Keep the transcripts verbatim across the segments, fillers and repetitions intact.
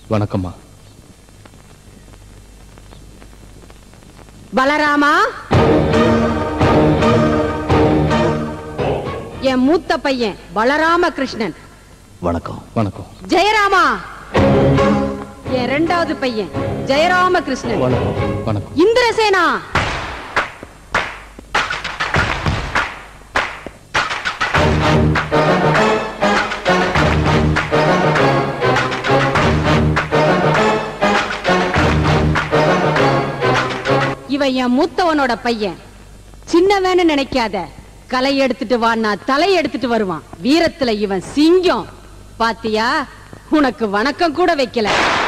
வணக்கம்மா. பலராமா, என் மூத்த பையன் பலராம கிருஷ்ணன். வணக்கம். வணக்கம். ஜெயராமா, என் இரண்டாவது பையன் ஜெயராம கிருஷ்ணன். வணக்கம். வணக்கம். இந்திரசேனா, இவன் என் மூத்தவனோட பையன். சின்னவன்னு நினைக்காத, கலை எடுத்துட்டு வான்னா தலை எடுத்துட்டு வருவான். வீரத்துல இவன் சிங்கம். பாத்தியா, உனக்கு வணக்கம் கூட வைக்கல.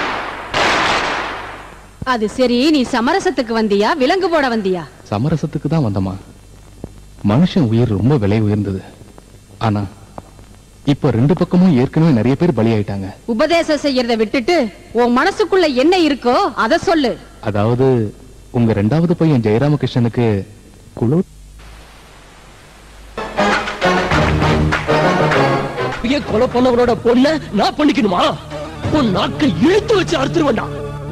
அது சரி, நீ சமரசத்துக்கு வந்தியா விலங்கு போட வந்தியா? சமரசத்துக்கு தான் வந்தமா. மனுஷன் உயிர் ரொம்ப விலை உயர்ந்தது. ஆனா இப்ப ரெண்டு பக்கமும் ஏற்கனவே நிறைய பேர் பலியாயிட்டாங்க. உபதேசம் செய்யறத விட்டுட்டு உன் மனசுக்குள்ள என்ன இருக்கோ அத சொல்லு. அதாவது உங்க ரெண்டாவது பையன் ஜெயராமகிருஷ்ணனுக்கு குழு கொலை பண்ணவனோட பொண்ண நான் பண்ணிக்கணுமா? உன் நாக்கை இழுத்து வச்சு அறுத்துருவேண்டா.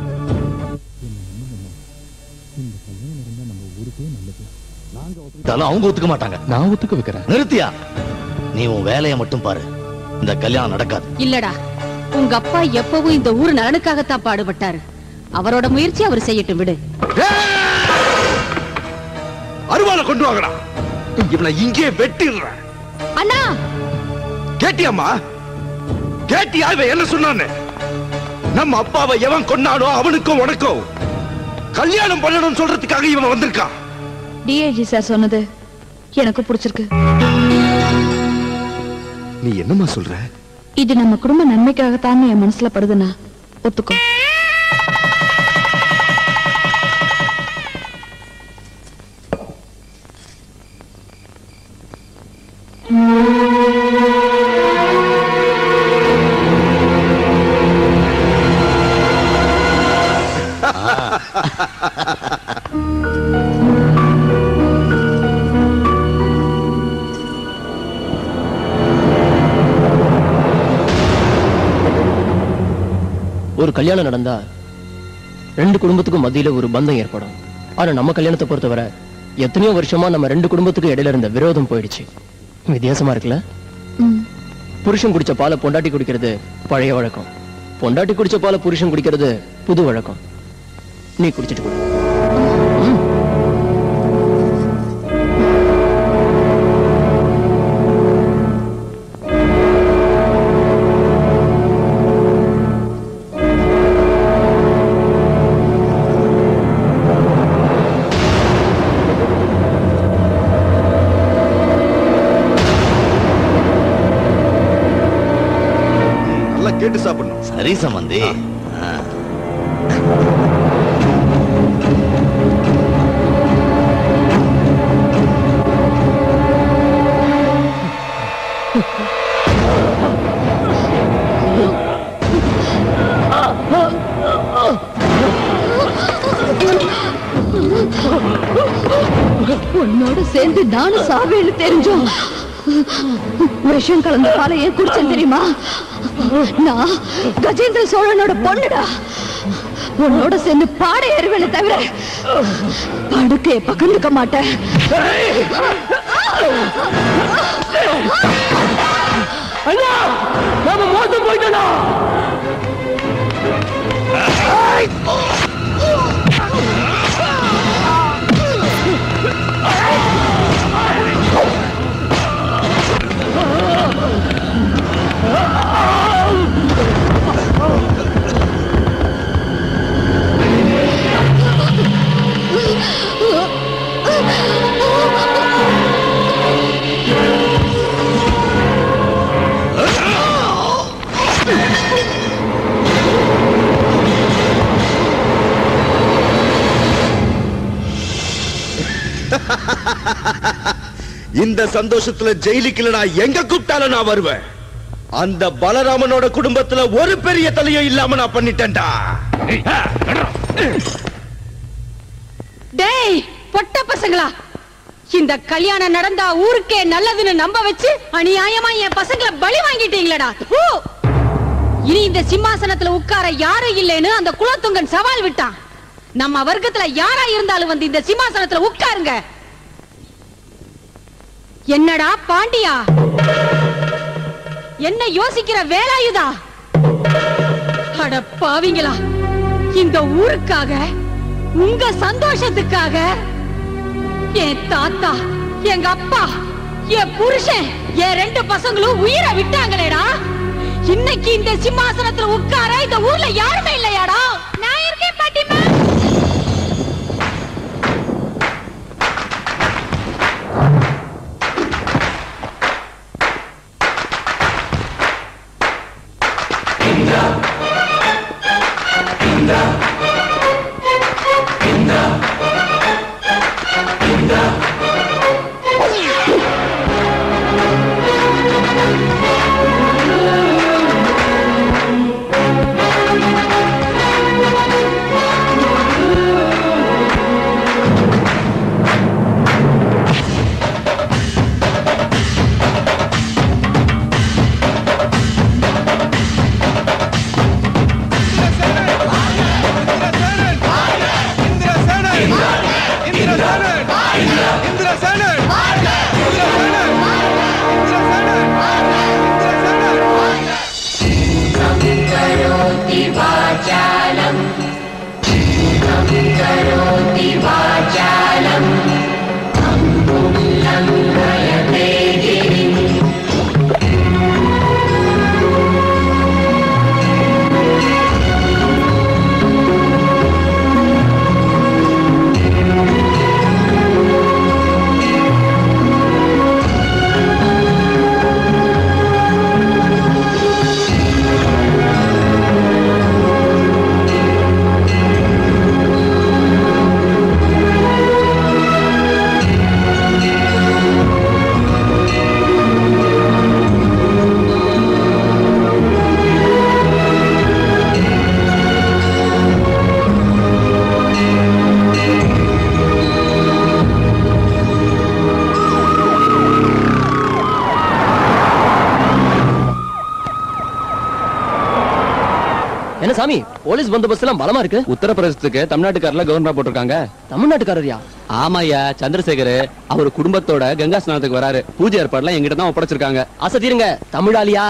அவங்க ஒத்துக்க மாட்டாங்க. நான் ஒத்துக்க வைக்கிறேன். நிறுத்தியா? நீ உன் வேலையை மட்டும் பாரு. இந்த கல்யாணம் நடக்காது. இல்லடா, உங்க அப்பா எப்பவும் இந்த ஊர் நலனுக்காகத்தான் பாடுபட்டாரு. அவரோட முயற்சி அவர் செய்யட்டும், விடு. அருவாளை கொண்டு வாங்கடா. இவனை இங்கே வெட்டிடுறேன். அண்ணா, கேட்டியாமா? கேட்டியா இவன் என்ன சொன்னான்னு? நம்ம அப்பாவை எவன் கொண்டானோ அவனுக்கும் உனக்கும் கல்யாணம் பண்ணணும் சொல்றதுக்காக இவன் வந்திருக்கான். டிஐஜி சார் சொன்னது எனக்கு பிடிச்சிருக்கு. நீ என்னமா சொல்ற? இது நம்ம குடும்ப நன்மைக்காகத்தான் என் மனசுல படுதுண்ணா. ஒத்துக்கோ. ஒரு கல்யாணம் நடந்தா ரெண்டு குடும்பத்துக்கும் மத்தியில ஒரு பந்தம் ஏற்படும். ஆனா நம்ம கல்யாணத்தை பொறுத்தவரை எத்தனையோ வருஷமா நம்ம ரெண்டு குடும்பத்துக்கு இடையில இருந்த விரோதம் போயிடுச்சு. வித்தியாசமா இருக்குல்ல? புருஷன் குடிச்ச பாலை பொண்டாட்டி குடிக்கிறது பழைய வழக்கம். பொண்டாட்டி குடிச்ச பாலை புருஷன் குடிக்கிறது புது வழக்கம். நீ குடிச்சிட்டு கொடு. கேட்டு சாப்பிடணும். சரி சம்பந்தி. உன்னோட சேர்ந்து நானும் சாவேன்னு தெரிஞ்சோம். விஷம் கலந்த பாலை ஏன் குடிச்சேன் தெரியுமா? நான் கஜேந்திர சோழனோட பொண்ணுடா. உன்னோட சேர்ந்து பாட ஏறுவேன்னு தவிர படுக்கைய பகிர்ந்துக்க மாட்டேன். அண்ணா, நாம மோசம் போயிட்டோம். இந்த சந்தோஷத்துல ஜெயிலுக்கு இல்ல, நான் எங்க கூப்பிட்டாலும் நான் வருவேன். அந்த பலராமனோட குடும்பத்துல ஒரு பெரிய தலையும் இல்லாம நான் பண்ணிட்டேன்டா. டேய் பொட்ட பசங்களா, இந்த கல்யாணம் நடந்தா ஊருக்கே நல்லதுன்னு நம்ப வச்சு அநியாயமா என் பசங்களை பலி வாங்கிட்டீங்களடா. இனி இந்த சிம்மாசனத்துல உட்கார யாரும் இல்லைன்னு அந்த குலத்துங்கன் சவால் விட்டான். நம்ம வர்க்கத்துல யாரா இருந்தாலும் வந்து இந்த சிம்மாசனத்துல உட்காருங்க. என்னடா பாண்டியா, என்ன யோசிக்கிற வேலாயுதா? அட பாவிங்களா, இந்த ஊருக்காக, உங்க சந்தோஷத்துக்காக என் தாத்தா, எங்க அப்பா, என் புருஷன், என் ரெண்டு பசங்களும் உயிரை விட்டாங்களேடா. இன்னைக்கு இந்த சிம்மாசனத்துல உட்கார இந்த ஊர்ல யாருமே இல்லையாடா? நான் இருக்கேன் பாட்டிமா. சாமி, போலீஸ் பந்தோபஸ்து எல்லாம் பலமா இருக்கு. உத்தரப்பிரதேசத்துக்கு தமிழ்நாட்டுக்காரல கவர்னர் போட்டிருக்காங்க. தமிழ்நாட்டுக்காரரியா? ஆமாய்யா, சந்திரசேகர் அவர் குடும்பத்தோட கங்கா ஸ்நானத்துக்கு வராரு. பூஜை ஏற்பாடுலாம் எங்கிட்ட தான் ஒப்படைச்சிருக்காங்க. அசதிருங்க. தமிழாலியா?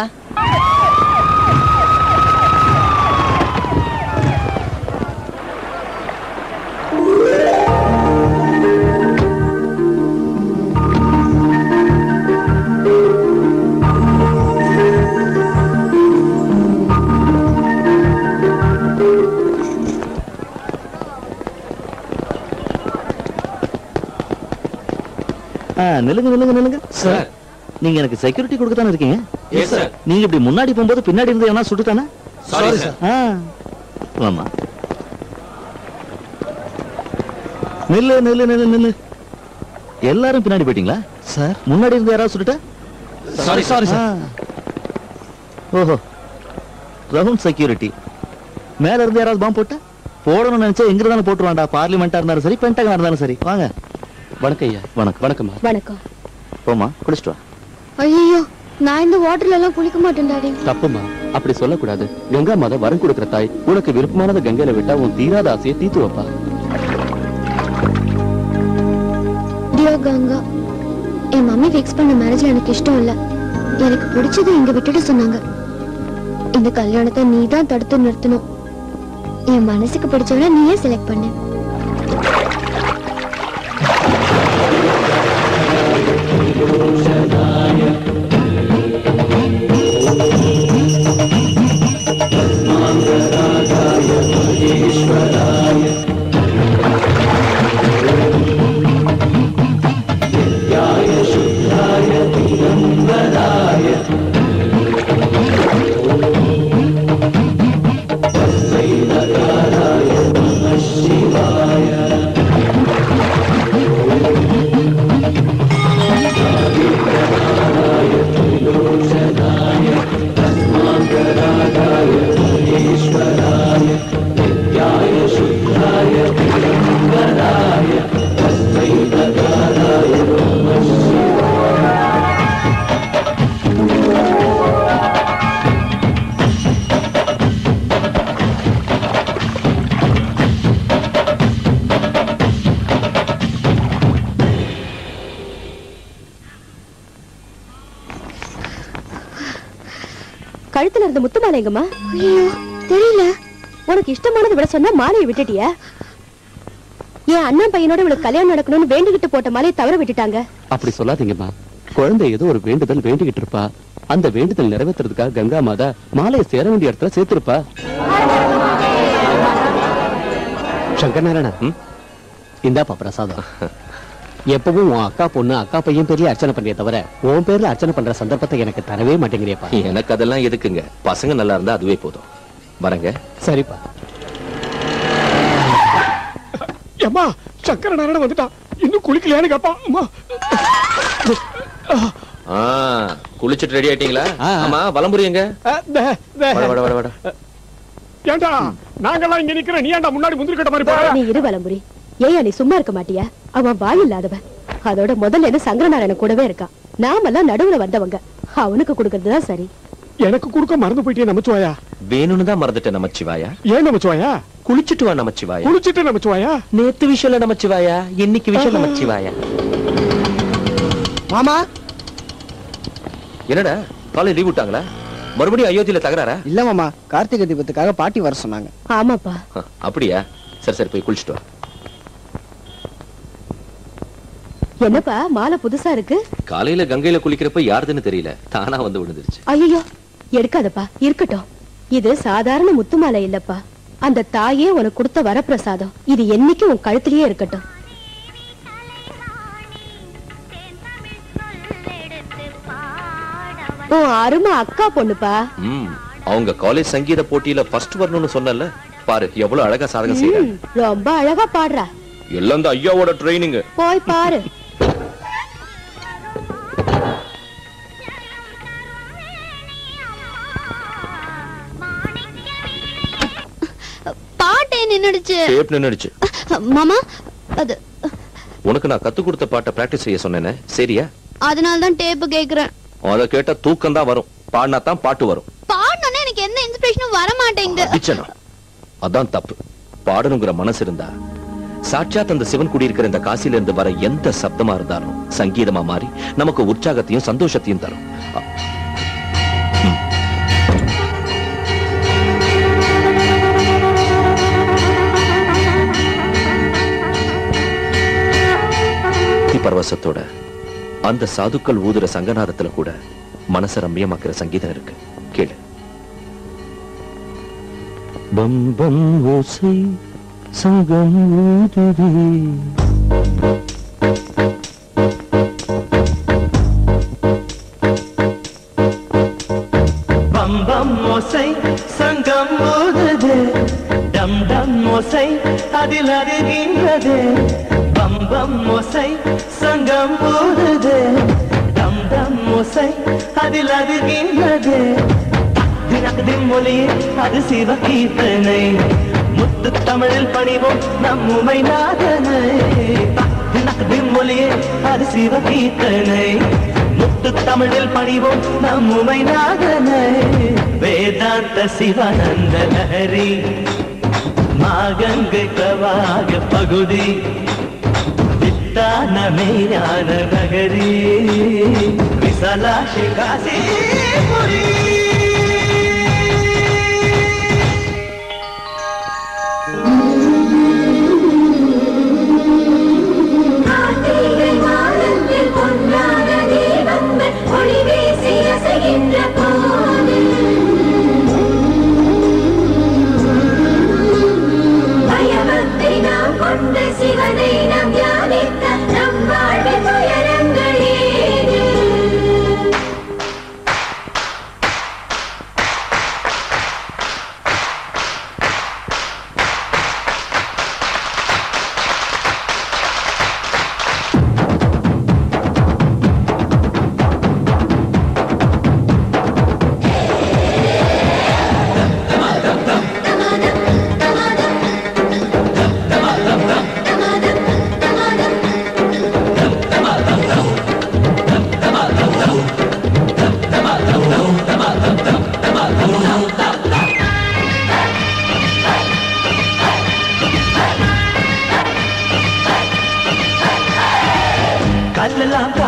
நில்லுங்க நில்லுங்க நில்லுங்க சார். நீங்க எனக்கு செக்யூரிட்டி கொடுக்க தானே இருக்கீங்க? Yes sir. நீங்க இப்படி முன்னாடி போகும்போது பின்னாடி இருந்து என்ன சுட்டுட்டானா? Sorry sir. ஆமா, நில்லு நில்லு நில்லு நில்லு. எல்லாரும் பின்னாடி போயிட்டீங்களா சார்? முன்னாடி இருந்து யாராவது சுட்டுட்டா? Sorry sorry sir. ஓஹோ, ரவுண்ட் செக்யூரிட்டி. மேல இருந்து யாராவது பாம்பு போட்டா? போடணும்னு நினைச்சா எங்க இருந்தாலும் போட்டுருவாண்டா. பார்லிமெண்டா இருந்தாலும் சரி, பென்டகனா இருந்தாலும் சரி. வாங்க. வணக்கம் ஐயா. வணக்கம். வணக்கம்மா. வணக்கம். போமா, குளிச்சுட்டு வா. ஐயோ, நான் இந்த வாட்டர்ல எல்லாம் குளிக்க மாட்டேன் டாடி. தப்புமா, அப்படி சொல்லக்கூடாது. கங்கா மாதா வரம் கொடுக்கிற தாய். உனக்கு விருப்பமானதை கங்கையில விட்டா உன் தீராத ஆசையை தீத்து வைப்பா. டியர் கங்கா, என் மம்மி ஃபிக்ஸ் பண்ண மேரேஜ்ல எனக்கு இஷ்டம் இல்ல. எனக்கு பிடிச்சது இங்க விட்டுட்டு சொன்னாங்க. இந்த கல்யாணத்தை நீ தான் தடுத்து நிறுத்தணும். என் மனசுக்கு பிடிச்சவன நீயே செலக்ட் பண்ணு. Shivaya கழுத்துல இருந்த முத்து மாலை எங்கம்மா? ஐயோ தெரியல. உனக்கு இஷ்டமானது விட சொன்னா மாலையை விட்டுட்டியா? என் அண்ணன் பையனோட இவளுக்கு கல்யாணம் நடக்கணும்னு வேண்டிக்கிட்டு போட்ட மாலையை தவற விட்டுட்டாங்க. அப்படி சொல்லாதீங்கம்மா. குழந்தை ஏதோ ஒரு வேண்டுதல் வேண்டிக்கிட்டு இருப்பா. அந்த வேண்டுதல் நிறைவேற்றுறதுக்காக கங்கா மாதா மாலையை சேர வேண்டிய இடத்துல சேர்த்திருப்பா. சங்கர் நாராயணன், இந்தாப்பா பிரசாதம். எப்பவும் உன் அக்கா பொண்ணு அக்கா பையன் பேர்ல அர்ச்சனை பண்றிய தவிர உன் பேர்ல அர்ச்சனை பண்ற சந்தர்ப்பத்தை எனக்கு தரவே மாட்டேங்கிறியப்பா. எனக்கு அதெல்லாம் எதுக்குங்க? பசங்க நல்லா இருந்தா அதுவே போதும். வரங்க. சரிப்பா. அம்மா, சங்கர நாராயணன் வந்துட்டான். இன்னும் குளிக்கலையான்னு கேப்பா. அம்மா குளிச்சிட்டு ரெடி ஆயிட்டீங்களா? ஆமா, வலம்புரி எங்க? ஏண்டா நாங்கெல்லாம் இங்க நிக்கிற, நீ ஏண்டா முன்னாடி முந்திரி கட்ட மாதிரி போற? நீ இரு வலம்புரி. ஏன் நீ சும்மா இருக்க மாட்டியா? அவன் வாய் இல்லாதவன். அதோட முதல்ல என்ன சங்கரநாராயணன் கூடவே இருக்கான். நாமெல்லாம் நடுவுல வந்தவங்க. அவனுக்கு கொடுக்கறதுதான் சரி. எனக்கு கொடுக்க மறந்து போயிட்டே நமச்சிவாயா. வேணும்னு தான் மறந்துட்டேன் நமச்சிவாயா. ஏன் நமச்சிவாயா? குளிச்சிட்டு வா நமச்சிவாயா. குளிச்சிட்டு நமச்சிவாயா. நேத்து விஷயம் நமச்சிவாயா, இன்னைக்கு விஷயம் நமச்சிவாயா. மாமா, என்னடா காலை லீவ் விட்டாங்களா? மறுபடியும் அயோத்தியில தகராறா? இல்ல மாமா, கார்த்திகை தீபத்துக்காக பாட்டி வர சொன்னாங்க. ஆமாப்பா. அப்படியா? சரி சரி, போய் குளிச்சிட்டு வா. என்னப்பா மாலை புதுசா இருக்கு? காலையில கங்கையில குளிக்கிறப்ப யாருதுன்னு தெரியல, தானா வந்து விழுந்துருச்சு. ஐயோ எடுக்காதப்பா, இருக்கட்டும். இது சாதாரண முத்து மாலை இல்லப்பா. அந்த தாயே உனக்கு கொடுத்த வரப்பிரசாதம். இது என்னைக்கு உன் கழுத்திலேயே இருக்கட்டும். உன் அருமை அக்கா பொண்ணுப்பா. அவங்க காலேஜ் சங்கீத போட்டியில ஃபர்ஸ்ட் வரணும்னு சொன்னல, பாரு எவ்வளவு அழகா சாதகம் செய்றாங்க. ரொம்ப அழகா பாடுறா. எல்லாம் தான் ஐயாவோட ட்ரைனிங். போய் பாரு. பாட்டே நின்னுடுச்சு. டேப் நின்னுடுச்சு. மாமா, அது உனக்கு நான் கத்து கொடுத்த பாட்டை பிராக்டிஸ் செய்ய சொன்னேனே, சரியா? அதனால தான் டேப் கேக்குறேன். அத கேட்டா தூக்கம் தான் வரும், பாடினா தான் பாட்டு வரும். பாடணும்னா எனக்கு எந்த இன்ஸ்பிரேஷனும் வர மாட்டேங்குது. அதான் தப்பு. பாடணுங்கிற மனசு இருந்தா சாட்சாத் அந்த சிவன் குடியிருக்கிற இந்த காசில இருந்து வர எந்த சப்தமா இருந்தாலும் சங்கீதமா மாறி நமக்கு உற்சாகத்தையும் சந்தோஷத்தையும் தரும். பரவசத்தோட அந்த சாதுக்கள் ஊதுற சங்கநாதத்துல கூட மனச ரம்யமாக்குற சங்கீதம் இருக்கு. கேளு. பம் பம் ஓசை சங்கம் ஊதுதே, பம் பம் ஓசை சங்கம் ஊதுதே, டம் டம் ஓசை அதில் அறிகின்றது. பம் பம் ஓசை சங்கம் ஊதுதே, டம் டம் ஓசை அதில் அறிகின்றது. தினதின் மொழியே அது சிவ கீர்த்தனை, முத்து தமிழில் பணிவோம் நம் உமை நாதனை. தினதின் மொழியே அது சிவ கீர்த்தனை, முத்து தமிழில் பணிவோம் நம் உமை நாதனை. வேதாந்த சிவானந்த லஹரி, மாகங்கை பிரவாக பகுதி, வித்தான மெய்ஞான நகரி, விசாலாட்சி காசி புரி.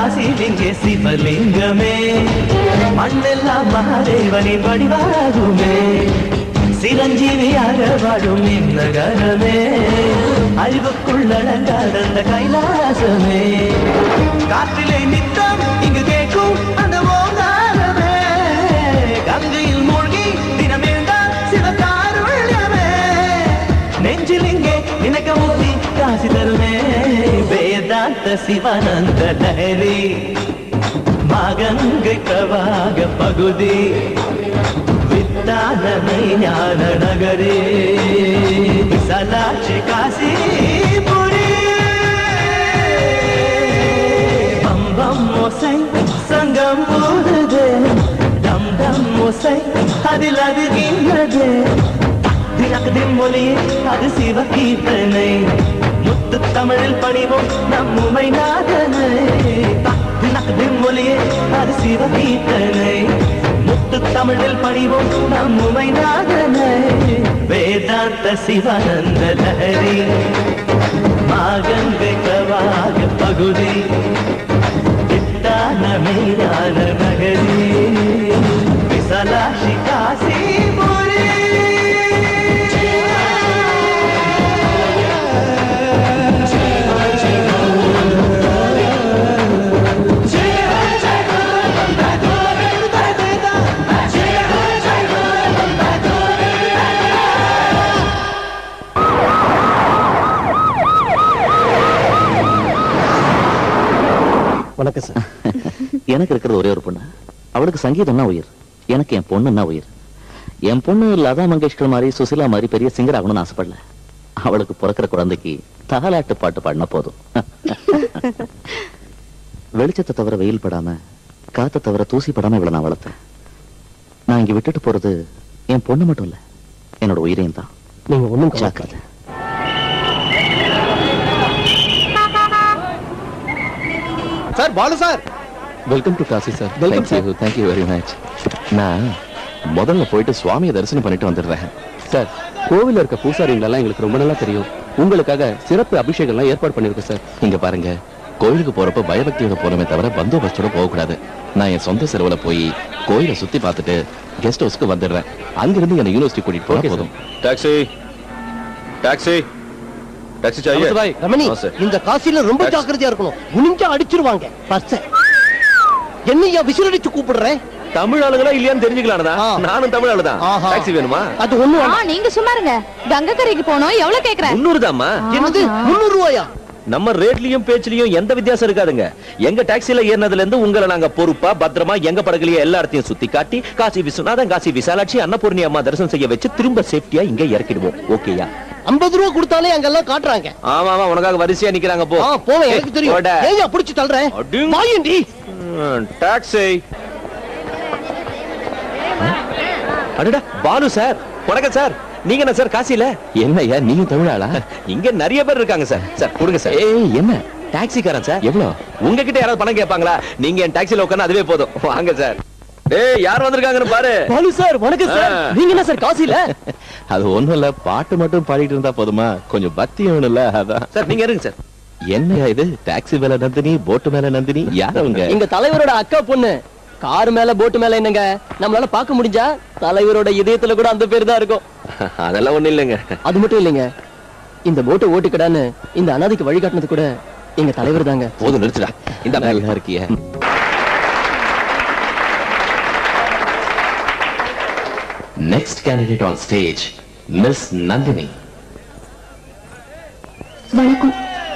காசிலிங்கே சிவலிங்கமே மண்ணெல்லாம் மகாதேவனின் வடிவாகுமே சிரஞ்சீவியாக வாழும் இந்நகரமே அறிவுக்குள்ளடங்காத கைலாசமே காற்றிலே நித்தம் இங்கு கேட்கும் அந்த ஓங்காரமே கங்கையில் மூழ்கி தினமேந்தான் சிவகாருண்யமே நெஞ்சில் இங்கே நினைக்க ஊதி காசி தருமே வேதாந்த சிவானந்த லஹரி மகங்கை பிரவாக பகுதி வித்தானமை ஞான நகரே விசாலாட்சி காசிபுரி பம் பம் ஓசை சங்கம் போடுதே டம் டம் ஓசை அதில் அதுகின்றது தினக்கதின் மொழியே அது சிவ கீர்த்தனை முத்து தமிழில் பணிவோம் நம்முமை நாதனை தினக்கதின் மொழியே அது சிவ கீர்த்தனை முத்து தமிழில் பணிவோம் நம்முமை நாதனை வேதாந்த சிவானந்த லஹரி மாகங்கை பிரவாக பகுதி வித்தான மெய்ஞான நகரி விசாலாட்சி காசிபுரி வணக்கம் சார். எனக்கு இருக்கிறது ஒரே ஒரு பொண்ணு. அவளுக்கு சங்கீதம்னா உயிர். எனக்கு என் பொண்ணுன்னா உயிர். என் பொண்ணு லதா மங்கேஷ்கர் மாதிரி சுசிலா மாதிரி பெரிய சிங்கர் ஆகணும்னு ஆசைப்படல. அவளுக்கு பிறக்கிற குழந்தைக்கு தாலாட்டு பாட்டு பாடினா போதும். வெளிச்சத்தை தவிர வெயில் படாம காத்த தவிர தூசி படாம இவளை நான் வளர்த்தேன். நான் இங்க விட்டுட்டு போறது என் பொண்ணு மட்டும் இல்ல, என்னோட உயிரையும் தான். நீங்க ஒண்ணும் ஜாக்கிரதை. Sir Balu sir, welcome to Kashi sir. Welcome, Thank you, thank you very much. நான் முதல்ல போயிட்டு சுவாமியை தரிசனம் பண்ணிட்டு வந்துடுறேன். சார், கோவில்ல இருக்க பூசாரிங்களெல்லாம் எங்களுக்கு ரொம்ப நல்லா தெரியும். உங்களுக்காக சிறப்பு அபிஷேகம்லாம் ஏற்பாடு பண்ணிருக்கோம் சார். இங்க பாருங்க, கோயிலுக்கு போறப்ப பயபக்தியோட போறமே தவிர பந்தோபஸ்தோட போக கூடாது. நான் என் சொந்த செலவுல போய் கோயிலை சுத்தி பார்த்துட்டு கெஸ்ட் ஹவுஸ்க்கு வந்துடுறேன். அங்கிருந்து என்ன யூனிவர்சிட்டி கூட்டிட்டு போக போதும். டாக்ஸி டாக்ஸி டாக்ஸி चाहिए பாய் ரமணி, இந்த காசில ரொம்ப ஜாக்கிரதையா இருக்கணும். குனிஞ்சா அடிச்சிருவாங்க. பர்ஸ் என்னையா விசிலடிச்சு கூப்பிடுறேன். தமிழ் ஆளுங்களா இல்லையான்னு தெரிஞ்சுக்கலாம்டா. நானும் தமிழ் ஆளு தான். டாக்ஸி வேணுமா? அது ஒண்ணு. நீங்க சும்மா இருங்க. கங்கை கரைக்கு போனோம். எவ்வளவு கேக்குறேன்? முன்னூறு தாம்மா. என்னது முன்னூறு ரூபாயா? நம்ம ரேட்லயும் பேச்சிலையும் எந்த வித்தியாசம் இருக்காதுங்க. எங்க டாக்ஸில ஏறினதுல இருந்து உங்களை நாங்க பொறுப்பா பத்திரமா எங்க படகுலயே எல்லா இடத்தையும் சுத்தி காட்டி காசி விஸ்வநாதன், காசி விசாலாட்சி, அன்னபூர்ணி அம்மா தரிசனம் செய்ய வச்சு திரும்ப சேஃப்டியா இங்க இறக்கிடுவோம். ஓகேயா? ஐம்பது ரூபா கொடுத்தாலே அங்கெல்லாம் காட்டுறாங்க. ஆமா ஆமா, உனக்காக வரிசையா நிக்கிறாங்க. போ போவேன், எனக்கு தெரியும். ஏயா புடிச்சு தள்ளுறேன். வாயேண்டி டாக்ஸி. அடடா பாலு சார், வணக்கம் சார். நீங்க என்ன சார் காசில? என்னய்யா நீங்க தமிழாளா? இங்க நிறைய பேர் இருக்காங்க சார். சார் கொடுங்க சார். ஏய் என்ன டாக்ஸிக்காரன் சார். எவ்வளவு? உங்ககிட்ட யாராவது பணம் கேட்பாங்களா? நீங்க என் டாக்ஸில உட்கார்ந்து அதுவே போதும். வாங்க சார். ஏய் யார் வந்திருக்காங்கன்னு பாரு. பாலு சார் வணக்கம் சார். நீங்க என்ன சார் காசில? அது ஒண்ணும் இல்ல, பாட்டு மட்டும் பாடிட்டு இருந்தா போதுமா? கொஞ்சம் பக்தி வேணும்ல, அதான். சார் நீங்க இருங்க சார். என்னய்யா இது? டாக்ஸி மேல நந்தினி, போட்டு மேல நந்தினி, யார் அவங்க? எங்க தலைவரோட அக்கா பொண்ணு. கார் மேல போட்டு மேல என்னங்க நம்மளால பார்க்க முடிஞ்சா தலைவரோட இதயத்துல கூட அந்த பேர் தான் இருக்கும். அதெல்லாம் ஒண்ணு இல்லைங்க. அது மட்டும் இல்லைங்க, இந்த போட்டை ஓட்டுக்கடான்னு இந்த அனாதைக்கு வழிகாட்டினது கூட எங்க தலைவர் தாங்க. போதும் நிறுத்துடா. இந்த நல்லா இருக்கிய. Next candidate on stage, Miss Nandini. வணக்கம்.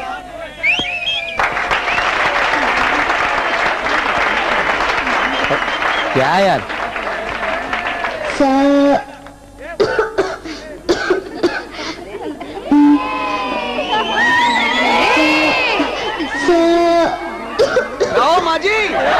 क्या यार? சார் आओ माजी।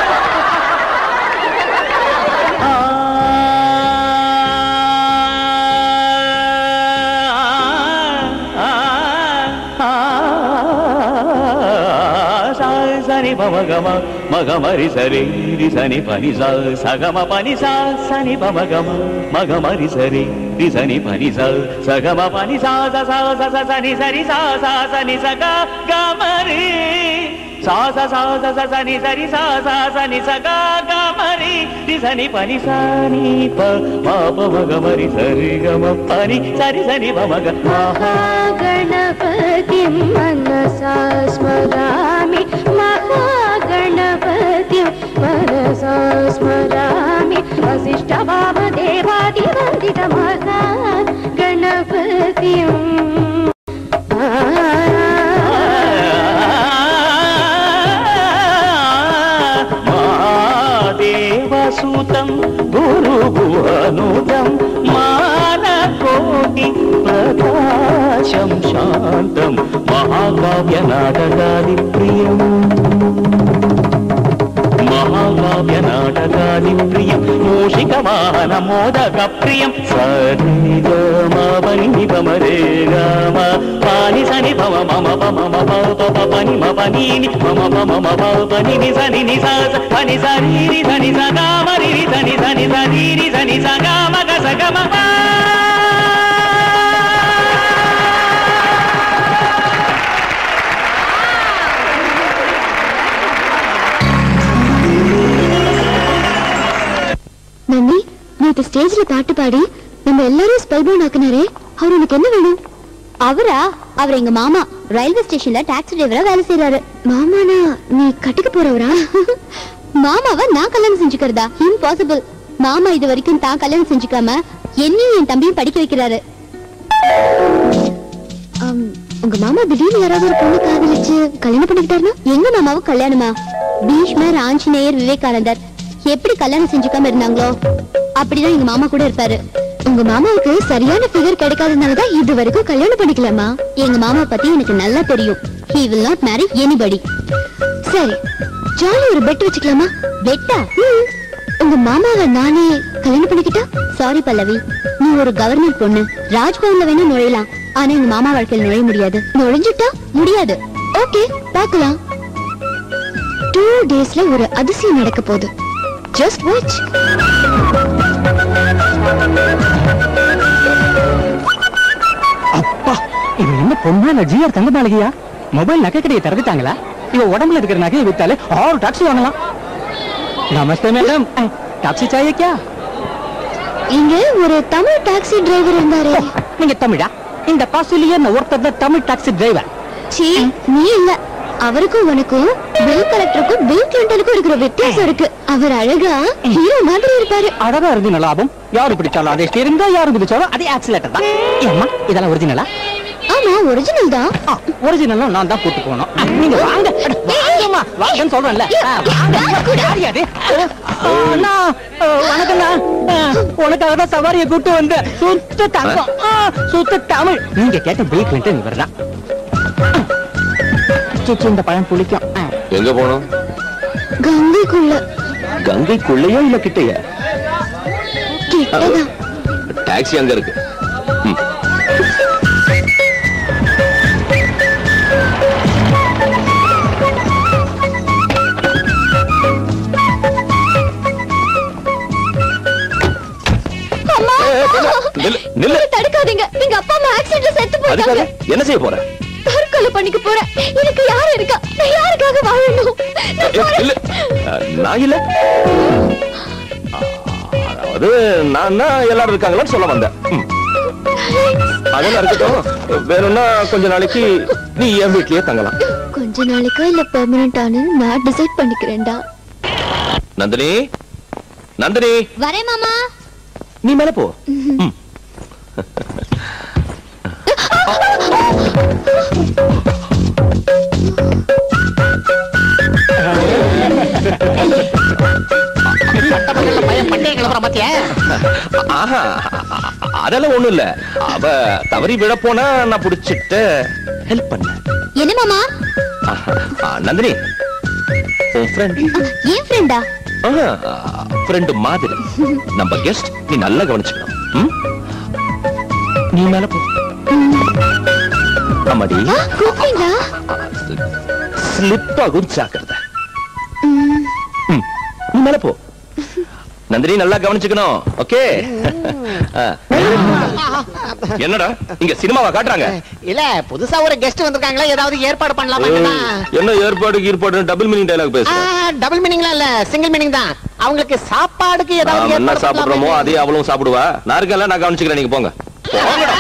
सनी पम गम मग मरी सरी रि सनी पनि सा सगम पनि सा सनी पम गम मग मरी सरी रि सनी पनि सा सगम पनि सा सा सा सा सनी सरी सा सा सनी सा ग ग मरी சா ச சா ச ச ச நி சரி சா சா ச நி ச க க மரி ரி ச நி ப நி ச நி ப ம ப ம க மரி சரி க ம ப நி சரி ச நி ப ம க महागणपतिं मनसा स्मरामि महागणपतिं मनसा स्मरामि वसिष्ठवामदेवादिवन्दित महागणपतिम् महादेवसुतं गुरुभुवनुतं मानकोटि प्रकाशं शान्तं महाकाव्यनाटकादिप्रियम् महाकाव्यनाटकादिप्रियं मूषिकवाहनमोदकप्रियं सरि ग म प नि नि प म रे ग म प नि स नि प म म म प म म प प प प नि म प नि नि म म प म म प प नि नि स नि नि स स प नि स रि रि स नि स ग म रि रि स नि स नि स रि रि स नि स ग म ग स ग म प நந்தி, நேத்து ஸ்டேஜ்ல பாட்டு பாடி நம்ம எல்லாரும் ஸ்பெல்பவுண்ட் ஆக்குனாரே, அவர் உனக்கு என்ன வேணும்? அவரா? அவர் எங்க மாமா. ரயில்வே ஸ்டேஷன்ல டாக்ஸி டிரைவரா வேலை செய்யறாரு. மாமானா நீ கட்டிக்க போறவரா? மாமாவை நான் கல்யாணம் செஞ்சுக்கிறதா? இம்பாசிபிள். மாமா இது வரைக்கும் தான் கல்யாணம் செஞ்சுக்காம என்னையும் என் தம்பியும் படிக்க வைக்கிறாரு. உங்க மாமா திடீர்னு யாராவது ஒரு பொண்ணு காதலிச்சு கல்யாணம் பண்ணிக்கிட்டாருன்னா? எங்க மாமாவை கல்யாணமா? பீஷ்மர், ஆஞ்சநேயர், விவேகானந்தர் எப்படி கல்யாணம் செஞ்சுக்காம இருந்தாங்களோ அப்படிதான் எங்க மாமா கூட இருப்பாரு. உங்க மாமாவுக்கு சரியான ஃபிகர் கிடைக்காதனாலதான் இது வரைக்கும் கல்யாணம் பண்ணிக்கலாமா? எங்க மாமா பத்தி எனக்கு நல்லா தெரியும். He will not marry anybody. சரி, ஜாலி ஒரு பெட் வச்சுக்கலாமா? பெட்டா? உங்க மாமாவை நானே கல்யாணம் பண்ணிக்கிட்டா? சாரி பல்லவி, நீ ஒரு கவர்மெண்ட் பொண்ணு. ராஜ்பவன்ல வேணா நுழையலாம், ஆனா எங்க மாமா வாழ்க்கையில் நுழைய முடியாது. நுழைஞ்சுட்டா முடியாது. ஓகே, பார்க்கலாம். டூ டேஸ்ல ஒரு அதிசயம் நடக்க போகுது. Just watch. அப்பா, இது என்ன பொண்ணா இல்ல ஜிஆர் தங்க மாளிகையா? மொபைல் நகை கடையை திறந்துட்டாங்களா? இவ உடம்புல இருக்கிற நகையை வித்தாலே ஆறு டாக்ஸி வாங்கலாம். நமஸ்தே மேடம், டாக்ஸி சாயே கியா? இங்க ஒரு தமிழ் டாக்ஸி டிரைவர் இருந்தாரு. நீங்க தமிழா? இந்த பாசிலியே நான் ஒருத்தர் தமிழ் டாக்ஸி டிரைவர். சீ, நீ இல்ல. அவருக்கும் உனக்கும் பில் கலெக்டருக்கும் பில் கிளின்டனுக்கும் இருக்கிற வித்தியாசம் இருக்கு. அவர் அழகா ஹீரோ மாதிரி இருப்பாரு. அழகா இருந்து லாபம். யாரு பிடிச்சாலும் அதே ஸ்டீரிங் தான், யாரு பிடிச்சாலும் அதே ஆக்சிலேட்டர் தான். ஏம்மா, இதெல்லாம் ஒரிஜினலா? ஆமா, ஒரிஜினல் தான். ஒரிஜினல் நான் தான் கூட்டு போகணும். நீங்க வாங்க வாங்கம்மா, வாங்கன்னு சொல்றேன்ல. வணக்கம்ண்ணா, உனக்காக தான் சவாரியை கூட்டு வந்த. சுத்த தங்கம், சுத்த தமிழ். நீங்க கேட்ட பில் கிளின்டன் இவர்தான். இந்த பழம் புளிக்கும். எங்க போனோம்? கங்கைக்குள்ள. கங்கைக்குள்ளையா இல்ல கிட்டையா? கிட்டதான். டாக்ஸி அங்க இருக்கு. தடுக்காதீங்க, எங்க அப்பா அம்மா ஆக்சிடென்ட்ல செத்து போயிட்டாங்க. என்ன செய்ய போற? தற்கொலை பண்ணிக்க போறேன். எனக்கு யாரு இருக்கா? நான் யாருக்காக வாழணும்? நான் இல்ல, அதாவது நான் எல்லாரும் இருக்காங்களான்னு சொல்ல வந்தேன். அதெல்லாம் இருக்கட்டும். வேணும்னா கொஞ்ச நாளைக்கு நீ என் வீட்லயே தங்கலாம். கொஞ்ச நாளைக்கா இல்ல பெர்மனன்ட்டானு நான் டிசைட் பண்ணிக்கிறேன்டா. நந்தினி, நந்தினி வரேன் மாமா. நீ மேல போ. அதெல்லாம் ஒண்ணும் இல்ல. அவ தவறி விழ போனா நான் புடிச்சிட்டு ஹெல்ப் பண்ண. என்ன மாமா? நந்தினி, உன் ஃப்ரெண்ட். ஏன் ஃப்ரெண்டா? ஃப்ரெண்ட் மாதிரி. நம்ம கெஸ்ட், நீ நல்லா கவனிச்சுக்கணும். நீ மேல போ. அம்மாடி, கூப்பிட்டீங்களா? ஸ்லிப் ஆகும், ஜாக்கிரத. நீ மேல போ. நந்தினி நல்லா கவனிச்சுக்கணும். ஓகே? என்னடா இங்க சினிமாவா காட்டுறாங்க? இல்ல புதுசா ஒரு கெஸ்ட் வந்திருக்காங்களா, ஏதாவது ஏற்பாடு பண்ணலாமா? என்ன ஏற்பாடு ஏற்பாடு டபுள் மீனிங் டயலாக் பேசுறேன். டபுள் மீனிங்ல இல்ல, சிங்கிள் மீனிங் தான். அவங்களுக்கு சாப்பாடுக்கு ஏதாவது என்ன ஏற்பாடு சாப்பிடுறோமோ பண்ணலாமா? அதே அவளும் சாப்பிடுவா. நான் இருக்கல, நான் கவனிச்சுக்கிறேன். நீங்க போங்க. போங்கடா.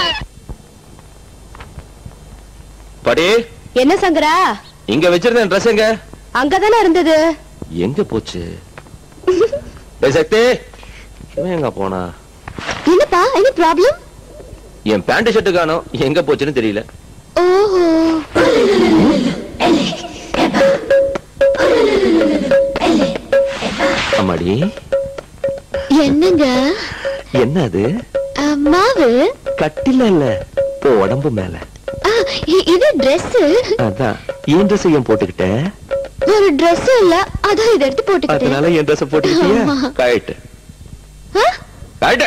படி என்ன சங்கரா? இங்க வச்சிருந்தேன் ட்ரெஸ் எங்க? அங்கதானே இருந்தது. எங்க போச்சு? ஏய் சக்தி, இவன் எங்க போனா? என்னப்பா, என்ன ப்ராப்ளம்? என் பேண்ட் ஷர்ட் காணோம், எங்க போச்சுன்னு தெரியல. ஓஹோ. அம்மாடி, என்னங்க? என்ன அது? மாவு கட்டில இல்ல, போ உடம்பு மேல. இது Dress. அதான் ஏன் ட்ரெஸ் ஏன் போட்டுக்கிட்ட? ஒரு Dress இல்ல, அதான் இத எடுத்து போட்டுக்கிட்டேன். அதனால ஏன் ட்ரெஸ் போட்டுக்கிட்டியா? Guide guide.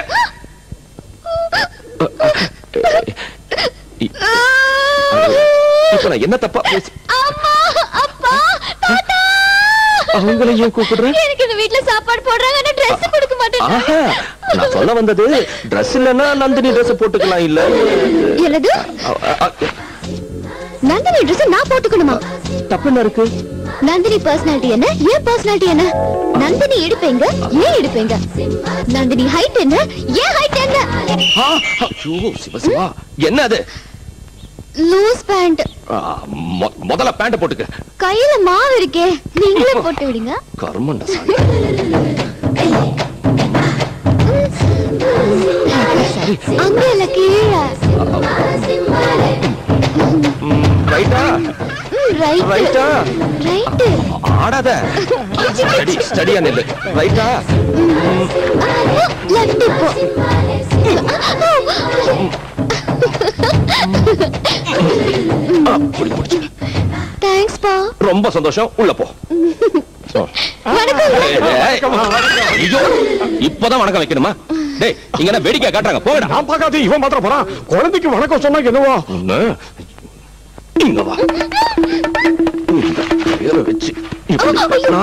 இப்ப நான் என்ன தப்பா பேசி? அம்மா, அப்பா, தாத்தா. அவங்கள ஏன் கூப்பிடுற? எனக்கு இந்த வீட்ல சாப்பாடு போடுறாங்க, ஆனா Dress கொடுக்க மாட்டேங்க. நான் சொல்ல வந்தது Dress இல்லன்னா நந்தினி Dress போட்டுக்கலாம் இல்ல. என்னது? நந்தினி Dress நான் போட்டுக்கணுமா? தப்பு என்ன இருக்கு? நந்தினி பர்சனாலிட்டி என்ன, ஏன் பர்சனாலிட்டி என்ன? நந்தினி எடுப்பீங்க, ஏன் எடுப்பீங்க? நந்தினி ஹைட் என்ன, ஏன் ஹைட் என்ன? ஐயோ சிவ சிவா, என்ன அது? Loose pant. முதல்ல பேண்ட் போட்டுக்க. கையில மாவு இருக்கே, நீங்களே போட்டு விடுங்க. கர்மண்டா சாமி. அங்க இல்ல, கீழே. ரைட்டா ரைட் ரைட்டா ரைட். ஆடாத. ஸ்டடி ஸ்டடியா நில்லு. ரைட்டா லெஃப்ட் போ. புடி புடி. தேங்க்ஸ் பா. ரொம்ப சந்தோஷம், உள்ள போ. இப்பதான் வணக்கம் வைக்கணுமா? டேய், இங்க என்ன வேடிக்கை காட்டுறாங்க? போங்கடா. நான் பார்க்காத இவன் மாத்திரம் போறான். குழந்தைக்கு வணக்கம் சொன்னா என்னவா? இங்க வா. பேரை வச்சு இப்படி பண்ணா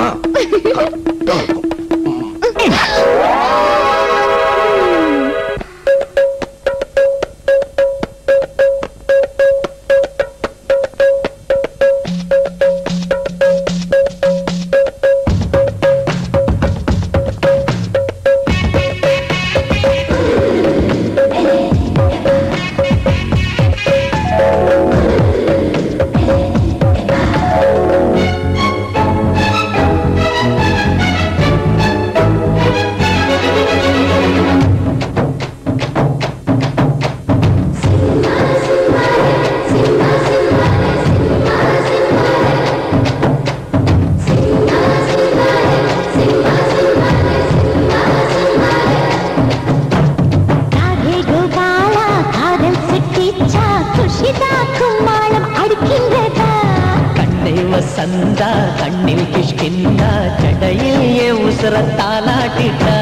சந்தா கண்ணில் கிஷ்கிந்தா ஜடையில் ஏ உசர தாலாட்டிட்டா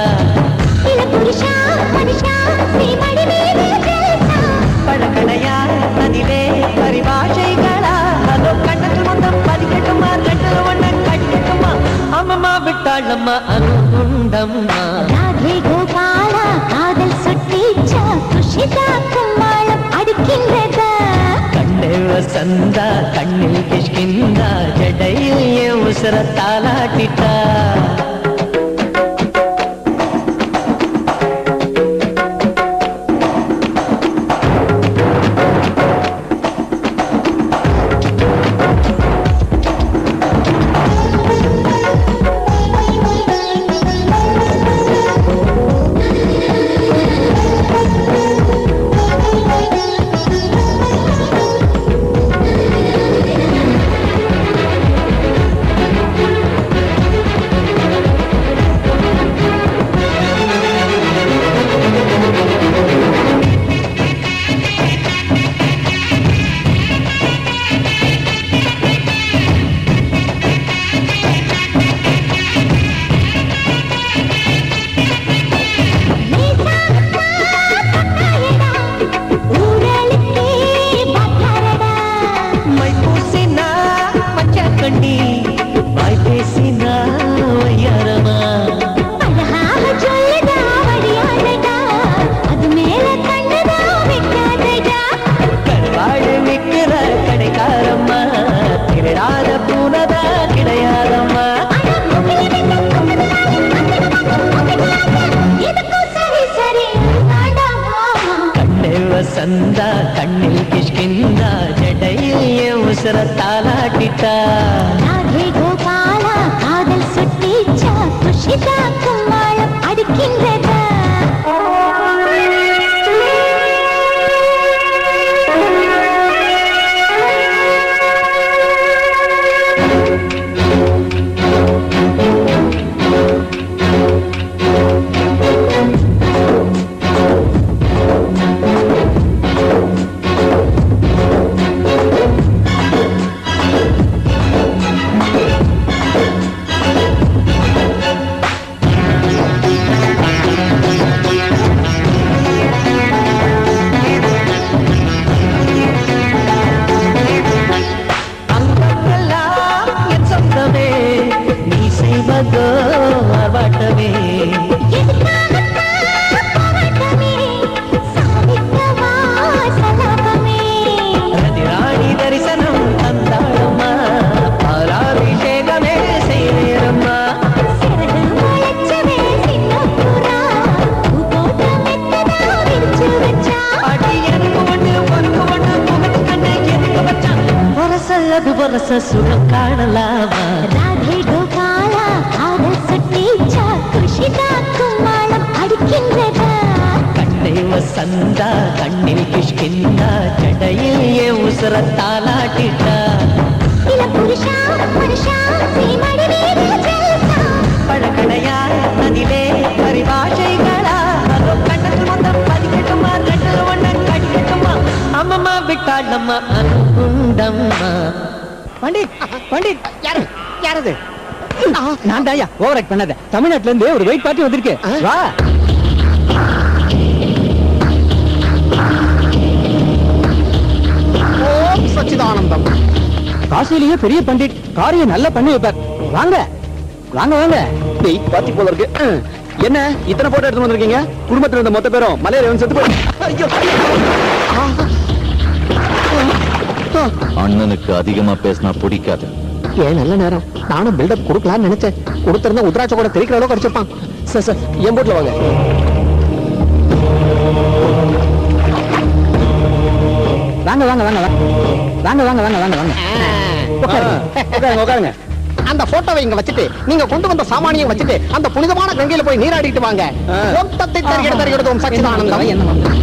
பழக்கடையா அதிலே பரிபாஷைகளா அதோ கண்ணத்தில் மொத்தம் பதிக்கட்டுமா ரெண்டு ஒண்ண கட்டிக்கட்டுமா அம்மம்மா விட்டாளம்மா அனுகுண்டம்மா ராதே கோபாலா காதல் சுட்டீச்சா குஷிதா கும்மாளம் அடிக்கின்றதா கண்ணே வசந்தா கண்ணில் கிஷ்கிந்தா ஜடையில் ஏ உசர தாலாட்டிட்டா சந்தா கண்ணில் கிஷ்கிந்தா ஜடையில் உசர தாலாட்டிட்டா ராதே கோபாலா காதல் சுட்டீச்சா துஷிதா கும்மாளம் அடிக்கின்றதா சுகம் காணலாமா ராதே கோபாலா காதல் சுட்டீச்சா துஷிதா கும்மாளம் அடிக்கின்றதா கண்ணை வசந்தா கண்ணில் கிஷ்கிந்தா ஜடையில் என் உசர தாலாட்டிட்டா இள புருஷா புருஷா சீமடி வீடு ஜெல்சா பழக்கடையா அதிலே பரிபாஷைகளா அதோ கண்ணத்தில் மொத்தம் பதிக்கட்டுமா கட்டில் ஒண்ண கடிக்கட்டுமா அம்மம்மா விட்டாளம்மா அன்புண்டம்மா பண்டிட் பண்டிட் யாரு யாரது நான் தாயா ஓவர் ஆக்ட் பண்ணாத தமிழ்நாட்டுல இருந்து ஒரு வெயிட் பார்ட்டி வந்திருக்கு வா ஓம் சச்சிதானந்தம் காசிலேயே பெரிய பண்டிட் காரியம் நல்லா பண்ணி வைப்பார் வாங்க வாங்க வாங்க வெயிட் பார்ட்டி போல இருக்கு என்ன இத்தனை போட்டோ எடுத்து வந்திருக்கீங்க குடும்பத்துல இருந்த மொத்த பேரும் மலையாளி செத்து போய் அண்ணனுக்கு அதிகமா பேசினா பிடிக்காது. ஏன் நல்ல நேரம் நானும் பில்டப் கொடுக்கலாம்னு நினைச்சேன். கொடுத்திருந்தா உத்ராட்ச கூட தெரிக்கிற அளவுக்கு அடிச்சிருப்பான். சார் சார் என் போட்ல வாங்க. வாங்க வாங்க வாங்க வாங்க வாங்க வாங்க வாங்க வாங்க உட்காருங்க உட்காருங்க. அந்த போட்டோவை இங்க வச்சுட்டு நீங்க கொண்டு வந்த சாமானியம் வச்சுட்டு அந்த புனிதமான கங்கையில போய் நீராடிட்டு வாங்க. ஓட்டத்தை தருகிற தருகிறதும் சச்சிதானந்தம். என்ன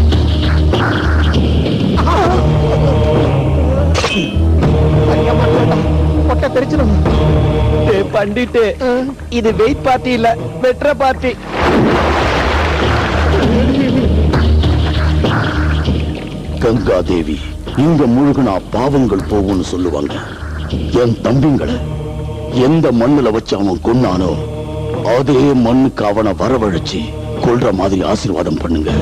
பொட்டை தெரிச்சிடும். பண்டிட்டு இது வெயிட் பார்ட்டி இல்ல வெற்ற பார்ட்டி. கங்கா தேவி இங்க முழுகுனா பாவங்கள் போகும்னு சொல்லுவாங்க. என் தம்பிங்களை எந்த மண்ணுல வச்சு அவன் கொன்னானோ அதே மண்ணுக்கு அவனை வரவழைச்சு கொல்ற மாதிரி ஆசீர்வாதம் பண்ணுங்க.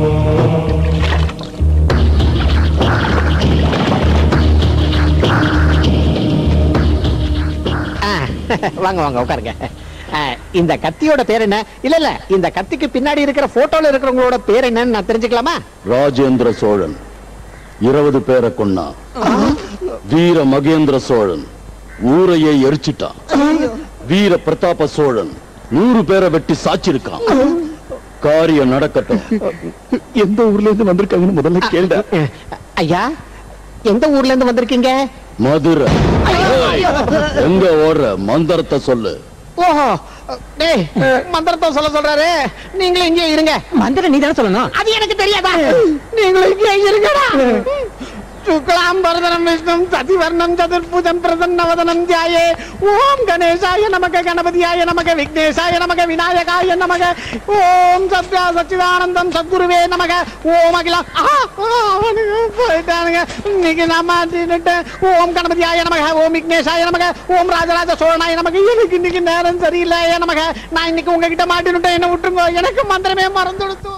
வாங்க வாங்க உட்காருங்க. இந்த கத்தியோட பேர் என்ன? இல்ல இல்ல இந்த கத்திக்கு பின்னாடி இருக்கிற போட்டோல இருக்கிறவங்களோட பேர் என்னன்னு நான் தெரிஞ்சுக்கலாமா? ராஜேந்திர சோழன் இருபது பேரை கொன்னா. வீர மகேந்திர சோழன் ஊரையே எரிச்சிட்டான். வீர பிரதாப சோழன் நூறு பேரை வெட்டி சாச்சிருக்கான். காரியம் நடக்கட்டும். எந்த ஊர்ல இருந்து வந்திருக்காங்கன்னு முதல்ல கேள்வி. ஐயா எந்த ஊர்ல இருந்து வந்திருக்கீங்க? மதுரை. எங்க ஓடுற மந்திரத்தை சொல்லு. ஓஹோ டேய் மந்திரத்தை சொல்ல சொல்றாரு. நீங்களும் இங்கே இருங்க. மந்திரம் நீ தானே சொல்லணும். அது எனக்கு தெரியாதா? நீங்களும் இங்கே இருங்கடா. சுக்லாம் பரதனம் விஷ்ணும் சதிவர்ணம் சதுர்புஜம் பிரசன்னவதனம் தியாயே. ஓம் கணேசாய நமக கணபதியாய நமக விக்னேசாய நமக விநாயகாய நமக. ஓம் சத்யா சச்சிதானந்தம் சத்குருவே நமக. ஓம் அகிலா போயிட்டானுங்க. இன்னைக்கு நான் மாட்டிட்டேன். ஓம் கணபதியாய நமக. ஓம் விக்னேசாய நமக. ஓம் ராஜராஜ சோழனாய நமக. எனக்கு இன்னைக்கு நேரம் சரியில்லை நமக. நான் இன்னைக்கு உங்ககிட்ட மாட்டினுட்டேன். என்ன விட்டுருங்க. எனக்கு மந்திரமே மறந்து கொடுத்து.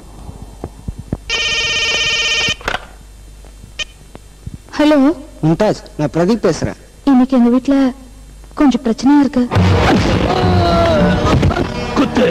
ஹலோ மும்தாஸ், நான் பிரதீப் பேசுறேன். இன்னைக்கு எங்க வீட்ல கொஞ்சம் பிரச்சனையா இருக்கு. குத்தே,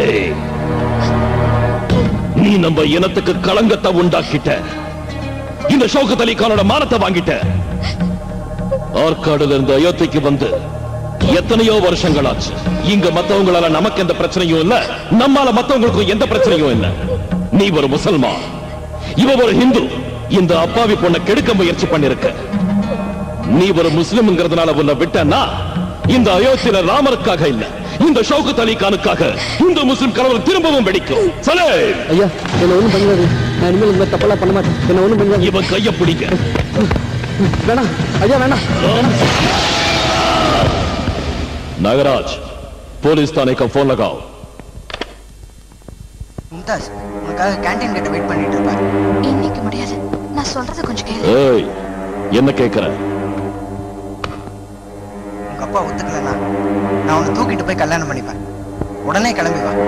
நீ நம்ம இனத்துக்கு களங்கத்தை உண்டாக்கிட்ட. இந்த ஷௌகத் அலி கானோட மானத்தை வாங்கிட்ட. ஆற்காடுல இருந்து அயோத்திக்கு வந்து எத்தனையோ வருஷங்கள் ஆச்சு. இங்க மத்தவங்களால நமக்கு எந்த பிரச்சனையும் இல்ல, நம்மால மத்தவங்களுக்கும் எந்த பிரச்சனையும் இல்ல. நீ ஒரு முசல்மான், இவ ஒரு ஹிந்து. இந்த அப்பாவி பொண்ணை கெடுக்க முயற்சி பண்ணிருக்க. நீ ஒரு முஸ்லிம்ங்கிறதுனால உன்னை விட்டனா இந்த அயோத்தியில ராமருக்காக இல்ல, இந்த ஷௌகத் அலி கானுக்காக இந்த முஸ்லிம் கலவரம் திரும்பவும் வெடிக்கும். சலே ஐயா, என்ன ஒண்ணும் பண்ணாது. நான் இனிமேல் இந்த தப்பெல்லாம் பண்ண மாட்டேன். என்ன ஒண்ணும் பண்ணாது. இவன் கைய பிடிக்க வேணாம் ஐயா, வேணாம். नागराज, पुलिस थाने का फोन लगाओ. மும்தாஸ், உனக்காக கேண்டீன் கிட்ட வெயிட் பண்ணிட்டு இருப்பாரு. இன்னைக்கு முடியாது, நான் சொல்றது கொஞ்சம் கேளு. ஏய், என்ன கேக்குற? உங்க அப்பா ஒத்துக்கலனா நான் உன்னை தூக்கிட்டு போய் கல்யாணம் பண்ணிப்பேன். உடனே கிளம்பி வா.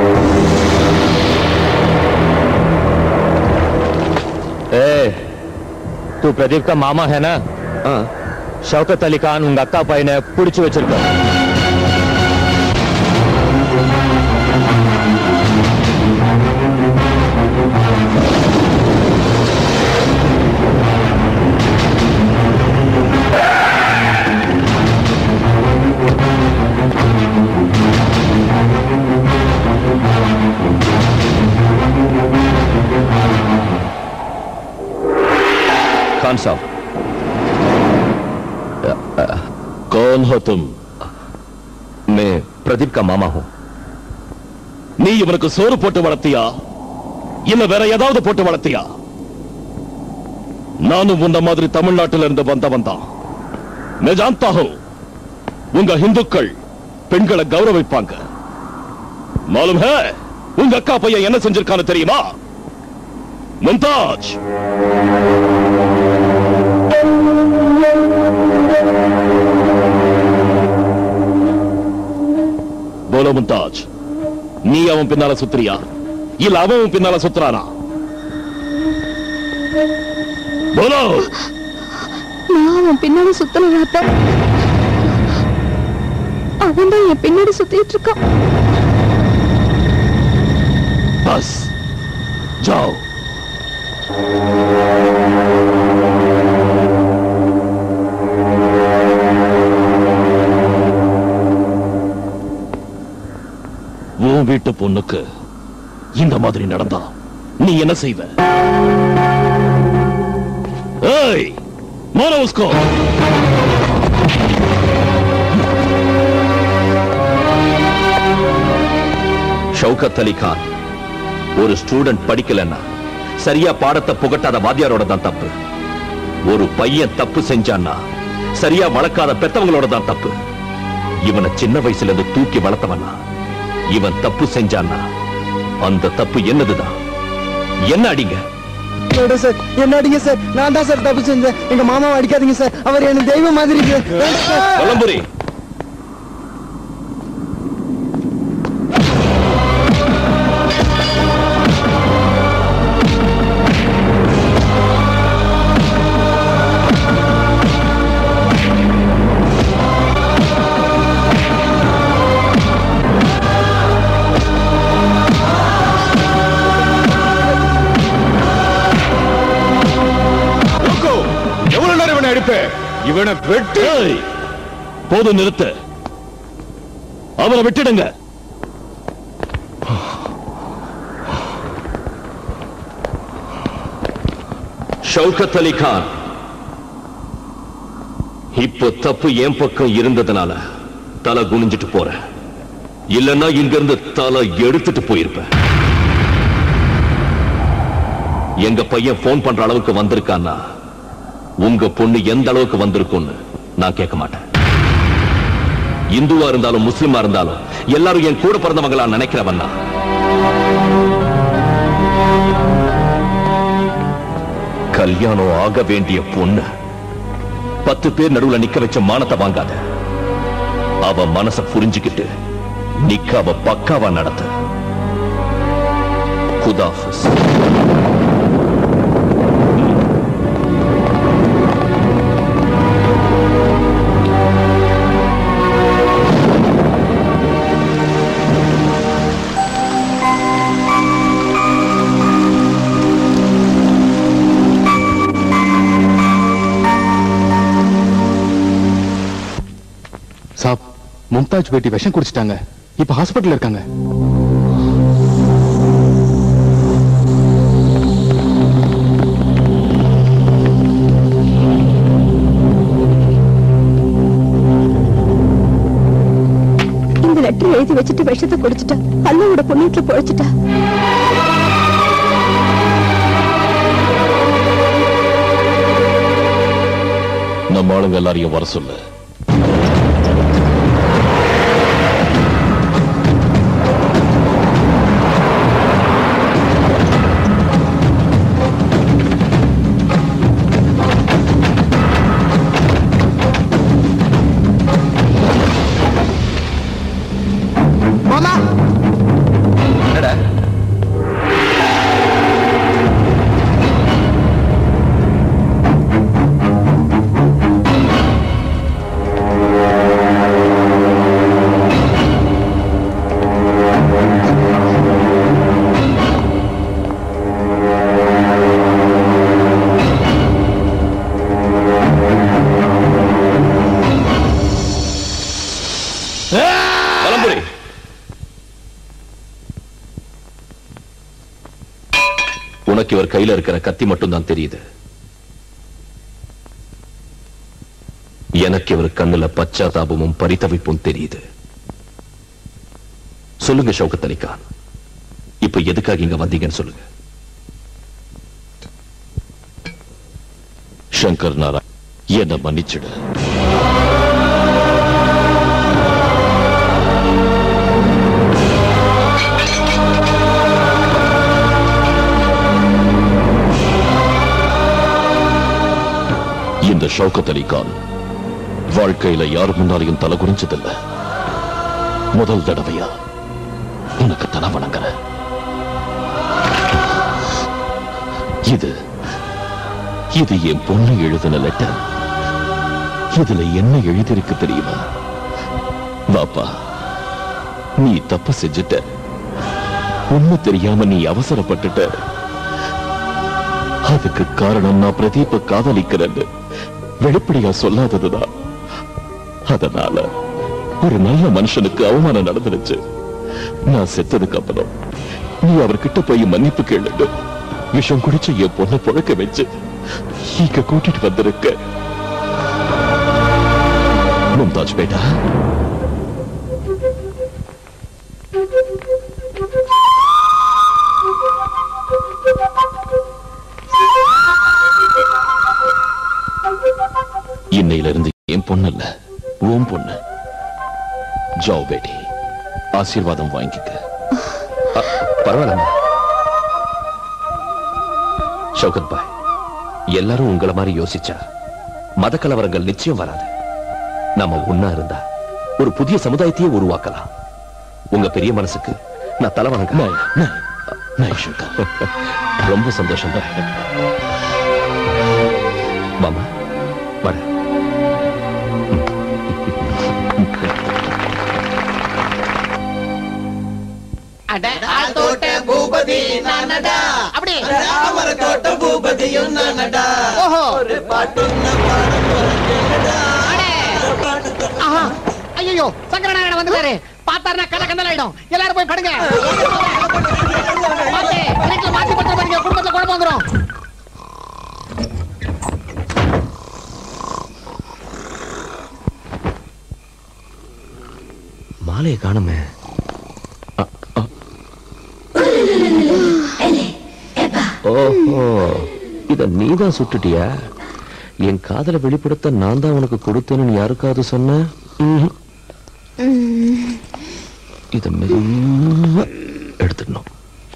ए, तू प्रदीप का मामा है ना? हाँ. शौकत अली खान उंग अक्का पाई ने पुड़िச்சு வச்சிருக்க. खान साहब, कौन हो तुम? मैं प्रदीप का मामा हूं. நீ இவனுக்கு சோறு போட்டு வளர்த்தியா இல்ல வேற ஏதாவது போட்டு வளர்த்தியா? நானும் உன்ன மாதிரி தமிழ்நாட்டில இருந்து வந்தவன் தான். मैं जानता हूं, உங்க இந்துக்கள் பெண்களை கௌரவிப்பாங்க. मालूम है உங்க அக்கா பையன் என்ன செஞ்சிருக்கான்னு தெரியுமா? மும்தாஜ், போலோ மும்தாஜ், நீ அவன் பின்னால சுத்துறியா இல்ல அவன் பின்னால சுத்துறானா? போலோ. நான் அவன் பின்னாடி சுத்தல, அவன் தான் என் பின்னாடி சுத்திட்டு இருக்கான். பஸ் जाओ. உன் வீட்டு பொண்ணுக்கு இந்த மாதிரி நடந்தா நீ என்ன செய்வ? ஏய், மாரோ உஸ்கோ. ஷௌகத் அலி கான் ஒரு ஸ்டூடெண்ட் படிக்கலன்னா சரியா பாடத்தை புகட்டாத வாத்தியாரோட தான் தப்பு. ஒரு பையன் தப்பு செஞ்சான்னா சரியா வளர்க்காத பெத்தவங்களோட தான் தப்பு. இவனை சின்ன வயசுல இருந்து தூக்கி வளர்த்தவனா இவன் தப்பு செஞ்சான்னா அந்த தப்பு என்னதுதான்? என்ன அடிங்க? சார், என்ன அடிங்க சார்? நான் தான் சார் தப்பு செஞ்சேன். எங்க மாமாவை அடிக்காதீங்க சார், அவர் எனக்கு தெய்வம் மாதிரி. கொலம்புரி, இவனை வெட்டு. போது, நிறுத்து. அவனை விட்டுடுங்க. ஷௌகத் அலி கான், இப்போ தப்பு என் பக்கம் இருந்ததுனால தலை குனிஞ்சிட்டு போற, இல்லன்னா இங்கிருந்து தலை எடுத்துட்டு போயிருப்ப. எங்க பையன் போன் பண்ற அளவுக்கு வந்திருக்கான்னா உங்க பொண்ணு எந்த அளவுக்கு வந்திருக்கும்னு நான் கேட்க மாட்டேன். இந்துவா இருந்தாலும் முஸ்லிமா இருந்தாலும் எல்லாரும் என் கூட பிறந்தவங்களா நினைக்கிறவன்னா கல்யாணம் ஆக வேண்டிய பொண்ணு பத்து பேர் நடுவுல நிக்க வச்ச மானத்தை வாங்காத. அவ மனச புரிஞ்சுக்கிட்டு நிக்காவ பக்காவா நடத்து. குதாஃபிஸ். சாப், மும்தாஜ் பேட்டி விஷம் குடிச்சிட்டாங்க. இப்ப ஹாஸ்பிட்டல் இருக்காங்க. எழுதி வச்சுட்டு விஷத்தை குடிச்சிட்டா. அல்லாவோட பொண்ணுல பொழைச்சிட்டா. நம்ம ஆளுங்க எல்லாரையும் வர சொல்லு. உனக்கு இவர் கையில இருக்கிற கத்தி மட்டும் தான் தெரியுது. எனக்கு இவர் கண்ணுல பச்சாதாபமும் பரிதவிப்பும் தெரியுது. சொல்லுங்க ஷௌகத் அலி கான், இப்ப எதுக்காக இங்க வந்தீங்கன்னு சொல்லுங்க. சங்கர் நாராயண், என்ன மன்னிச்சிடு. இந்த ஷௌகத் அலி கான் வாழ்க்கையில யார் முன்னாலையும் தலை குறைஞ்சதில்ல. முதல் தடவையா உனக்கு தலை வணங்குற. இது இது என் பொண்ணு எழுதின லெட்டர். இதுல என்ன எழுதிருக்கு தெரியுமா? பாப்பா, நீ தப்பு செஞ்சுட்ட. ஒண்ணு தெரியாம நீ அவசரப்பட்டுட்ட. அதுக்கு காரணம் நான் பிரதீப்ப காதலிக்கிறேன்னு வெளிப்படையா சொல்லாததுதான். அதனால ஒரு நல்ல மனுஷனுக்கு அவமானம் நடந்துருச்சு. நான் செத்ததுக்கு அப்புறம் நீ அவர்கிட்ட போய் மன்னிப்பு கேளுங்க. விஷம் குடிச்சு என் பொண்ணை புழக்க வச்சு இங்க கூட்டிட்டு வந்திருக்க. மும்தாஜ் பேட்டா, இன்னையிலிருந்து என் பொண்ணு இல்ல, உன் பொண்ணு. ஜாவ் பேட்டி, ஆசீர்வாதம் வாங்கிக்க. பரவாயில்ல ஷௌகத் பாய், எல்லாரும் உங்களை மாதிரி யோசிச்சா மத கலவரங்கள் நிச்சயம் வராது. நாம ஒன்னா இருந்தா ஒரு புதிய சமுதாயத்தையே உருவாக்கலாம். உங்க பெரிய மனசுக்கு நான் தலை வணங்குறேன். ரொம்ப சந்தோஷம். மாமா வர. தோட்ட பூபதி நானடா, அப்படி தோட்ட பூபதியும் நானடா. ஒரு பாட்டு ஐயோ, சங்கரநாராயணன் வந்துட்டாரு. பார்த்தாருன்னா கல கந்தல் ஆயிடும். எல்லாரும் போய் படுங்க. மாத்தி படுத்த பாருங்க, குடும்பத்துல குழப்பம் வந்துடும். மாலையை காணுமே. ஓஹோ, இத நீதான் சுட்டுட்டியா? என் காதலை வெளிப்படுத்த நான் தான் உனக்கு கொடுத்தேன்னு யாருக்காவது சொன்ன? இத மெதுவா எடுத்துடணும்.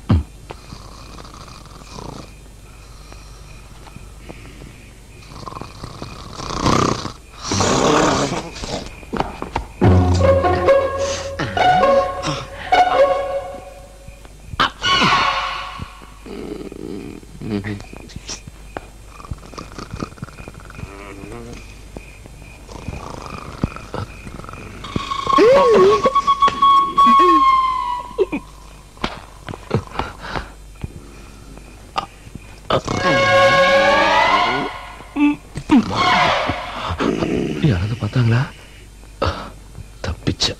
யாராவது பார்த்தாங்களா? தப்பிச்ச.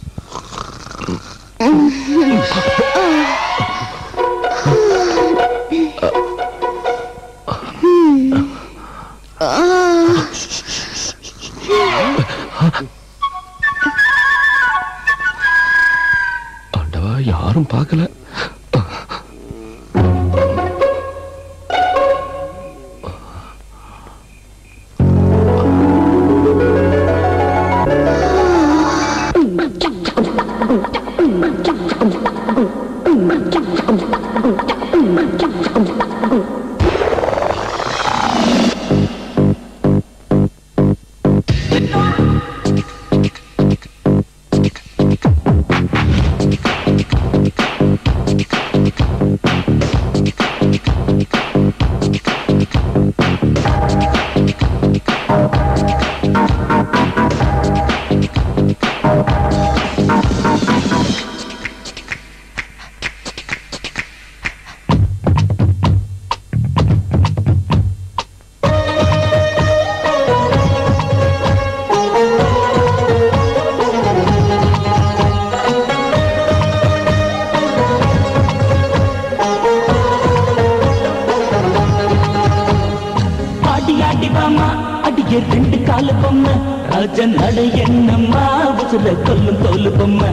பாமா அடிய ரெண்டு கால பொம்மை ராஜன் நட என்னம்மா உசுர கொல்லும் தோலு பொம்மை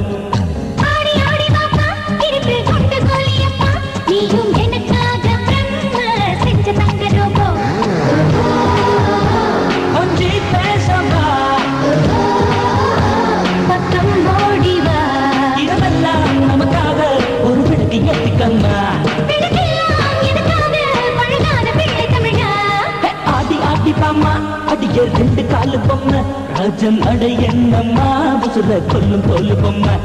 கொஞ்சி பேசவா பக்கம் ஓடிவா இதெல்லாம் நமக்காக ஒரு விளக்கு ஏத்திக்கம்மா ஆடி ஆடி பாமா அடிய ரெண்டு காலு பொம்மை ராஜன் அடை என்னம்மா உசுர கொல்லும் தோலு பொம்மை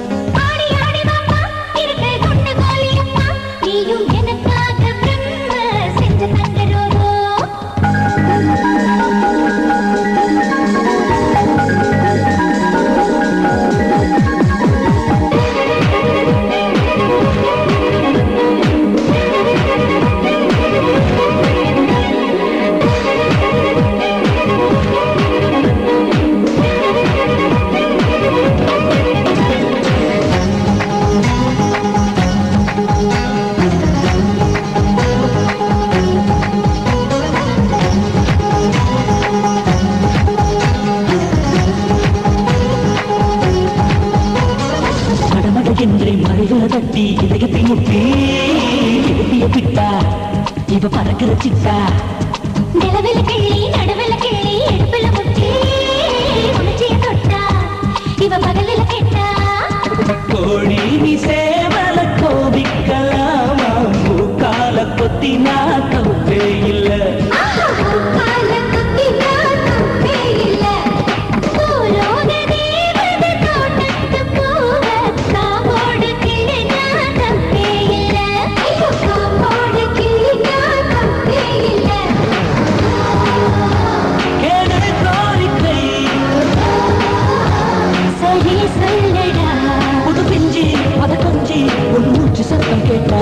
தட்டி இதயத்தை முட்டி எழுப்பிய பிட்டா இவ பறக்கிற சிட்டா நிலவில கிள்ளி நடுவில கிள்ளி எடுப்பில முட்டி உணர்ச்சிய தொட்டா இவ பகலில கெட்டா கோழி நீ சேவல கோபிக்கலாமா மூக்கால கொத்தினா தப்பே இல்ல சத்தம் கேட்டா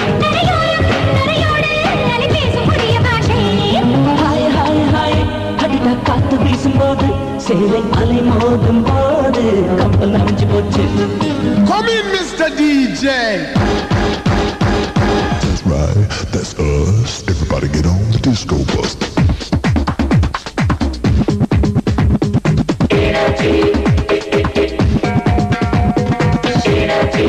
ஹாய் ஹாய் ஹாய் அடிடா காத்து வீசும்போது சேலை அலை மோதும் போது கப்பல் நனைஞ்சு போச்சு Come in, Mister D J. That's right, that's us. Everybody get on the disco bus. Energy. Energy.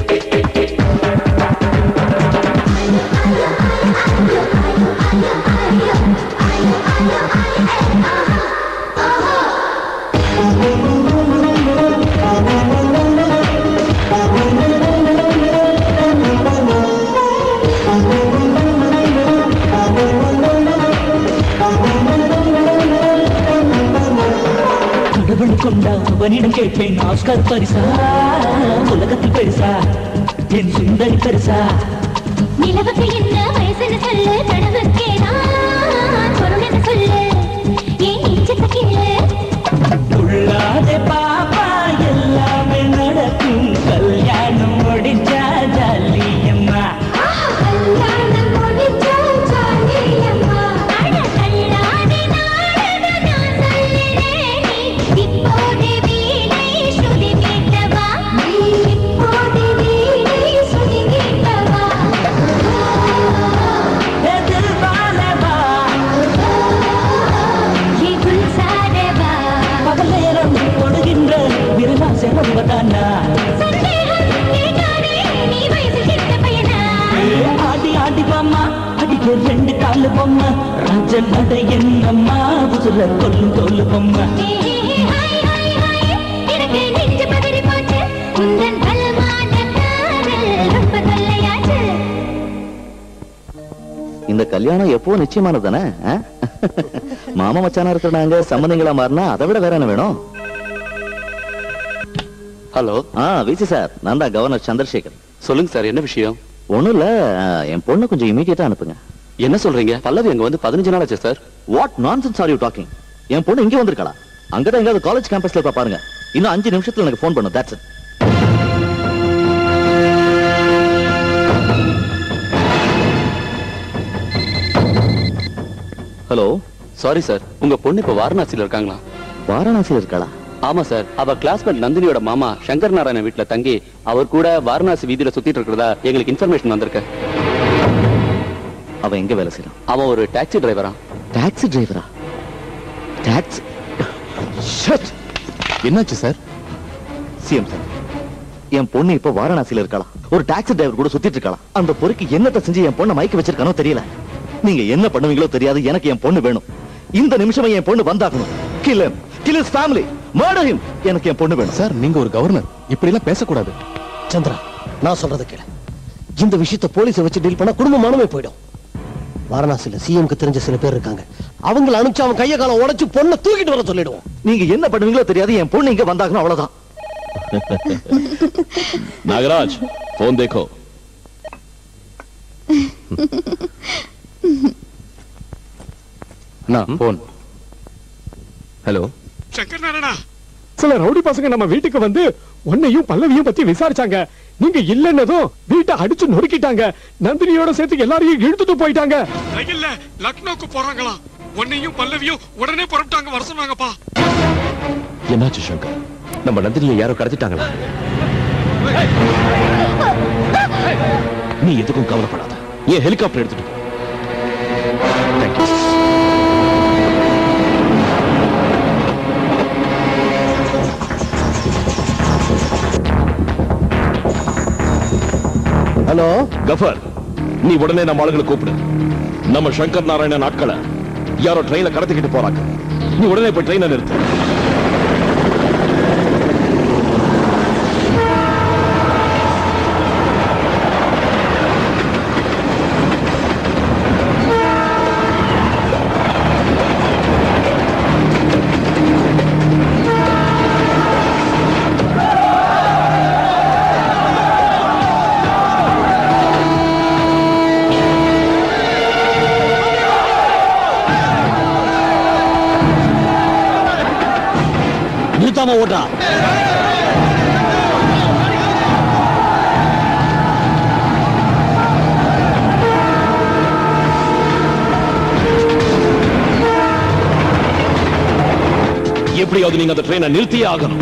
கொண்டா அவனிடம் கேட்பேன் ஆஸ்கார் பரிசா உலகத்தில் பெருசா என் சுந்தரி பெருசா நிலவுக்கு என்ன வயசுன்னு சொல்லு தடவுக்கேதான் பொருள் சொல்லு ஏன் நீச்சத்த கிள்ளு உள்ளாதே பாப்பா எல்லாமே நடக்கும் கல்யாணம் முடிஞ்சா ஜாலியம்மா கல்யாணம் முடிஞ்சா ஜாலியம்மா ஆடி ஆடி பாமா அடிக்க ரெண்டு காலு பொம்மை ராஜன் நட என்னம்மா உசுர கொல்லும் தோலு பொம்மை இந்த கல்யாணம் எப்போ நிச்சயமானதானே? மாமா மச்சானா இருக்கிறாங்க சம்பந்திங்களா மாறினா அதை விட வேற என்ன வேணும்? ஹலோ. ஆ விசி சார், நான் தான் கவர்னர் சந்திரசேகர். சொல்லுங்க சார், என்ன விஷயம்? ஒண்ணும் இல்ல, என் பொண்ணை கொஞ்சம் இமீடியட்டா அனுப்புங்க. என்ன சொல்றீங்க? பல்லவி அங்க வந்து பதினஞ்சு நாள் ஆச்சு சார். What nonsense are you talking? என் பொண்ணு இங்க வந்திருக்கா? அங்கதான் எங்காவது காலேஜ் கேம்பஸ்ல இருப்பா பாருங்க. இன்னும் அஞ்சு நிமிஷத்துல எனக்கு போன் பண்ணும். That's it. Hello. Sorry sir, உங்க பொண்ணு இப்ப வாரணாசியில இருக்காங்களா? வாரணாசியில இருக்காளா? ஆமா சார், அவ கிளாஸ்மேட் நந்தினியோட மாமா சங்கர் நாராயண வீட்டுல தங்கி அவர் கூட வாரணாசி வீதியில சுத்திட்டு இருக்கிறதா எங்களுக்கு இன்ஃபர்மேஷன் வந்திருக்கு. அவ எங்க வேலை செய்யறான்? அவன் ஒரு டாக்ஸி டிரைவரா. டாக்ஸி டிரைவரா? டாக்ஸ் என்னாச்சு சார்? சிஎம் சார், என் பொண்ணு இப்ப வாரணாசியில இருக்காளா? ஒரு டாக்ஸி டிரைவர் கூட சுத்திட்டு இருக்காளா? அந்த பொறுக்கு என்னத்தை செஞ்சு என் பொண்ணை மயக்க வச்சிருக்கானோ தெரியல. நீங்க என்ன பண்ணுவீங்களோ தெரியாது, எனக்கு என் பொண்ணு வேணும். இந்த நிமிஷமே என் பொண்ணு வந்தாகணும். Kill him, kill his family, murder him. எனக்கு என் பொண்ணு வேணும். சார், நீங்க ஒரு கவர்னர், இப்படி எல்லாம் பேசக்கூடாது. சந்திரா, நான் சொல்றத கேளு. இந்த விஷயத்தை போலீஸை வச்சு டீல் பண்ணா குடும்பமானமே போயிடும். வாரணாசியில சிஎம்க்கு தெரிஞ்ச சில பேர் இருக்காங்க. அவங்களை அனுப்பிச்சு அவன் கைய காலம் உடைச்சு பொண்ணை தூக்கிட்டு வர சொல்லிடுவோம். நீங்க என்ன பண்ணுவீங்களோ தெரியாது, என் பொண்ணு இங்க வந்தாகணும், அவ்வளவுதான். नागराज, फोन देखो. ना फोन. हेलो. சங்கர் நாராயணா, சில ரவுடி பசங்க நம்ம வீட்டுக்கு வந்து உன்னையும் பல்லவியும் பத்தி விசாரிச்சாங்க. நீங்க இல்லன்னதும் வீட்டை அடிச்சு நொறுக்கிட்டாங்க. நந்தினியோட சேர்த்து எல்லாரையும் இழுத்துட்டு போயிட்டாங்க. ரயில்ல லக்னோக்கு போறாங்களாம். உன்னையும் பல்லவியும் உடனே புறப்பட்டாங்க, வர சொன்னாங்கப்பா. என்னாச்சு சங்கர்? நம்ம நந்தினியை யாரோ கடத்திட்டாங்களா? நீ எதுக்கும் கவலைப்படாத, ஏன் ஹெலிகாப்டர் எடுத்துட்டு போ. தேங்க்யூ. ஹலோ கஃபர், நீ உடனே நம்ம ஆளுகளை கூப்பிடு. நம்ம சங்கர் நாராயணன் ஆட்களை யாரோ ட்ரெயின்ல கடத்திக்கிட்டு போறாங்க. நீ உடனே போய் ட்ரெயினை நிறுத்து. நிறுத்தாம ஓட்டா. எப்படியாவது நீங்க அந்த ட்ரெயினை நிறுத்தியே ஆகணும்.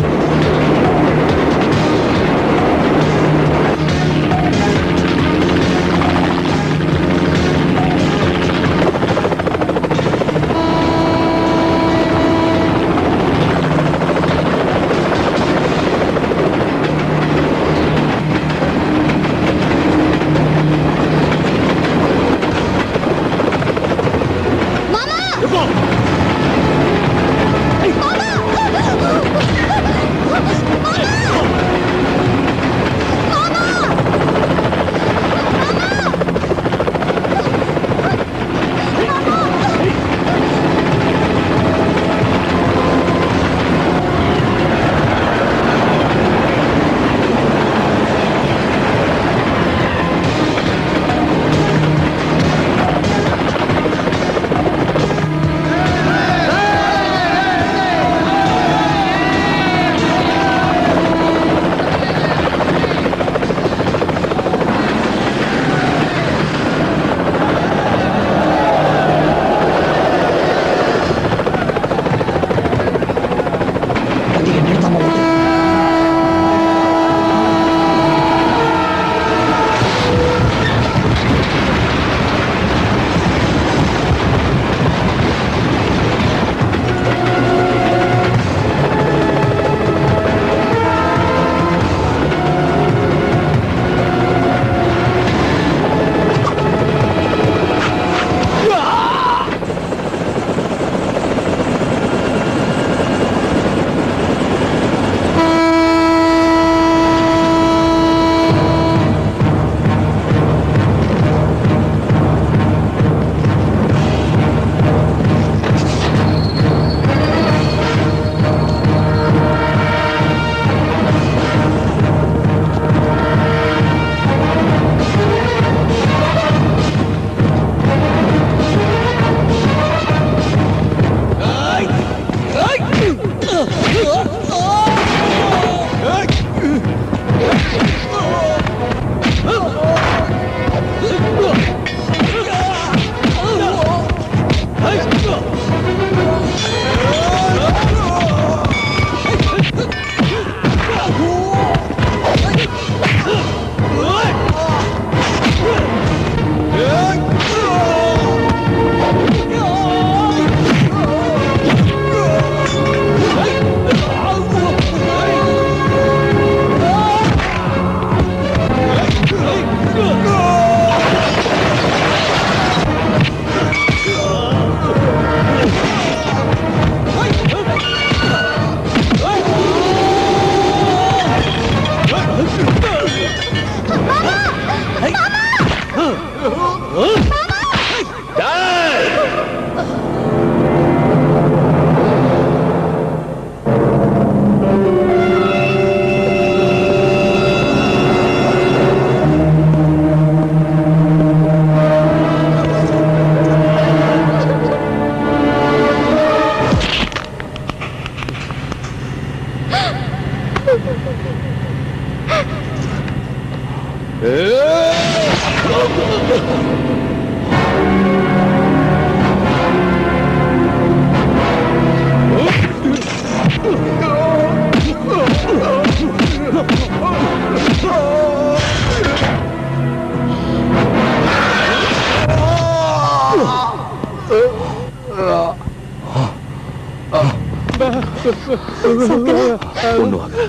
ஒண்ணு வாங்க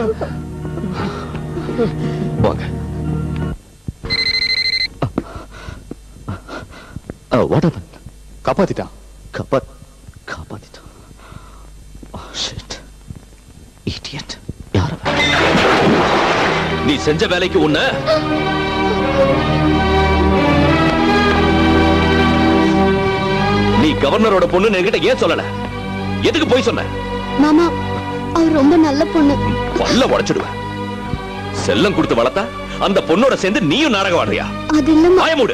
வாங்க. What happen? காப்பாத்திட்டான். காப்பா காப்பாத்திட்டான். Shit idiot. யார் நீ செஞ்ச வேலைக்கு உன்ன நீ கவர்னரோட பொண்ணு என்கிட்ட ஏன் சொல்லல? எதுக்கு போய் சொன்ன? மாமா அவர் ரொம்ப நல்ல பொண்ணு. பல்ல உடைச்சிடுவேன். செல்லம் கொடுத்து வளர்த்தா அந்த பொண்ணோட சேர்ந்து நீயும் நாடகம் ஆடுறியா? அது இல்ல மாயமூடு.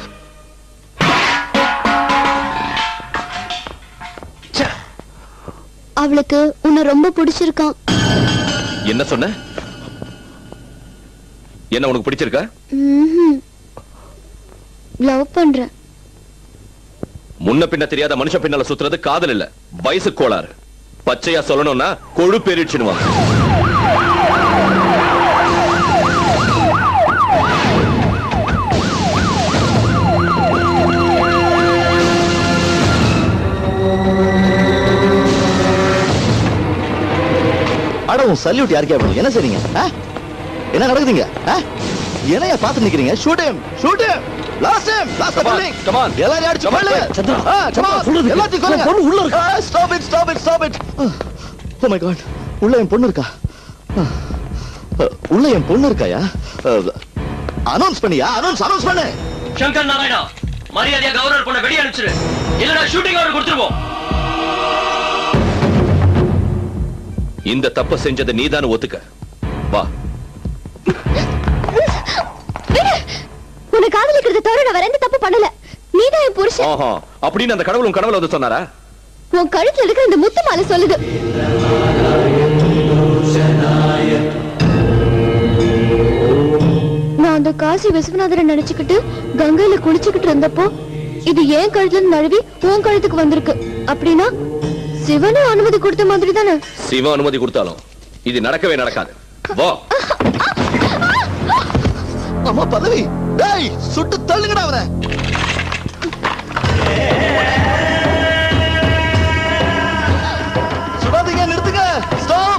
அவளுக்கு உன்னை ரொம்ப பிடிச்சிருக்கான். என்ன சொன்ன? என்ன உனக்கு பிடிச்சிருக்கா? லவ் பண்ற. முன்ன பின்ன தெரியாத மனுஷ பின்னால சுத்துறது காதல் இல்ல, வயசு கோளாறு. பச்சையா சொல்லணும்னா கொழுப்பேறிடுச்சுன்னு. அடவும் சல்யூட் யாருக்கே பண்ணுங்க. என்ன செய்றீங்க? என்ன நடக்குதுங்க? என்னைய பார்த்து நிக்கிறீங்க? Shoot him, shoot him. Last time, last time. Come on. எல்லாரையும் அடிச்சு கொல்லுங்க. Chandra, come on. எல்லாத்தையும் கொல்லுங்க. பொண்ணு உள்ள இருக்கா? Stop it, stop it, stop it. Oh my god. உள்ள என் பொண்ணு இருக்கா? உள்ள என் பொண்ணு இருக்காயா? அனௌன்ஸ் பண்ணியா? அனௌன்ஸ் அனௌன்ஸ் பண்ணு. சங்கர் நாராயணா, மரியாதையா கவர்னர் பொண்ண வெளிய அனுப்பிச்சிரு. இல்லனா ஷூட்டிங் ஆர்டர் கொடுத்துருவோம். இந்த தப்ப செஞ்சது நீதான ஒத்துக்க. வா. உன்னை காதலிக்கிறத தவிர நான் வேற எந்த தப்பு பண்ணல. நீதான் என் புருஷன். ஆஹா, அப்படின்னு அந்த கடவுள் உன் கனவுல வந்து சொன்னாரா? உன் கழுத்துல இருக்கிற இந்த முத்து மாலை சொல்லுது. நான் அந்த காசி விஸ்வநாதரை நினைச்சுக்கிட்டு கங்கையில குளிச்சுக்கிட்டு இருந்தப்போ இது ஏன் கழுத்துல நழுவி உன் கழுத்துக்கு வந்திருக்கு. அப்படின்னா சிவனே அனுமதி கொடுத்த மாதிரி தானே? சிவன் அனுமதி கொடுத்தாலும் இது நடக்கவே நடக்காது. வா. அம்மா பதவி. டேய் சுட்டு தள்ளுங்கடா அவனை. சுடாதீங்க, நிறுத்துங்க. ஸ்டாப்.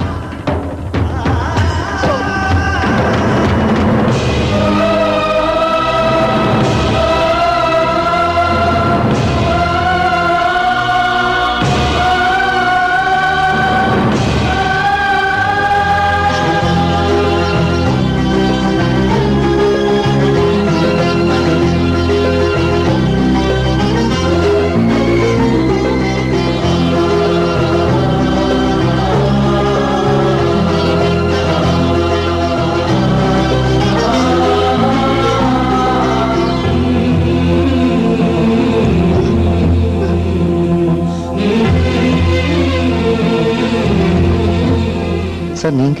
சார் நீங்க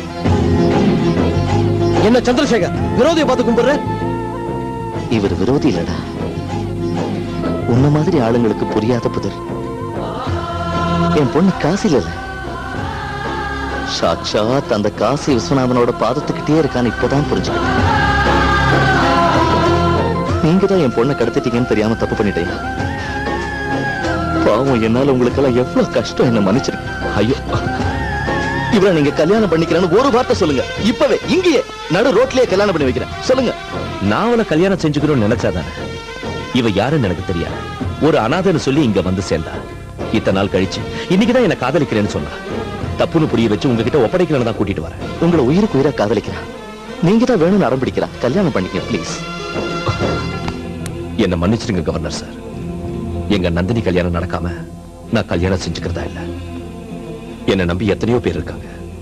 என்ன சந்திரசேகர் விரோதியை பார்த்து கும்பிடுற? இவர் விரோதி இல்லடா, உன்ன மாதிரி ஆளுங்களுக்கு புரியாத புதர். என் பொண்ணு காசில இல்ல, சாட்சாத் அந்த காசி விஸ்வநாதனோட பாதத்துக்கிட்டே இருக்கான்னு இப்பதான் புரிஞ்சுக்கிட்டேன். நீங்க தான் என் பொண்ணை கடத்திட்டீங்கன்னு தெரியாம தப்பு பண்ணிட்டீங்க. பாவம், என்னால உங்களுக்கு எல்லாம் எவ்வளவு கஷ்டம். என்ன மன்னிச்சிருக்கேன். ஐயோ, இவரை நீங்க கல்யாணம் பண்ணிக்கிறேன்னு ஒரு வார்த்தை சொல்லுங்க. இப்பவே இங்கேயே நடு ரோட்லயே கல்யாணம் பண்ணி வைக்கிறேன். சொல்லுங்க. நான் அவளை கல்யாணம் செஞ்சுக்கணும்னு நினைச்சாதானே. இவ யாருன்னு எனக்கு தெரியாது. ஒரு அனாதைன்னு சொல்லி இங்க வந்து சேர்ந்தா. இத்தனை நாள் கழிச்சு இன்னைக்குதான் என்ன காதலிக்கிறேன்னு சொன்னா. தப்புன்னு புரிய வச்சு உங்ககிட்ட ஒப்படைக்கிறேன்னு தான் கூட்டிட்டு வரேன். உங்களை உயிருக்கு உயிரா காதலிக்கிறா. நீங்க தான் வேணும்னு அடம் பிடிக்கிறா. கல்யாணம் பண்ணிக்க ப்ளீஸ். என்ன மன்னிச்சிருங்க கவர்னர் சார். எங்க நந்தினி கல்யாணம் நடக்காம நான் கல்யாணம் செஞ்சுக்கிறதா இல்ல. என்ன நம்பி எத்தனையோ பேர் இருக்காங்க.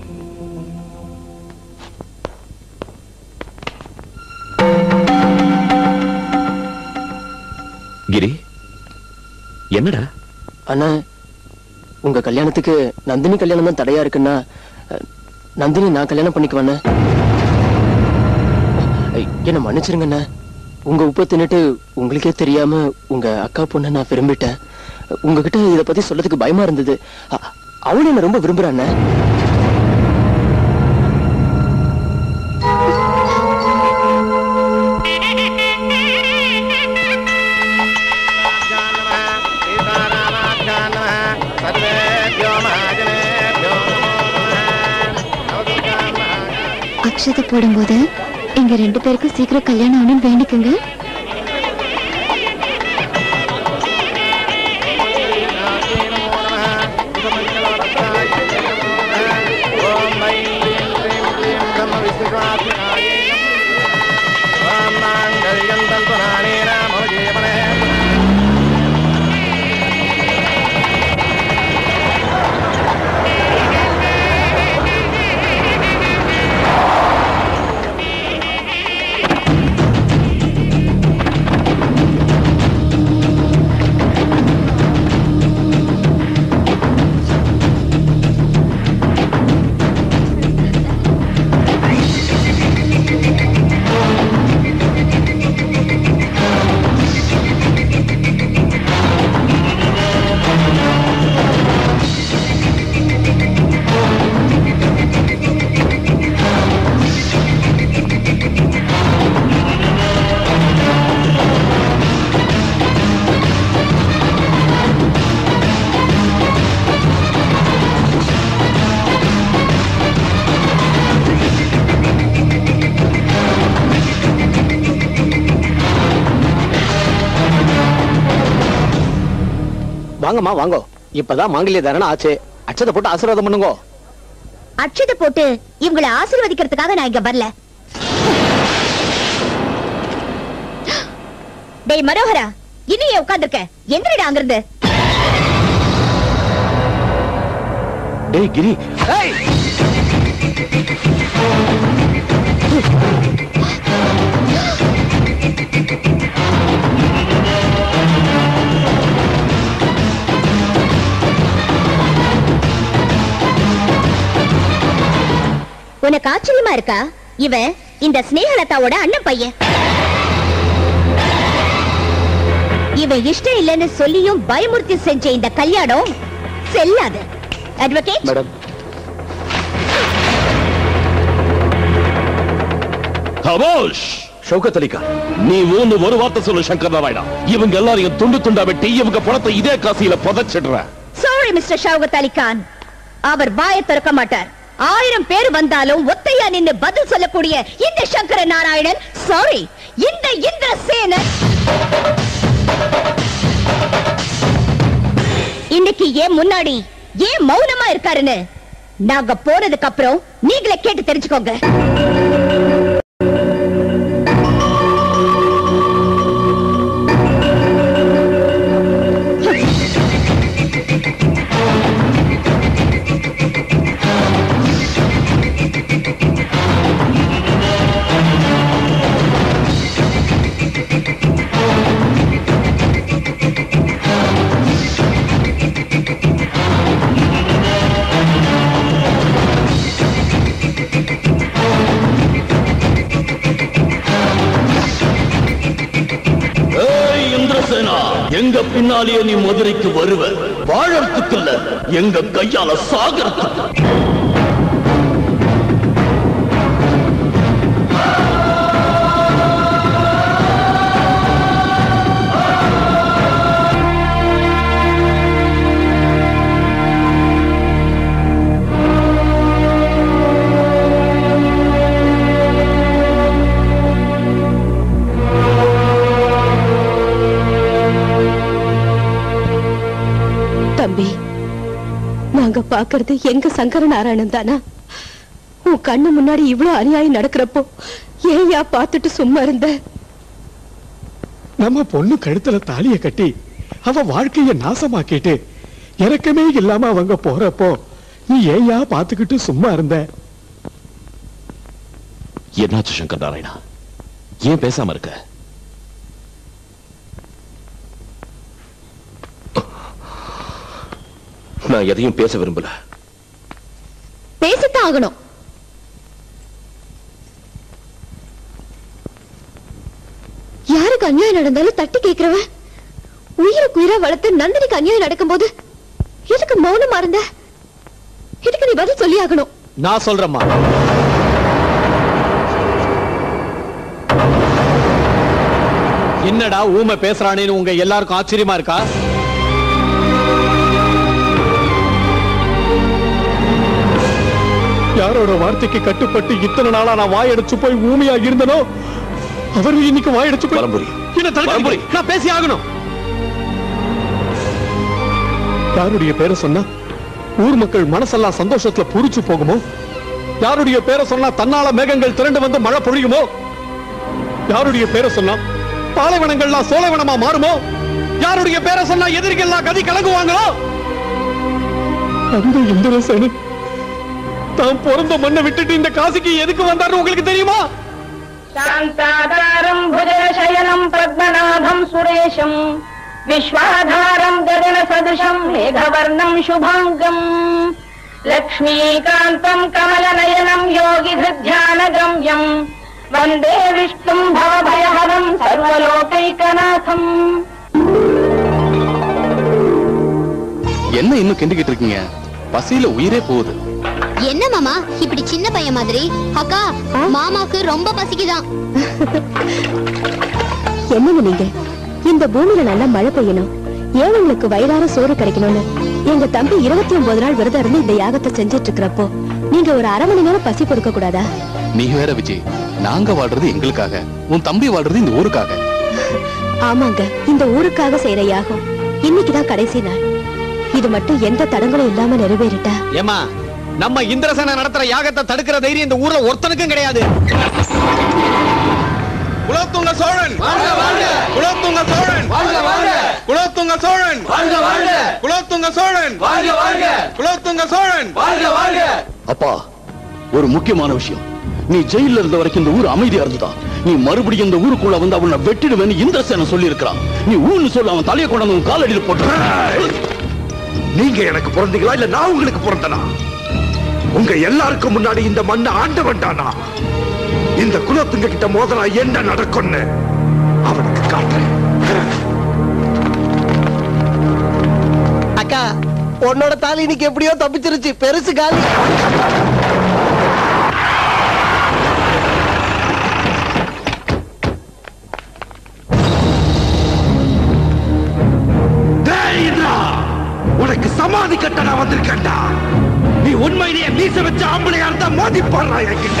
கிரி, என்னடா? அண்ணா, உங்க கல்யாணத்துக்கு நந்தினி கல்யாணம் தான் தடையா இருக்குன்னா நந்தினி நான் கல்யாணம் பண்ணிக்குவேண்ணா. என்ன மன்னிச்சிருங்கண்ணா. உங்க உப்பை தின்னுட்டு உங்களுக்கே தெரியாம உங்க அக்கா பொண்ணை நான் விரும்பிட்டேன். உங்ககிட்ட இத பத்தி சொல்றதுக்கு பயமா இருந்தது. அவளும் என்ன ரொம்ப விரும்புறாண்ணா. சர்வேभ्यो महाजनेभ्यो नमो அக்ஷதை போடும்போது எங்க ரெண்டு பேருக்கும் சீக்கிரம் கல்யாணம் ஆகணும்னு வேண்டிக்குங்க. வாங்கம்மா வாங்க. இப்பதான் மாங்கல்ய தாரணை ஆச்சு. அச்சதை போட்டு ஆசீர்வாதம் பண்ணுங்க. அச்சதை போட்டு இவங்களை ஆசீர்வதிக்கிறதுக்காக நான் இங்க வரல. டேய் மனோகரா, இன்னும் உட்கார்ந்துருக்க, எந்திரடா அங்கிருந்து. டேய் கிரி, உனக்கு ஆச்சரியமா இருக்கா? இவன் இந்த ஸ்னேகலதாவோட அண்ணன் பையன். இவன் இஷ்டம் இல்லைன்னு சொல்லியும் பயமுறுத்தி செஞ்ச இந்த கல்யாணம் செல்லாது. Advocate madam. ஹவோஷ் ஷௌகத் அலி கான், நீ ஊன்னு ஒரு வார்த்தை சொல்லு சங்கர் நாராயணா. இவங்க எல்லாரையும் துண்டு துண்டா வெட்டி இவங்க பணத்தை இதே காசியில புதைச்சிடுற. சாரி மிஸ்டர் ஷௌகத் அலி கான், அவர் வாயை திறக்க மாட்டார். ஆயிரம் பேர் வந்தாலும் ஒத்தையா நின்னு பதில் சொல்லக்கூடிய இந்த சங்கர நாராயணன், சாரி இந்த இந்திரசேனன் இன்னைக்கு ஏன் முன்னாடி ஏன் மௌனமா இருக்காருன்னு நாங்க போனதுக்கு அப்புறம் நீங்களே கேட்டு தெரிஞ்சுக்கோங்க. எங்க பின்னாலேயே நீ மதுரைக்கு வருவ. வாழறதுக்கு இல்ல, எங்க கையால சாகறதுக்கு. தம்பி, நாங்க பாக்குறது எங்க சங்கர நாராயணன் தானா? உன் கண்ணு முன்னாடி இவ்வளவு அநியாயம் நடக்கிறப்போ ஏயா பார்த்துட்டு சும்மா இருந்த? நம்ம பொண்ணு கழுத்துல தாலிய கட்டி அவ வாழ்க்கைய நாசமாக்கிட்டு இறக்கமே இல்லாம அவங்க போறப்போ நீ ஏயா பார்த்துக்கிட்டு சும்மா இருந்த? என்னாச்சு சங்கர் நாராயணா, ஏன் பேசாம இருக்க? நான் எதையும் பேச விரும்பல. பேசித்தான் ஆகணும். யாருக்கு அநியாயம் நடந்தாலும் தட்டி கேட்கிறவன், உயிருக்கு உயிரை வளர்த்து நந்தினிக்கு அநியாயம் நடக்கும் போது எதுக்கு மௌனமா இருந்த? இதுக்கு நீ பதில் சொல்லி ஆகணும். நான் சொல்றேம்மா. என்னடா ஊமை பேசுறானேன்னு உங்க எல்லாருக்கும் ஆச்சரியமா இருக்கா? யாரோட வார்த்தைக்கு கட்டுப்பட்டு இத்தனை நாளா நான் வாயடைச்சு போய் ஊமையா இருந்தனோ அவர் இன்னைக்கு வாயடைச்சு போய் பரம்புரி என்ன தடுக்க நான் பேசி ஆகணும். யாருடைய பேரை சொன்னா ஊர் மக்கள் மனசெல்லாம் சந்தோஷத்துல பூரிச்சு போகுமோ? யாருடைய பேரை சொன்னா தன்னால மேகங்கள் திரண்டு வந்து மழை பொழியுமோ? யாருடைய பேரை சொன்னா பாலைவனங்கள்லாம் சோலைவனமா மாறுமோ? யாருடைய பேரை சொன்னா எதிரிகள்லாம் கதி கலங்குவாங்களோ? அந்த இந்திரசேனன் தான் பிறந்த மண்ணை விட்டுட்டு இந்த காசிக்கு எதுக்கு வந்தாரு உங்களுக்கு தெரியுமா? शान्ताधारं भुजशयनं पद्मनाभं सुरेशं विश्वाधारं गगनसदृशं मेघवर्णं शुभाङ्गं लक्ष्मीकान्तं कमलनयनं योगिधृध्यानगम्यं वन्दे विष्णुं भवभयहरं सर्वलोकैकनाथम्. என்ன இன்னும் கிண்டிக்கிட்டு இருக்கீங்க? பசியில உயிரே போகுது. என்ன மாமா இப்படி சின்ன பையன் மாதிரி? அக்கா மாமாக்கு ரொம்ப பசிக்குதான். என்னங்க நீங்க? இந்த பூமியில நல்லா மழை பெய்யணும், ஏழைங்களுக்கு வயிறார சோறு கிடைக்கணும்னு எங்க தம்பி இருபத்தி ஒன்பது நாள் விரதம் இருந்து இந்த யாகத்தை செஞ்சிட்டு இருக்கிறப்போ நீங்க ஒரு அரை மணி நேரம் பசி பொறுக்க கூடாதா? நீ வேற விஜய், நாங்க வாழ்றது எங்களுக்காக, உன் தம்பி வாழ்றது இந்த ஊருக்காக. ஆமாங்க, இந்த ஊருக்காக செய்யற யாகம் இன்னைக்குதான் கடைசி நாள். இது மட்டும் எந்த தடங்களும் இல்லாம நிறைவேறிட்டா. ஏமா, நம்ம இந்திரசேன நடத்துற யாகத்தை தடுக்கிற தைரியம் இந்த ஊர்ல ஒருத்தனுக்கும் கிடையாது. குலோத்துங்க சோழன் வாழ்க வாழ்க! குலோத்துங்க சோழன் வாழ்க வாழ்க! குலோத்துங்க சோழன் வாழ்க வாழ்க! குலோத்துங்க சோழன் வாழ்க வாழ்க! குலோத்துங்க சோழன் வாழ்க வாழ்க! அப்பா, ஒரு முக்கியமான விஷயம். நீ ஜெயில இருந்த வரைக்கும் இந்த ஊர் அமைதியா இருந்ததா? நீ மறுபடியும் இந்த ஊருக்குள்ள வந்து அவனை வெட்டிடுவேன்னு இந்திரசேன சொல்லி இருக்கிறான். நீ ஊன்னு சொல்ல அவன் தலையை கொண்டு வந்து காலடியில் போட்டு. நீங்க எனக்கு பிறந்தீங்களா இல்ல நான் உங்களுக்கு பிறந்தனா? உங்க எல்லாருக்கும் முன்னாடி இந்த மண்ணை ஆண்ட வேண்டானா? இந்த குலத்துங்க கிட்ட மோதனா என்ன நடக்கும்னு அவனுக்கு காட்டுறேன். அக்கா, உன்னோட தாலி இன்னைக்கு எப்படியோ தப்பிச்சிருச்சு. பெருசு காலி. உனக்கு சமாதி கட்ட நான் வந்திருக்கேன்டா. நீ உண்மையிலேயே மீச வச்ச ஆம்பளையா இருந்தா மோதி பாடுறா என்கிட்ட.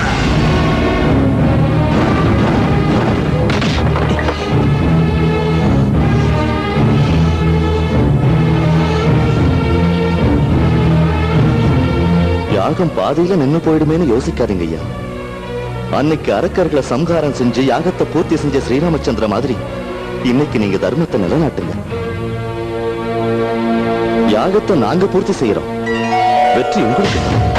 யாகம் பாதியில நின்னு போயிடுமேன்னு யோசிக்காதீங்க ஐயா. அன்னைக்கு அரக்கர்களை சம்ஹாரம் செஞ்சு யாகத்தை பூர்த்தி செஞ்ச ஸ்ரீராமச்சந்திர மாதிரி இன்னைக்கு நீங்க தர்மத்தை நிலைநாட்டுங்க. யாகத்தை நாங்க பூர்த்தி செய்யறோம், வெற்றி உங்களுக்கு.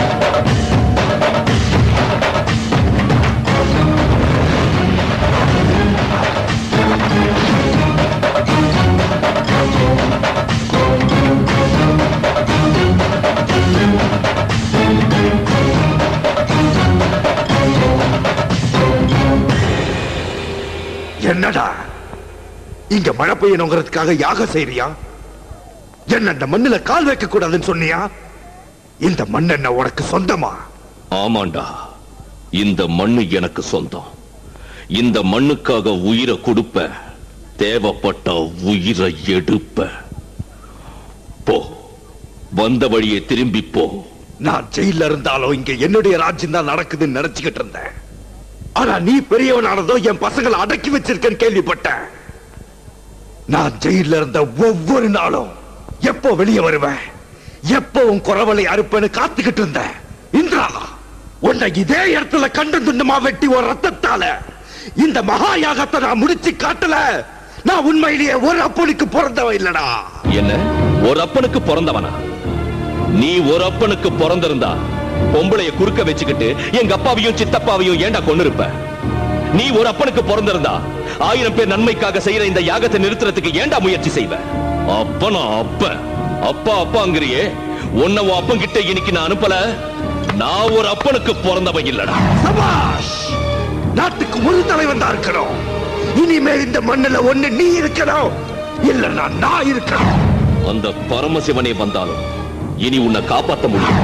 என்னடா இங்க மழை பெய்யணுங்கிறதுக்காக யாகம் செய்யறியா? என்ன இந்த மண்ணுல கால் வைக்க கூடாதுன்னு சொன்னியா? இந்த மண் என்ன உனக்கு சொந்தமா? ஆமாண்டா, இந்த மண்ணு எனக்கு சொந்தம். இந்த மண்ணுக்காக உயிரை கொடுப்ப, தேவைப்பட்ட உயிரை எடுப்ப. போ, வந்த வழியை திரும்பி போ. நான் ஜெயில இருந்தாலும் இங்க என்னுடைய ராஜ்யம் தான் நடக்குதுன்னு நினைச்சுக்கிட்டு இருந்தேன். ஆனா நீ பெரியவனானதோ என் பசங்களை அடக்கி வச்சிருக்கேன்னு கேள்விப்பட்டேன். நான் ஜெயில இருந்த ஒவ்வொரு நாளும் எப்போ வெளியே வருவேன், எப்போ உன் குறவலை அறுப்பேன்னு காத்துக்கிட்டு இருந்தேன். இந்திரா, உன்னை இதே இடத்துல கண்டு துண்டமா வெட்டி ஒரு ரத்தத்தால இந்த மகா யாகத்தை நான் முடிச்சு காட்டல. நான் உண்மையிலேயே ஒரு அப்பனுக்கு பிறந்தவன் இல்லடா. என்ன, ஒரு அப்பனுக்கு பிறந்தவனா? நீ ஒரு அப்பனுக்கு பிறந்திருந்தா பொம்பளைய குறுக்க வச்சுக்கிட்டு எங்க அப்பாவையும் சித்தப்பாவையும் ஏண்டா கொண்டு இருப்ப? நீ ஒரு அப்பனுக்கு பிறந்திருந்தா ஆயிரம் பேர் நன்மைக்காக செய்யற இந்த யாகத்தை நிறுத்துறதுக்கு ஏண்டா முயற்சி செய்வ? அப்பனா அப்ப அப்பா அப்பாங்கிறியே, உன்ன உன் அப்பன் கிட்ட இன்னைக்கு நான் அனுப்பல. நான் ஒரு அப்பனுக்கு பிறந்தவன் இல்லடா. சபாஷ்! நாட்டுக்கு ஒரு தலைவன் தான் இருக்கணும். இனிமேல் இந்த மண்ணுல ஒண்ணு நீ இருக்கணும், இல்லன்னா நான் இருக்கணும். அந்த பரமசிவனே வந்தாலும் இனி உன்னை காப்பாற்ற முடியும்.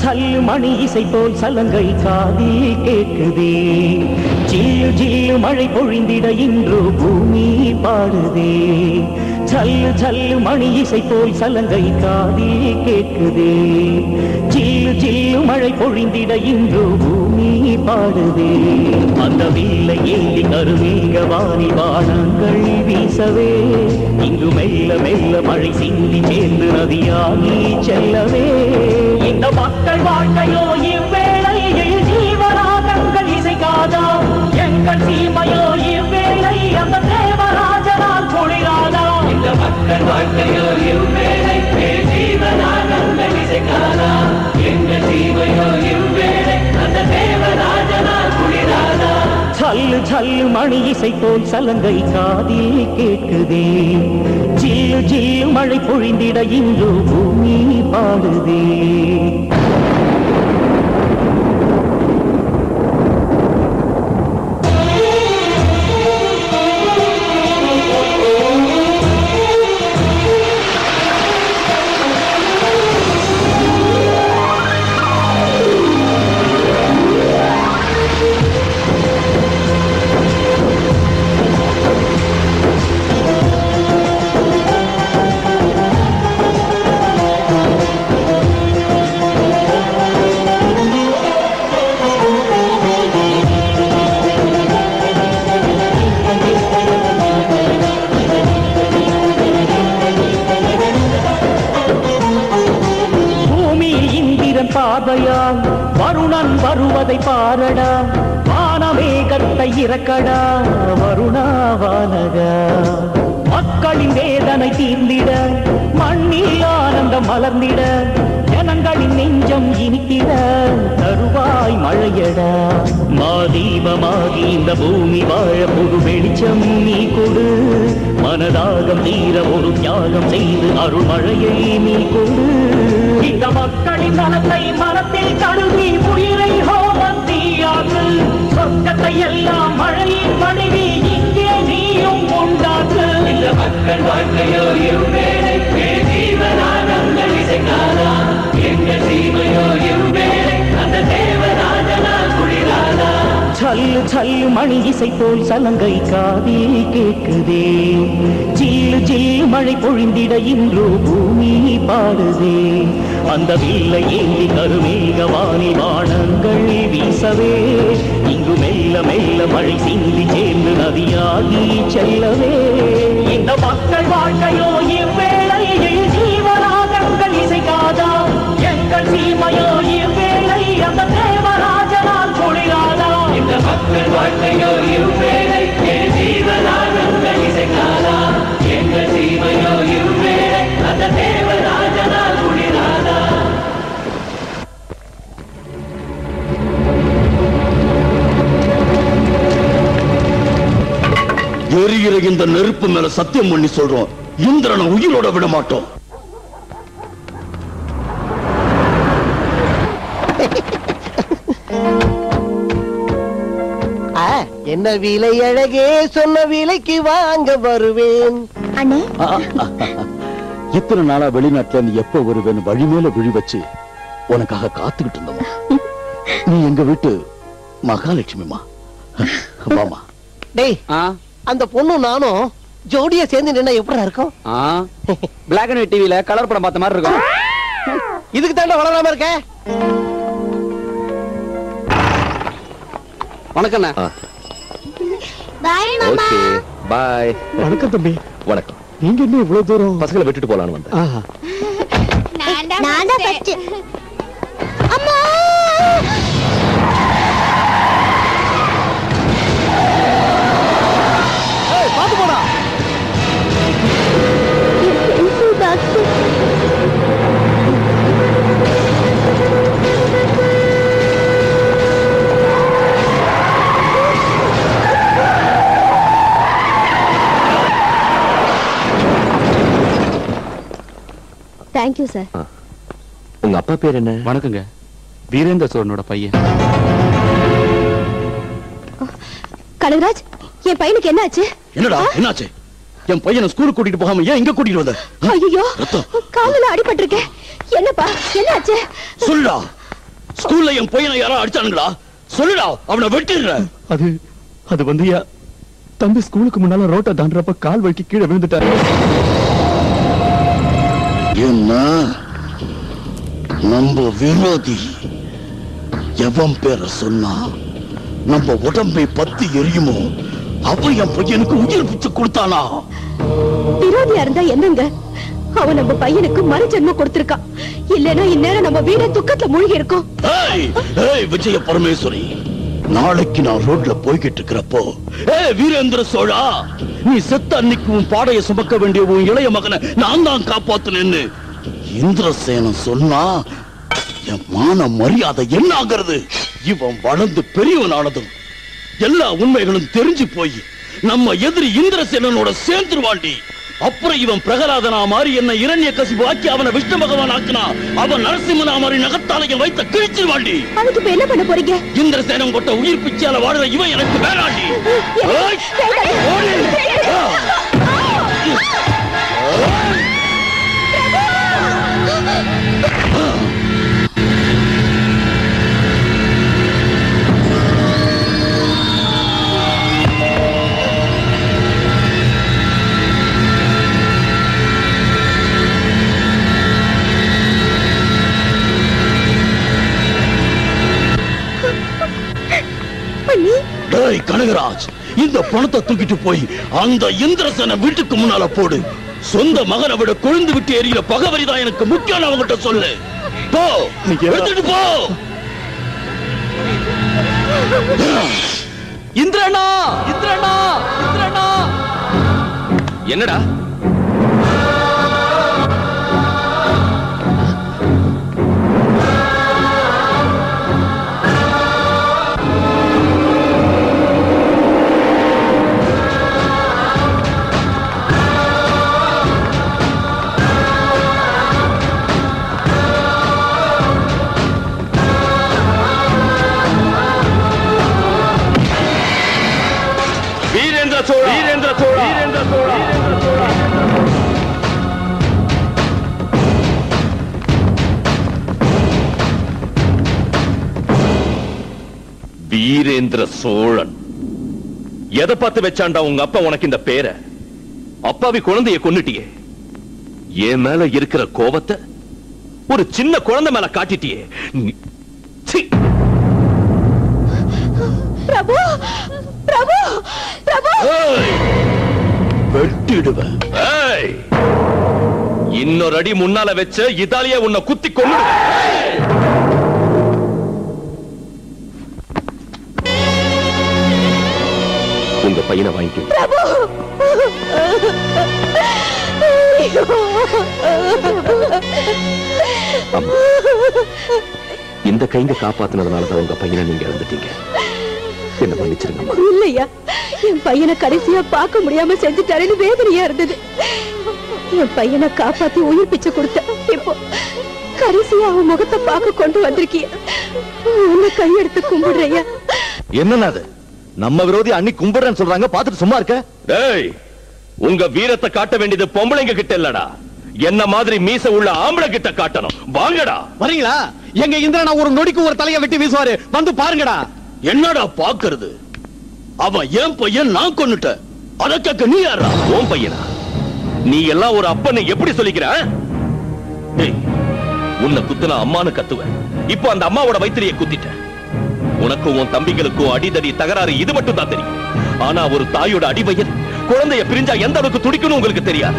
சல்லு மணி இசை போல் சலங்கை காதில் கேட்குதே ஜில்லு ஜில்லு மழை பொழிந்திட இன்று பூமி பாடுதே சல்லு சல்லு மணி இசை போல் சலங்கை காதில் கேட்குதே ஜில்லு ஜில்லு மழை பொழிந்திட இன்று பூமி பாடுதே அந்த வில்லை ஏந்தி கருமேக வாணி வானங்கள் வீசவே இங்கு மெல்ல மெல்ல மழை சிந்தி சேர்ந்து நதியாகி செல்லவே இந்த மக்கள் வாழ்க்கையோ இவ்வேளையில் ஜீவராகங்கள் இசைக்காதா எங்கள் சீமையோ இவ்வேளை அந்த தேவராஜனால் குளிராதா இந்த மக்கள் வாழ்க்கையோ இவ்வேளை ஜீவராகங்கள் இசைக்காதா எங்கள் சீமையோ இவ்வேளை அந்த தேவராஜனால் குளிராதா சல்லு சல்லு மணி இசை போல் சலங்கை காதில் கேட்குதே ஜில்லு ஜில்லு மழை பொழிந்திட இன்று பூமி பாடுதே பார்வையால் வருணன் வருவதை பாரடா வானமேகத்தை இறக்கடா வருணாவானகா மக்களின் வேதனை தீர்ந்திட மண்ணில் ஆனந்தம் மலர்ந்திட ஜனங்களின் நெஞ்சம் இனித்திட தருவாய் மழையடா மாதீபமாகி இந்த பூமி வாழ புது வெளிச்சம் நீ கொடு மனதாகம் தீர ஒரு தியாகம் செய்து அருள் மழையை நீ கொடு இந்த மக்களின் நலத்தை மனத்தில் கருதி உயிரை ஹோமத்தீயாக்கு சொர்க்கத்தை எல்லாம் மழையின் வடிவி இங்கே நீயும் உண்டாக்கு இந்த மக்கள் வாழ்க்கையோ இவ்வேளை ஜீவனானங்கள் இசைக்காதா எங்கள் சீமையோ இவ்வேளை அந்த தேவராஜனால் குளிராதா சல்லு சல்லு மணி இசை போல் சலங்கை காதில் கேட்குதே ஜில்லு ஜில்லு மழை பொழிந்திட இன்று பூமி பாடுதே அந்த வில்லை ஏந்தி கருமேக வாணி வானங்கள் வீசவே இங்கு மெல்ல மெல்ல மழை சிந்தி சேர்ந்து நதியாகி செல்லவே இந்த மக்கள் வாழ்க்கையோ இவ்வேளையில் ஜீவராகங்கள் இசைக்காதா எங்கள் சீமையோ இவ்வேளை அந்த தேவராஜனால் குளிராதா இந்த மக்கள் வாழ்க்கையோ இவ்வேளை ஜீவராகங்கள் இசைக்காதா எங்கள் சீமையோ இவ்வேளை அந்த தேவராஜனால் குளிராதா எரிகிற இந்த நெருப்பு மேல சத்தியம் பண்ணி சொல்றோம் இந்திரனை உயிரோட விட மாட்டோம். என்ன விலை அழகே சொன்ன விலைக்கு வாங்க வருவேன். அண்ணே இத்தனை நாளா வெளிநாட்டுல நீ எப்ப வருவேன்னு வழி மேல விழி வச்சு உனக்காக காத்துக்கிட்டு இருந்தோம். நீ எங்க வீட்டு மகாலட்சுமிமா. வாமா. டேய் அந்த பொண்ணு நானும் ஜோடியா சேர்ந்து நின்னா எப்படி இருக்கும்? பிளாக் அண்ட் ஒயிட் டிவில கலர் படம் பார்த்த மாதிரி இருக்கும். இதுக்கு தாண்ட வளராம இருக்க. வணக்கம். பாய் மாமா. Okay bye. வணக்கம் தம்பி. வணக்கம். நீங்க என்ன இவ்வளவு தூரம்? பசங்களை விட்டுட்டு போலான்னு வந்தேன். நான் தான் ஃபர்ஸ்ட். அம்மா ஏய் பாத்து போடா. Pencil box. Thank you sir. உங்க அப்பா பேர் என்ன? வணக்கங்க, வீரேந்திர சோழனோட பையன். கனகராஜ், என் பையனுக்கு என்ன ஆச்சு? என்னடா என்னாச்சு? என் பையனை ஸ்கூலுக்கு கூட்டிட்டு போகாம ஏன் இங்க கூட்டிட்டு வந்த? ஐயோ, காலில அடிபட்டிருக்கேன். என்னப்பா என்ன ஆச்சு? சொல்லுடா. ஸ்கூல்ல என் பையனை யாரோ அடிச்சானுங்களா? சொல்லுடா, அவனை வெட்டிடுறேன். அது அது வந்து தம்பி ஸ்கூலுக்கு முன்னால ரோட்டை தாண்டறப்ப கால் வழுக்கி கீழே விழுந்துட்டாரு. என்ன நம்ம விரோதி எவன் பேரை சொன்னா நம்ம உடம்பை பத்தி எரியுமோ அவன் என் பையனுக்கு உயிர் பிச்சு கொடுத்தானா? விரோதியா இருந்தா என்னங்க, அவன் நம்ம பையனுக்கு மறுஜென்மம் கொடுத்திருக்கான். இல்லைன்னா இந்நேரம் நம்ம வீட துக்கத்துல மூழ்கி இருக்கும். விஜய பரமேஸ்வரி, நாளைக்கு நான் ரோட்ல போய்கிட்டு இருக்கிறப்போ, ஏ வீரேந்திர சோழா, நீ செத்த அன்னைக்கு உன் பாடைய சுமக்க வேண்டிய உன் இளைய மகனை நான் தான் காப்பாத்தினேன்னு இந்திரசேனன் சொன்னா என் மான மரியாதை என்ன ஆகிறது? இவன் வளர்ந்து பெரியவனானதும் எல்லா உண்மைகளும் தெரிஞ்சு போய் நம்ம எதிரி இந்திரசேனனோட சேர்ந்துருவாண்டி. அப்புறம் இவன் பிரகலாதனா மாறி என்ன இரண்ய கசிப்பு ஆக்கி அவனை விஷ்ணு பகவான் ஆக்கினா அவன் நரசிம்மனா மாறி நகத்தாலையும் வைத்த கிழிச்சிருவாண்டி. அதுக்கு இப்ப என்ன பண்ண போறீங்க? இந்திரசேனம் கொட்ட உயிர் பிச்சால வாடுற இவன் எனக்கு வேணாண்டி. கனகராஜ், இந்த பணத்தை தூக்கிட்டு போய் அந்த இந்திரசேன வீட்டுக்கு முன்னால போடு. சொந்த மகனை விட கொழுந்து விட்டு எரியிற பகவரிதான் எனக்கு முக்கியம். அவங்கிட்ட சொல்லு. போ, எடுத்துட்டு போ. இந்திரனா, இந்திரனா, இந்திரனா. என்னடா சோழா, வீரேந்திர சோழா, வீரேந்திர சோழா, வீரேந்திர சோழன். எதை பார்த்து வச்சாண்டா உங்க அப்பா உனக்கு இந்த பேரை? அப்பாவி குழந்தைய கொன்னுட்டியே. என் மேல இருக்கிற கோபத்தை ஒரு சின்ன குழந்தை மேல காட்டிட்டியே. பிரபு, பிரபு, பிரபு. வெட்டிடுவேன். இன்னொரு அடி முன்னால வச்ச இதாலியே உன்னை குத்தி கொண்டு. உங்க பையனை வாங்கிக்க. பிரபு, இந்த கைங்க காப்பாத்தினதுனாலதான் உங்க பையனை நீங்க இழந்துட்டீங்க. என்ன மன்னிச்சிருங்க. இல்லையா, என் பையனை கடைசியா பார்க்க முடியாம செஞ்சுட்டாருன்னு வேதனையா இருந்தது. என் பையனை காப்பாத்தி உயிர் பிச்சை கொடுத்த இப்போ கடைசியா அவன் முகத்தை பார்க்க கொண்டு வந்திருக்கிய. உன்னை கையெடுத்து கும்பிடுறையா. என்னன்னா அது? நம்ம விரோதி அன்னி கும்பிடுறேன்னு சொல்றாங்க, பாத்துட்டு சும்மா இருக்க? டேய், உங்க வீரத்தை காட்ட வேண்டியது பொம்பளைங்க கிட்ட இல்லடா, என்ன மாதிரி மீச உள்ள ஆம்பளை கிட்ட காட்டணும். வாங்கடா. வரீங்களா? எங்க இந்திரனா ஒரு நொடிக்கு ஒரு தலையை வெட்டி வீசுவாரு, வந்து பாருங்கடா. என்னடா பாக்குறது? அவன் என் பையன், நான் கொன்னுட்ட. அத கேட்க நீ யாரா? உன் பையனா? நீ எல்லாம் ஒரு அப்பனை எப்படி சொல்லிக்கிற? உன்னை குத்துன அம்மானு கத்துவ, இப்போ அந்த அம்மாவோட வயிற்றிலேயே குத்திட்ட. உனக்கும் உன் தம்பிகளுக்கும் அடிதடி தகராறு இது மட்டும் தான் தெரியும். ஆனா ஒரு தாயோட அடிவயல் குழந்தைய பிரிஞ்சா எந்த அளவுக்கு துடிக்கணும் உங்களுக்கு தெரியாது.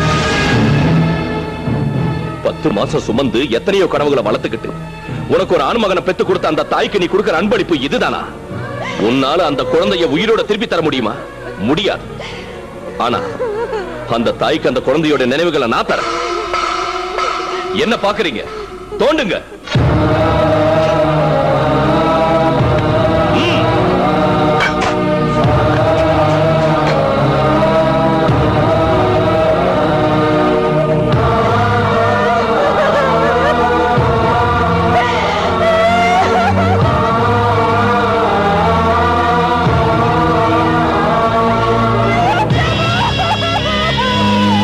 பத்து மாசம் சுமந்து எத்தனையோ கனவுகளை வளர்த்துக்கிட்டு உனக்கு ஒரு ஆண்மகனை பெத்து கொடுத்த அந்த தாய்க்கு நீ கொடுக்கிற அன்பளிப்பு இதுதானா? உன்னால அந்த குழந்தைய உயிரோட திருப்பி தர முடியுமா? முடியாது. ஆனா அந்த தாய்க்கு அந்த குழந்தையோட நினைவுகளை நான் தரேன். என்ன பாக்குறீங்க? தோண்டுங்க.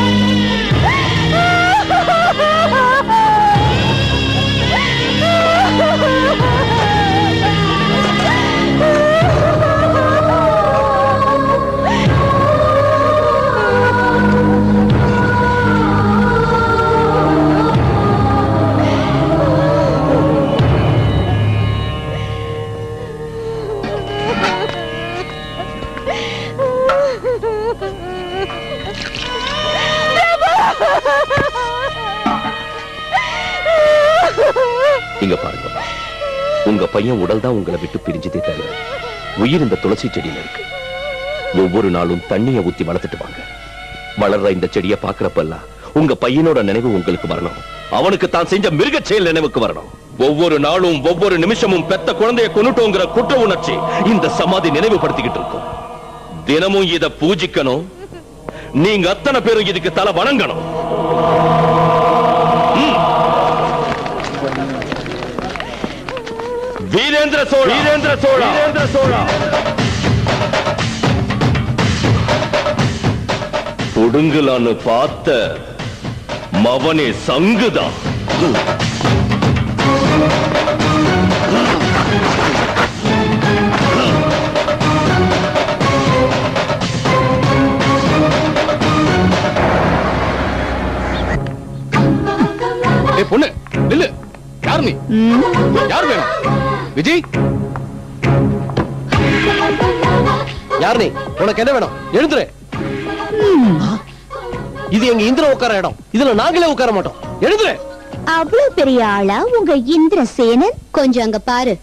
Ah! இங்க பாருங்க, உங்க பையன் உடல் தான் உங்களை விட்டு பிரிஞ்சதே தவிர உயிர் இந்த துளசி செடியில இருக்கு. ஒவ்வொரு நாளும் தண்ணியை ஊத்தி வளர்த்துட்டு வாங்க. வளர்ற இந்த செடியை பாக்குறப்பெல்லாம் உங்க பையனோட நினைவு உங்களுக்கு வரணும். அவனுக்கு தான் செஞ்ச மிருக செயல் நினைவுக்கு வரணும். ஒவ்வொரு நாளும் ஒவ்வொரு நிமிஷமும் பெத்த குழந்தைய கொன்னுட்டோங்கிற குற்ற உணர்ச்சி இந்த சமாதி நினைவுபடுத்திக்கிட்டு இருக்கும். தினமும் இத பூஜிக்கணும். நீங்க அத்தனை பேரும் இதுக்கு தலை வணங்கணும். வீரேந்திர சோழ வீரேந்திர சோழ வீரேந்திர சோழ புடுங்கலான்னு பார்த்த மவனே சங்குதான். பொண்ணு நில்லு. யார் நீ? யார் வேணும்? விஜய், யார் நீ? உனக்கு என்ன வேணும்? எழுந்துரு. இது எங்க இந்திர உட்கார இடம். இதுல நாங்களே உட்கார மாட்டோம். எழுந்துரு. அவ்வளவு பெரிய ஆளா உங்க இந்திரசேனன்? கொஞ்சம் அங்க பாரு.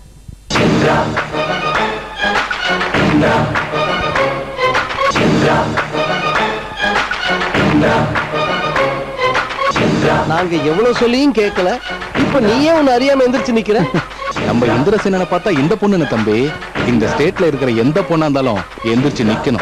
நாங்க எவ்வளவு சொல்லியும் கேட்கல. இப்ப நீயே உன்னை அறியாம எந்திரிச்சு நிக்கிற. நம்ம இந்திரசேனனை பார்த்தா இந்த பொண்ணு தம்பி. இந்த ஸ்டேட்ல இருக்கிற எந்த பொண்ணா இருந்தாலும் எந்திரிச்சு நிக்கணும்.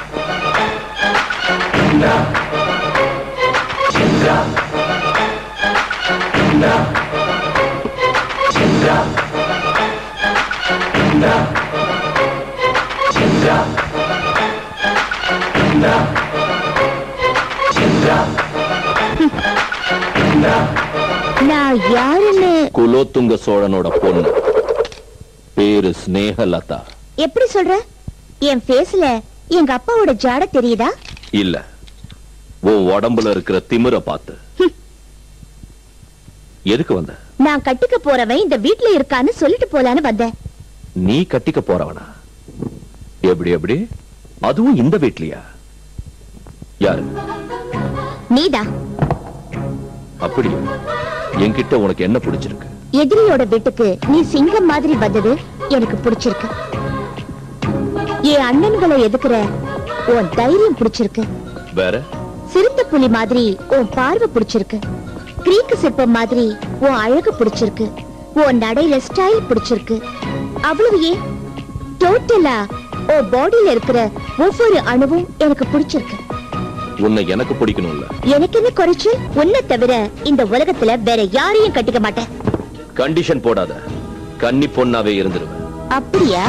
நான் யாருன்னு? குலோத்துங்க சோழனோட பொண்ணு. பேரு ஸ்னேகலதா. எப்படி சொல்ற? என் ஃபேஸ்ல எங்க அப்பாவோட ஜாட தெரியுதா? இல்ல, உன் உடம்புல இருக்கிற திமிர பார்த்து. எதுக்கு வந்த? நான் கட்டிக்க போறவன் இந்த வீட்டுல இருக்கான்னு சொல்லிட்டு போலான்னு வந்தேன். நீ கட்டிக்க போறவனா? எப்படி எப்படி? அதுவும் இந்த வீட்லயா? யாரு? நீதான். அப்படியா? என்கிட்ட உனக்கு என்ன பிடிச்சிருக்கு? எதிரியோட வீட்டுக்கு நீ சிங்கம் மாதிரி வந்தது எனக்கு பிடிச்சிருக்கு. என் அண்ணன்களை எதுக்குற உன் தைரியம் பிடிச்சிருக்கு. வேற? சிறுத்தை புலி மாதிரி உன் பார்வை பிடிச்சிருக்கு. கிரீக்கு சிற்பம் மாதிரி உன் அழகு பிடிச்சிருக்கு. உன் நடையில ஸ்டைல் பிடிச்சிருக்கு. அவ்வளவு ஏன், டோட்டலா உன் பாடியில இருக்கிற ஒவ்வொரு அணுவும் எனக்கு பிடிச்சிருக்கு. உன்னை எனக்கு பிடிக்கணும்ல. எனக்கு என்ன குறைச்சு? உன்னை தவிர இந்த உலகத்துல வேற யாரையும் கட்டிக்க மாட்டேன். கண்டிஷன் போடாத. கன்னி பொண்ணாவே இருந்துருவேன். அப்படியா?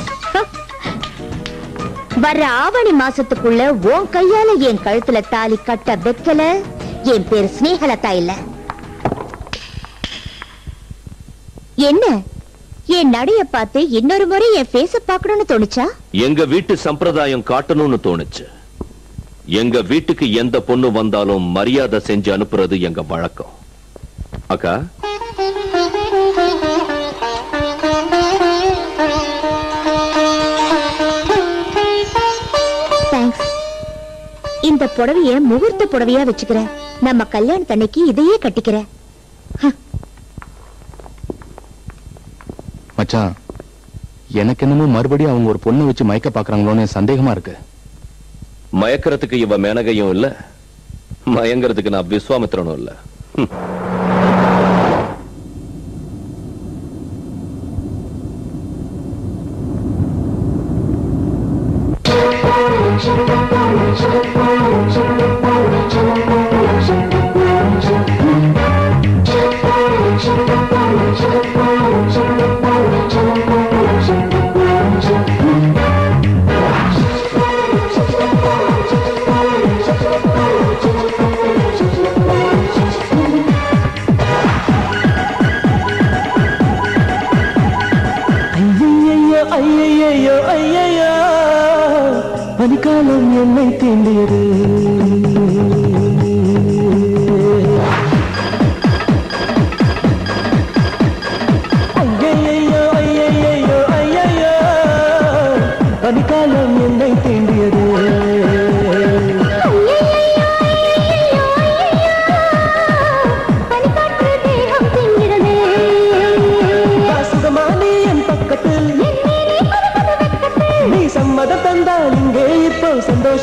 வர்ற ஆவணி மாசத்துக்குள்ள உன் கையால என் கழுத்துல தாலி கட்ட வைக்கல என் பேர் ஸ்னேகலதா இல்ல. என்ன என் நடைய பார்த்து இன்னொரு முறை என் ஃபேஸ பார்க்கணும்னு தோணுச்சா? எங்க வீட்டு சம்பிரதாயம் காட்டணும்னு தோணுச்சு. எங்க வீட்டுக்கு எந்த பொண்ணு வந்தாலும் மரியாதை செஞ்சு அனுப்புறது எங்க வழக்கம். அக்கா, தேங்க்ஸ். இந்த புடவைய முகூர்த்த புடவையா வச்சுக்கிறேன். நம்ம கல்யாணத்தன்னைக்கு இதையே கட்டிக்கிறேன். மச்சான், எனக்கு என்னமோ மறுபடியும் அவங்க ஒரு பொண்ணை வச்சு மயக்க பாக்குறாங்களோன்னு சந்தேகமா இருக்கு. மயக்கிறதுக்கு இவ மேனகையும் இல்ல, மயங்கிறதுக்கு நான் விஸ்வாமித்திரனும் இல்ல. ஐயையோ ஐயையோ பனிக்காலம் என்னை தீண்டியது. ஐயையோ ஐயையோ ஐயையோ பனிக்காலம் என்னை தீண்டியது.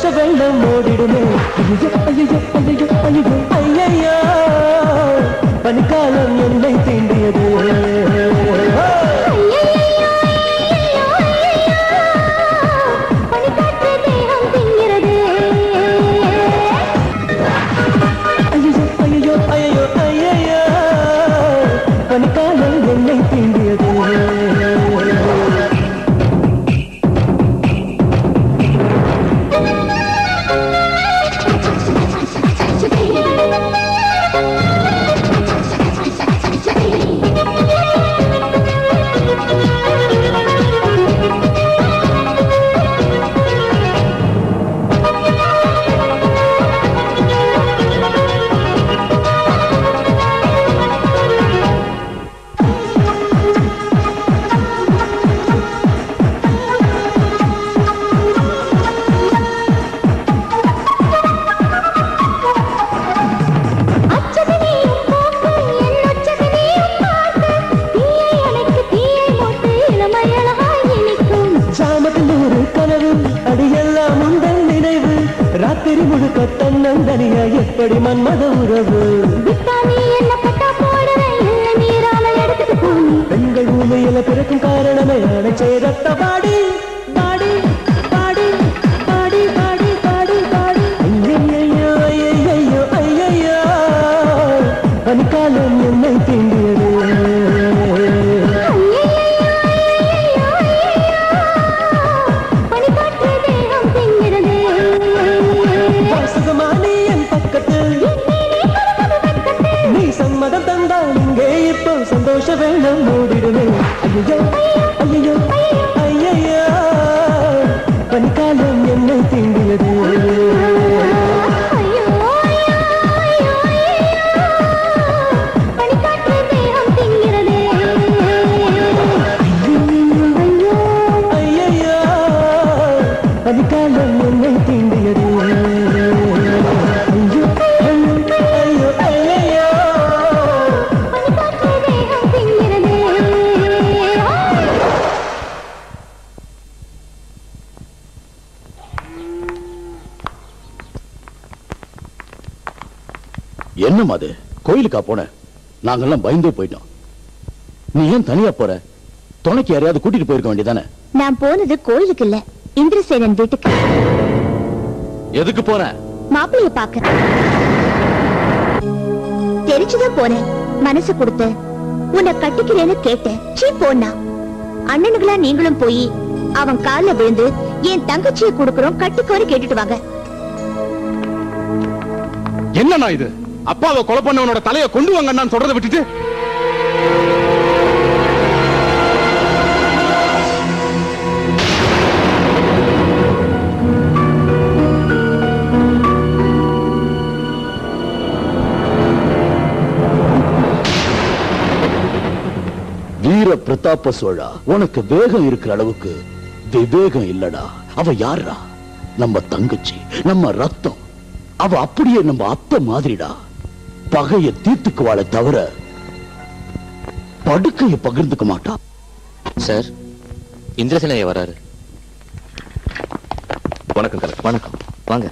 வெள்ளம் ஓடிடுமே ஐயோ ஐயோ ஐயோ ஐயோ ஐயையோ பனிக்காலம் என்னை தீண்டியது ஐயோ ஐயோ ஐயையோ பனிக்காலம் என்னை தீண்டியது ராத்திரி முழுக்க தன்னந்தனியா எப்படி மன்மத உறவு பெண்கள் ஊமையில பிறக்கும் காரணமே அணைச்சேரத்த பாடி பாடி பாடி பாடி பாடி பாடி பாடி ஐயையோ ஐயையோ ஐயையோ பனிக்காலம் என்னை தீண்டியது சம்மதம் தந்தான் இங்கே இப்போ சந்தோஷ வெள்ளம் ஓடிடுமே ஐயோ ஐயோ ஐயையோ பனிக்காலம் என்னை தீண்டியது ஐயையோ பனிக்காலம் என்னை தீண்டியது என்னமா அது கோயிலுக்கா போன நாங்கெல்லாம் பயந்தே போயிட்டோம். நீ ஏன் தனியா போற? துணைக்கு யாரையாவது கூட்டிட்டு போயிருக்க வேண்டியதானே? நான் போனது கோயிலுக்கு இல்ல, இந்திரசேனன் வீட்டுக்கு. எதுக்கு போற? மாப்பிள்ளைய பாக்க. தெரிச்சுதான் போனேன். மனசு கொடுத்த உன்னை கட்டிக்கிறேன்னு கேட்டேன். சீ போனா அண்ணனுங்களா நீங்களும் போய் அவன் கால்ல விழுந்து என் தங்கச்சியை கொடுக்கறோம் கட்டிக்கோன்னு கேட்டுட்டு வாங்க. என்னண்ணா இது? அப்பாவை கொலை பண்ணவனோட தலையை கொண்டு வாங்கன்னு சொல்றதை விட்டுட்டு வீர பிரதாப சோழா, உனக்கு வேகம் இருக்கிற அளவுக்கு விவேகம் இல்லடா. அவ யாரா? நம்ம தங்கச்சி, நம்ம ரத்தம். அவ அப்படியே நம்ம அத்தை மாதிரிடா. பகைய தீர்த்துக்குவாள தவிர படுக்கைய பகிர்ந்துக்க மாட்டா. சார், இந்திரசேனைய வராரு. வணக்கம் கலெக்டர். வணக்கம். வாங்க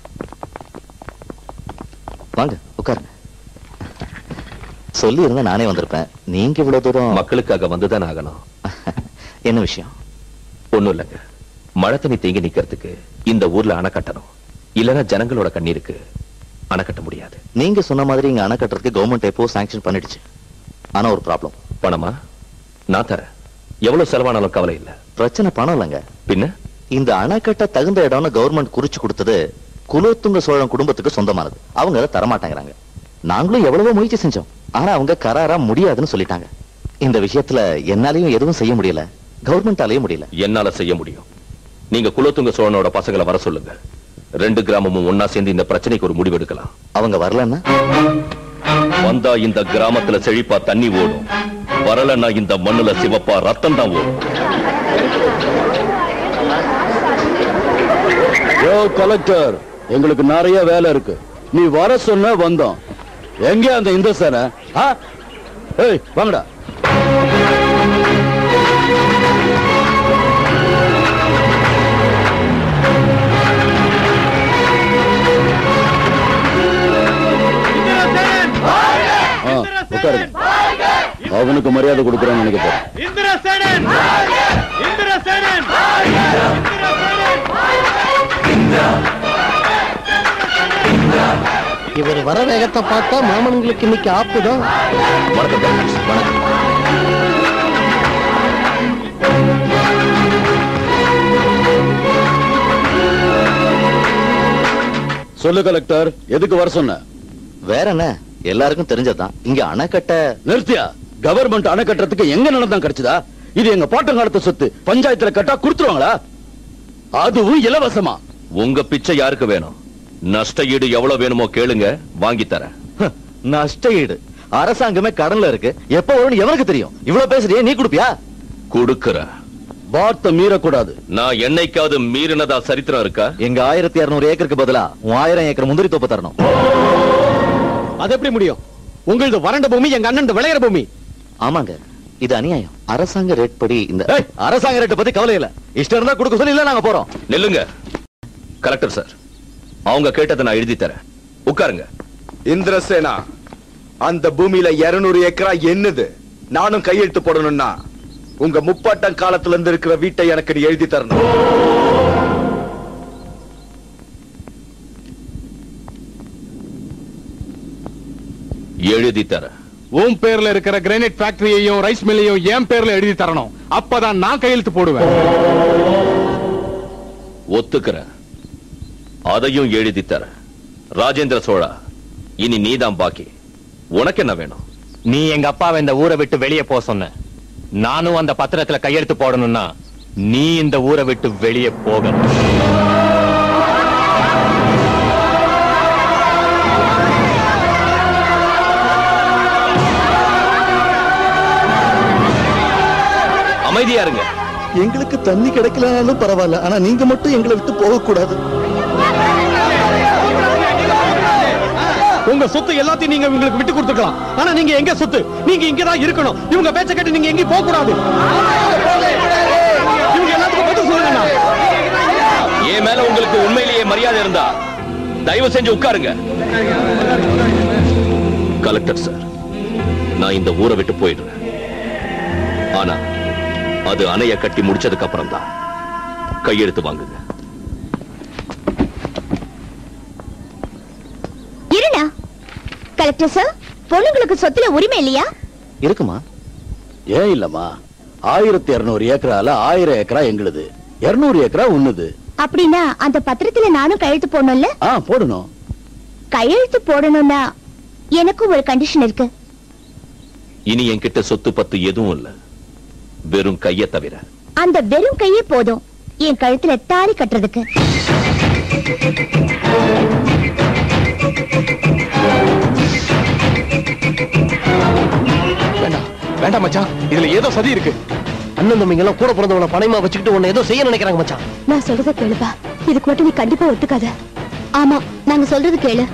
வாங்க உட்காருங்க. சொல்லி இருந்தா நானே வந்திருப்பேன். நீங்க இவ்வளவு தூரம் மக்களுக்காக வந்துதான் ஆகணும். என்ன விஷயம்? ஒண்ணும் இல்லைங்க. மழை தண்ணி தேங்கி நிக்கிறதுக்கு இந்த ஊர்ல அணை கட்டணும். இல்லனா ஜனங்களோட கண்ணீருக்கு அணை கட்ட முடியாது. நீங்க சொன்ன மாதிரி இங்க அணை கட்டுறதுக்கு கவர்மெண்ட் எப்போ சாங்ஷன் பண்ணிடுச்சு. ஆனா ஒரு ப்ராப்ளம். பணமா? நான் தரேன். எவ்வளவு செலவானாலும் கவலை இல்ல. பிரச்சனை பணம் இல்லைங்க. பின்ன இந்த அணை கட்ட தகுந்த இடம்னு கவர்மெண்ட் குறிச்சு கொடுத்தது குலோத்துங்க சோழன் குடும்பத்துக்கு சொந்தமானது. அவங்க அதை தரமாட்டாங்கிறாங்க. நாங்களும் எவ்வளவோ முயற்சி செஞ்சோம். ஆனா அவங்க கராரா முடியாதுன்னு சொல்லிட்டாங்க. இந்த விஷயத்துல என்னாலையும் எதுவும் செய்ய முடியல, கவர்மெண்டாலையும் முடியல. என்னால செய்ய முடியும். நீங்க குலோத்துங்க சோழனோட பசங்களை வர சொல்லுங்க. ரெண்டு கிராமமும் ஒன்னா சேர்ந்து இந்த பிரச்சனைக்கு ஒரு முடிவு எடுக்கலாம். அவங்க வரலன்னா? வந்தா இந்த கிராமத்துல செழிப்பா தண்ணி ஓடும். வரலன்னா இந்த மண்ணுல சிவப்பா ரத்தம் தான் ஓடும். கலெக்டர், எங்களுக்கு நிறைய வேலை இருக்கு. நீ வர சொன்ன வந்தோம். எங்க அந்த இந்திரசேனை? ஏய் வாங்கடா. உட்காருங்க. அவனுக்கு மரியாதை கொடுக்குறேன்னு நினைக்க போறேன். இந்திரசேனன் இந்திரசேனன் இவர் வர வேகத்தை பார்த்தா மாமன்களுக்கு இன்னைக்கு ஆப்புதான். வணக்கம் வணக்கம். சொல்லு கலெக்டர், எதுக்கு வர சொன்ன? வேற என்ன, எல்லாருக்கும் தெரிஞ்சதுதான். இங்க அணைக்கட்ட நிறுத்தியா? கவர்மெண்ட் அணை கட்டுறதுக்கு எங்க நிலம் கிடைச்சதா? இது எங்க பாட்டங்காலத்து சொத்து. பஞ்சாயத்துல கட்டா கொடுத்துருவாங்களா? அதுவும் இலவசமா? உங்க பிச்சை யாருக்கு வேணும்? நஷ்ட ஈடு எவ்வளவு வேணுமோ கேளுங்க, வாங்கி தரேன். நஷ்ட ஈடு அரசாங்கமே கடன்ல இருக்கு. எப்ப வரும்னு எவனுக்கு தெரியும்? இவ்வளவு பேசுறியே, நீ கொடுப்பியா? கொடுக்கற வார்த்தை மீறக்கூடாது. நான் என்னைக்காவது மீறினதா சரித்திரம் இருக்கா? எங்க ஆயிரத்தி இருநூறு ஏக்கருக்கு பதிலா உன் ஆயிரம் ஏக்கர் முந்திரி தோப்பு தரணும். அது எப்படி முடியும்? உங்களது வறண்ட பூமி, எங்க அண்ணன் விளையாட பூமி. ஆமாங்க, இது அநியாயம். அரசாங்க ரேட் படி இந்த அரசாங்க ரேட் பத்தி கவலை இல்ல. இஷ்டம் இருந்தா கொடுக்க சொல்லி, இல்ல நாங்க போறோம். நில்லுங்க கலெக்டர் சார், அவங்க கேட்டதை நான் எழுதி தரேன். உட்காருங்க. இந்திரசேனா, அந்த பூமியில இருநூறு ஏக்கரா என்னது? நானும் கையெழுத்து போடணும்னா உங்க முப்பாட்டம் காலத்துல இருந்து இருக்கிற வீட்டை எனக்கு நீ எழுதி தரணும். எழுதி தர. உன் பேர்ல இருக்கிற கிரானைட் ஃபேக்டரியையும் ரைஸ் மில்லையும் என் பேர்ல எழுதி தரணும். அப்பதான் நான் கையெழுத்து போடுவேன். ஒத்துக்கிறேன், அதையும் எழுதி தர. ராஜேந்திர சோழா, இனி நீதான் பாக்கி. உனக்கு என்ன வேணும்? நீ எங்க அப்பாவை இந்த ஊரை விட்டு வெளியே போக சொன்ன. நானும் அந்த பத்திரத்துல கையெழுத்து போடணும்னா நீ இந்த ஊரை விட்டு வெளியே போகணும். அமைதியா இருங்க. எங்களுக்கு தண்ணி கிடைக்கலனாலும் பரவாயில்ல, ஆனா நீங்க மட்டும் எங்களை விட்டு போக கூடாது. உங்க சொத்து எல்லாத்தையும் நீங்க உங்களுக்கு விட்டு கொடுத்துக்கலாம். ஆனா நீங்க எங்க சொத்து? நீங்க இங்கதான் இருக்கணும். இவங்க பேச்ச கேட்டு நீங்க எங்கேயும் போக கூடாது. இவங்க எல்லாத்துக்கும் பதில் சொல்லுங்க. என் மேல உங்களுக்கு உண்மையிலேயே மரியாதை இருந்தா தயவு செஞ்சு உட்காருங்க. கலெக்டர் சார், நான் இந்த ஊரை விட்டு போயிடுறேன். ஆனா அது அணைய கட்டி முடிச்சதுக்கு அப்புறம் தான். கையெழுத்து வாங்குங்க. இருண்ணா. கலெக்டர் சார், பொண்ணுங்களுக்கு சொத்துல உரிமை இல்லையா? இருக்குமா? ஏன் இல்லம்மா? ஆயிரத்தி இருநூறு ஏக்கரால ஆயிரம் ஏக்கரா எங்களுது, இருநூறு ஏக்கரா உன்னுது. அப்படின்னா அந்த பத்திரத்துல நானும் கையெழுத்து போடணும்ல? ஆ, போடணும். கையெழுத்து போடணும்னா எனக்கும் ஒரு கண்டிஷன் இருக்கு. இனி என்கிட்ட சொத்து பத்து எதுவும் இல்ல, வெறும் கைய தவிர. அந்த வெறும் கையே போதும் என் கழுத்துல தாலி கட்டுறதுக்கு. வேண்டாம் வேண்டாம் மச்சான், இதுல ஏதோ சதி இருக்கு. அண்ணன் தம்பிங்க எல்லாம் கூட பிறந்தவன பணமா வச்சுக்கிட்டு உன்னை ஏதோ செய்ய நினைக்கிறாங்க மச்சான். நான் சொல்றத கேளுப்பா. இதுக்கு மட்டும் நீ கண்டிப்பா ஒத்துக்காத. ஆமா, நாங்க சொல்றது கேளு.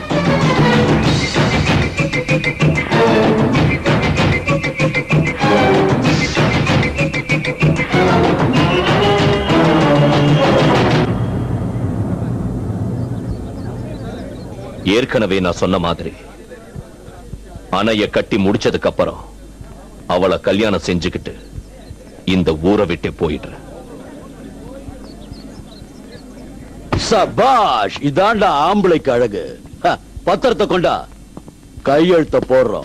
ஏற்கனவே நான் சொன்ன மாதிரி அணைய கட்டி முடிச்சதுக்கு அப்புறம் அவளை கல்யாணம் செஞ்சுக்கிட்டு இந்த ஊரை விட்டு போயிடுற. சபாஷ், இதாண்டா ஆம்பளைக்கு அழகு. பத்திரத்தை கொண்டா, கையெழுத்த போடுறோம்.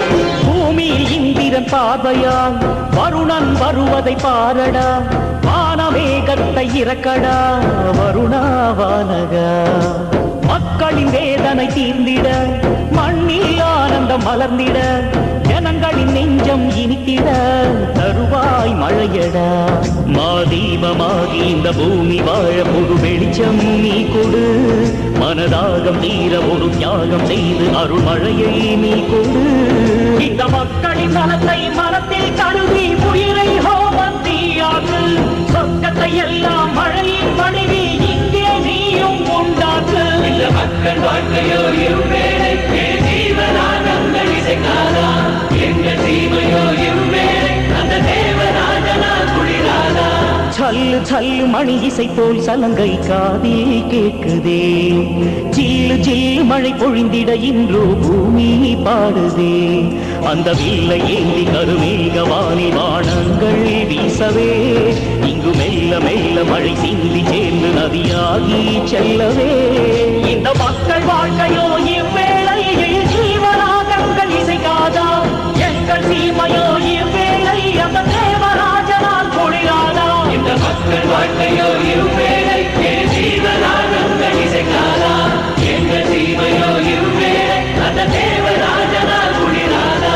பார்வையால் வருணன் வருவதை பாரடா. வானவேகத்தை இறக்கடா வருணாவானகா மக்களின் வேதனை தீர்ந்திட மண்ணில் ஆனந்தம் மலர்ந்திட ஜனங்களின் நெஞ்சம் இனித்திட தருவாய் மழையடா மாதீபமாகி இந்த பூமி வாழ முழு வெளிச்சம் நீ கொடு மனதாகம் தீர ஒரு தியாகம் செய்து அருள் மழையை நீ கொடு இந்த மக்களின் நலத்தை மனத்தில் கருவி உயிரை ஹோமத்தீயாக்கு சொர்க்கத்தை எல்லாம் மழையின் வடிவி இங்கே நீயும் உண்டாக்கு இந்த மக்கள் வாழ்க்கையோ இருவேளை ஜீவனானங்கள் இசைக்காதா எங்கள் சீமையோ இருவேளை அந்த தேவராஜனா குளிராதா சல்லு சல்லு மணி இசை போல் சலங்கை காதில் கேட்குதே ஜில்லு ஜில்லு மழை பொழிந்திட இன்றோ பூமி பாடுதே அந்த வில்லை ஏந்தி கருமேக வாணி வானங்கள் வீசவே இங்கு மெல்ல மெல்ல மழை சிந்தி சேர்ந்து நதியாகி செல்லவே இந்த மக்கள் வாழ்க்கையோ இவ்வேளையில் ஜீவராகங்கள் இசைக்காதா எங்கள் சீமையோ இவ்வேளை அந்த தேவராஜனால் குளிராதா இந்த மக்கள் வாழ்க்கையோ இவ்வேளை ஜீவராகங்கள் இசைக்காதா எங்கள் சீமையோ இவ்வேளை அந்த தேவராஜனால் குளிராதா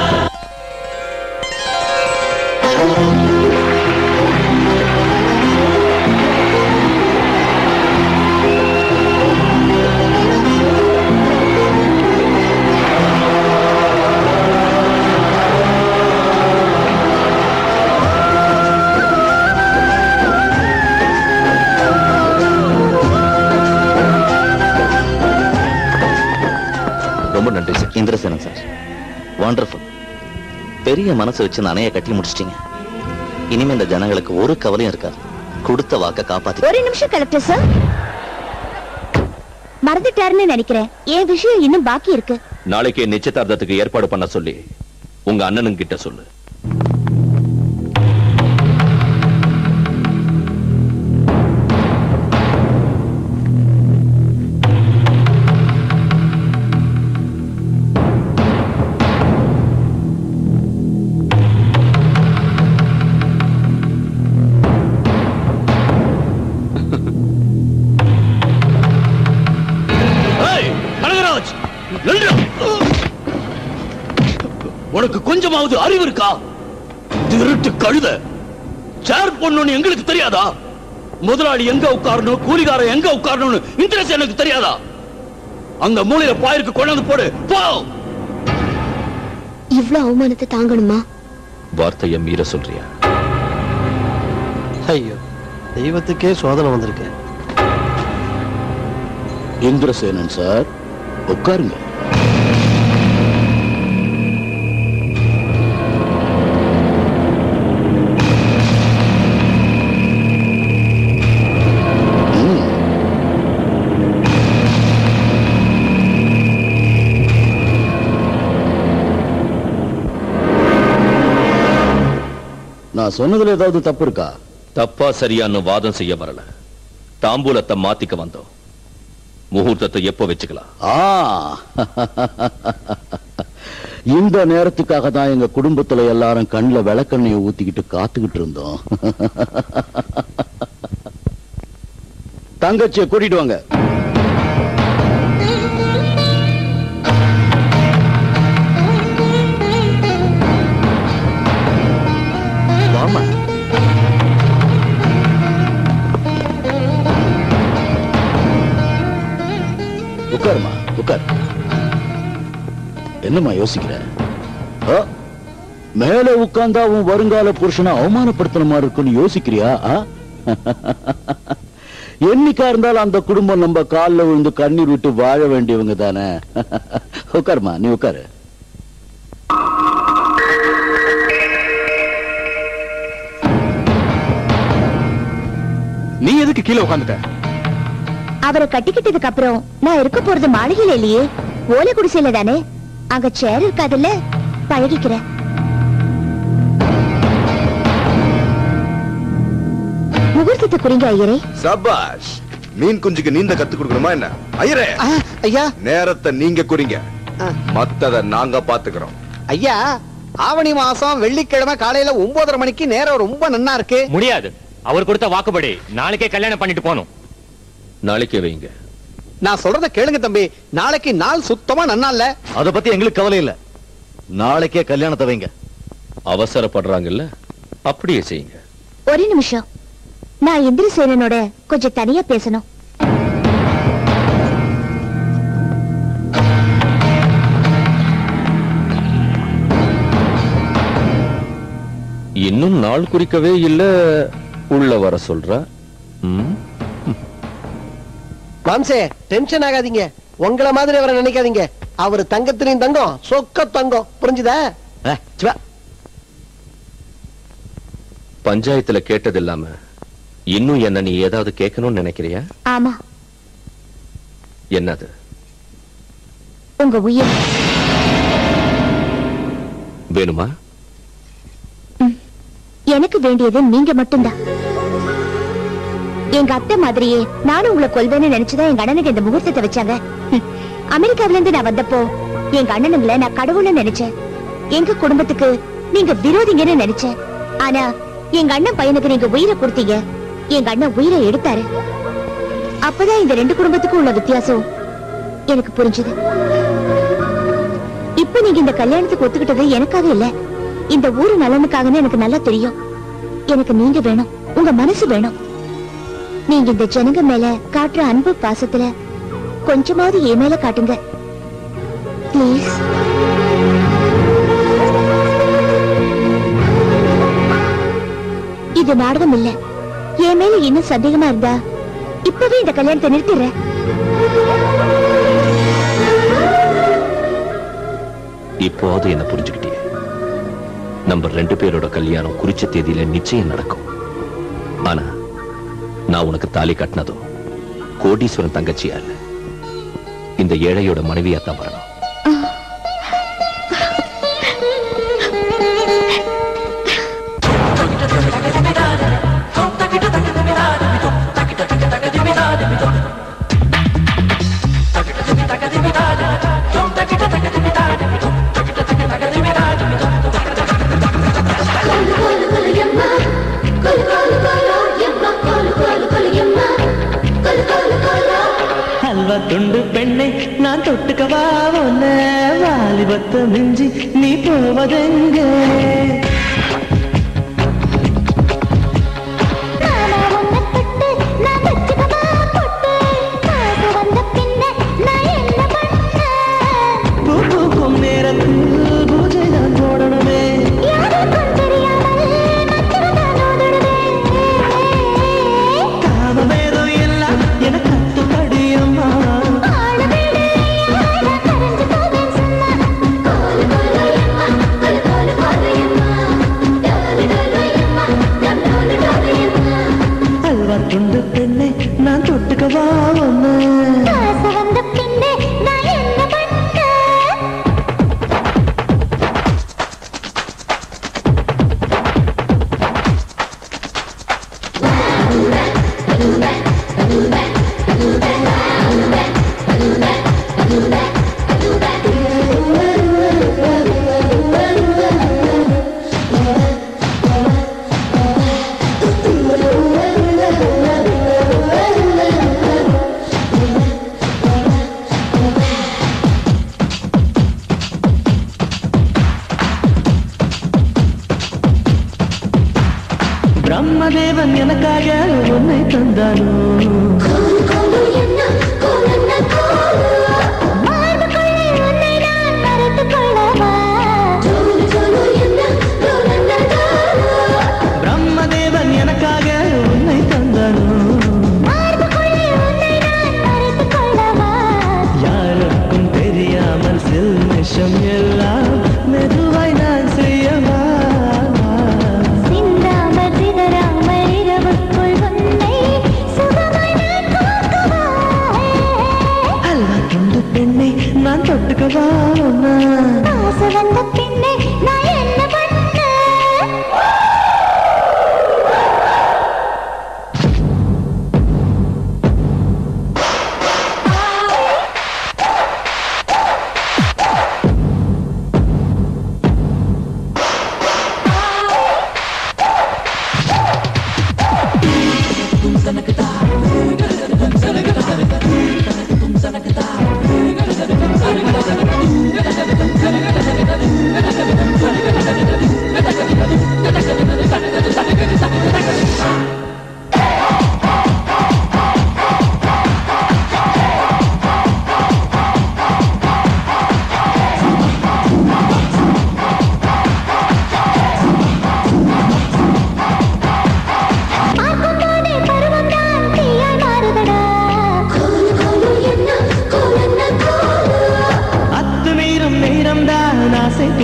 ரொம்ப நன்றி சார். Indrasenan sir, wonderful. பெரிய மனசு வச்சு இந்த அணையை கட்டி முடிச்சிட்டீங்க. இனிமே இந்த ஜனங்களுக்கு ஒரு கவலையும் இருக்காது. கொடுத்த வாக்க காப்பாத்தி. ஒரு நிமிஷம் கலெக்டர் சார், மறந்துட்டாருன்னு நினைக்கிறேன். என் விஷயம் இன்னும் பாக்கி இருக்கு. நாளைக்கு நிச்சயதார்த்தத்துக்கு ஏற்பாடு பண்ண சொல்லி உங்க அண்ணனுங்க கிட்ட சொல்லு. உனக்கு கொஞ்சமாவது அறிவு இருக்கா? திருட்டு கழுத சேர் பொண்ணு எங்களுக்கு தெரியாதா? முதலாளி எங்க உட்காரணும், கூலிகாரன் எங்க உட்காரணும்னு இன்ட்ரெஸ்ட் எனக்கு தெரியாதா? அங்க மூலையில பாயிருக்கு கொண்டாந்து போடு போ. இவ்ளோ அவமானத்தை தாங்கணுமா? வார்த்தையை மீற சொல்றியா? ஐயோ, தெய்வத்துக்கே சோதனை வந்திருக்கு. இந்திரசேனன் சார், உட்காருங்க. நான் சொன்னதுல ஏதாவது தப்பு இருக்கா? தப்பா சரியான்னு வாதம் செய்ய வரல. தாம்பூலத்தை மாத்திக்க வந்தோம். முகூர்த்தத்தை எப்போ வச்சுக்கலாம்? இந்த நேரத்துக்காக தான் எங்க குடும்பத்துல எல்லாரும் கண்ணுல விளக்கெண்ணையை ஊத்திக்கிட்டு காத்துக்கிட்டு இருந்தோம். தங்கச்சியை கூட்டிட்டு வாங்க. உட்காருமா, உட்கார். என்னம்மா யோசிக்கிற? மேல உட்கார்ந்தா உன் வருங்கால புருஷனை அவமானப்படுத்தின மாதிரி இருக்குன்னு யோசிக்கிறியா? என்னைக்கா இருந்தாலும் அந்த குடும்பம் நம்ம காலில் விழுந்து கண்ணீர் விட்டு வாழ வேண்டியவங்க தானே. உட்காருமா, நீ உட்காரு. நீ எதுக்கு கீழே உட்காந்துட்ட? அவரை கட்டிக்கிட்டதுக்கு அப்புறம் நான் இருக்க போறது மாளிகையில இல்லையே, ஓலை குடிசையில தானே. அங்க சேர் இருக்காதுல்ல, பழகிக்கிறேன். முகூர்த்தத்தை குறிங்க ஐயரே. சபாஷ். மீன் குஞ்சுக்கு நீந்த கத்து கொடுக்கணுமா என்ன? ஐயரே, ஐயா, நேரத்தை நீங்க குறிங்க, மத்தத நாங்க பாத்துக்கிறோம். ஐயா, ஆவணி மாசம் வெள்ளிக்கிழமை காலையில ஒன்பதரை மணிக்கு நேரம் ரொம்ப நன்னா இருக்கு. முடியாது. அவர் கொடுத்த வாக்குப்படி நாளைக்கே கல்யாணம் பண்ணிட்டு போகணும். நாளைக்கே வைங்க. நான் சொல்றத கேளுங்க தம்பி. நாளைக்கு நாள் சுத்தமா நன்னா இல்ல. அத பத்தி எங்களுக்கு கவலை இல்ல. நாளைக்கே கல்யாணத்தை வைங்க. அவசரப்படுறாங்கல்ல, அப்படியே செய்யுங்க. ஒரு நிமிஷம், நான் இந்திரசேனனோட கொஞ்சம் தனியா பேசணும். இன்னும் நாள் குறிக்கவே இல்ல, உள்ள வர சொல்ற. மாம்சே டென்ஷன் ஆகாதீங்க. உங்கள மாதிரி அவரை நினைக்காதீங்க. அவர் தங்கத்திலையும் தங்கம், சொக்க தங்கம். புரிஞ்சுதா? பஞ்சாயத்துல கேட்டது இல்லாம இன்னும் என்ன நீ ஏதாவது கேட்கணும்னு நினைக்கிறியா? ஆமா. என்னது? உங்க உயிர் வேணுமா? எனக்கு வேண்டியது நீங்க மட்டும்தான். எங்க அத்தை மாதிரியே நானும் உங்களை கொல்வேன்னு நினைச்சுதான் எங்க அண்ணனுக்கு இந்த முகூர்த்தத்தை வச்சாங்க. அமெரிக்காவில இருந்து நான் வந்தப்போ எங்க அண்ணனுங்களை நான் கடவுள்னு நினைச்சேன். எங்க குடும்பத்துக்கு நீங்க விரோதிங்கன்னு நினைச்சேன். ஆனா எங்க அண்ணன் பையனுக்கு நீங்க உயிரை கொடுத்தீங்க. எங்க அண்ணன் உயிரை எடுத்தாரு. அப்பதான் இந்த ரெண்டு குடும்பத்துக்கும் உள்ள வித்தியாசம் எனக்கு புரிஞ்சது. இப்ப நீங்க இந்த கல்யாணத்துக்கு ஒத்துக்கிட்டது எனக்காக இல்ல, இந்த ஊரு நலனுக்காகன்னு எனக்கு நல்லா தெரியும். எனக்கு நீங்க வேணும், உங்க மனசு வேணும். நீங்க இந்த ஜனங்க மேல காட்டுற அன்பு பாசத்துல கொஞ்சமாவது என் மேல காட்டுங்க பிளீஸ். இது நாடகம் இல்ல. என் மேல இன்னும் சந்தேகமா இருந்தா இப்பவே இந்த கல்யாணத்தை நிறுத்திடுறேன். இப்போது என்ன புரிஞ்சுக்கிட்டே? நம்ம ரெண்டு பேரோட கல்யாணம் குறிச்ச தேதியில நிச்சயம் நடக்கும். ஆனா நான் உனக்கு தாலி கட்டினதும் கோடீஸ்வரன் தங்கச்சியா இல்ல, இந்த ஏழையோட மனைவியாத்தான் வரணும். அல்வா துண்டு பெண்ணை நான் தொட்டுக்கவா ஒன்ன வாலிபத்த மிஞ்சி நீ போவதெங்க? பூக்கும் நேரத்தில் பூஜை தான் போடணுமே. காமமேதம் எல்லாம் எனக்கு கட்டுப்படியம்மா. அல்வா துண்டு பெண்ணை நான் தொட்டுக்கவா ஒன்னு பிரம்மதேவன் எனக்காக உன்னை தந்தானோ? பிரம்மதேவன் எனக்காக உன்னை தந்தானோ? யாருக்கும் தெரியாமல் சில் நிஷம் எல்லாம் மெதுவாய் நான் செய்யவா? பெண்ணை நான் தொட்டுக்கவா வந்த பெண்ணை நான் என்ன பண்ண?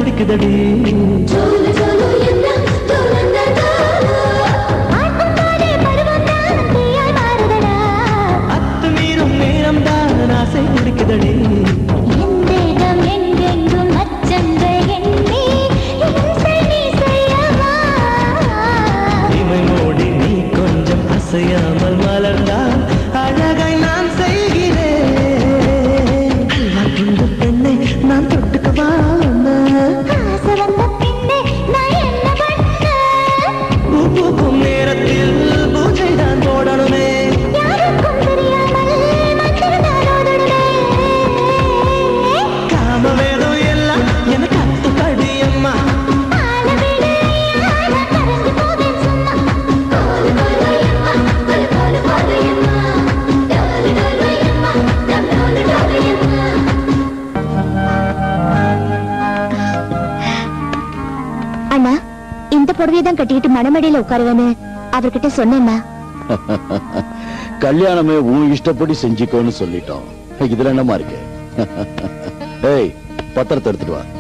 துடிக்குதடி அத்துமீறும் நேரம் தான் ஆசை துடிக்குதடி இமை மூடி நீ கொஞ்சம் அசையாமல் மலர்ந்தால் அழகாய் நான் செய்கிறேன் துண்டு பெண்ணை நான் தொட்டுக்கவா பூக்கும் நேரத்தில் பூஜை தான் போடணுமே காம வேதம் எல்லாம் எனக்கு அத்துப்படி அம்மா அண்ணா இந்த புடவைதான் கட்டிக்கிட்டு மணமடியில உட்காருவேன்னு அவர்கிட்ட சொன்னேன்னா கல்யாணமே உன் இஷ்டப்படி செஞ்சுக்கோன்னு சொல்லிட்டோம். இதுல என்னமா இருக்கு? ஏய், பத்திரத்தை எடுத்துட்டு வா.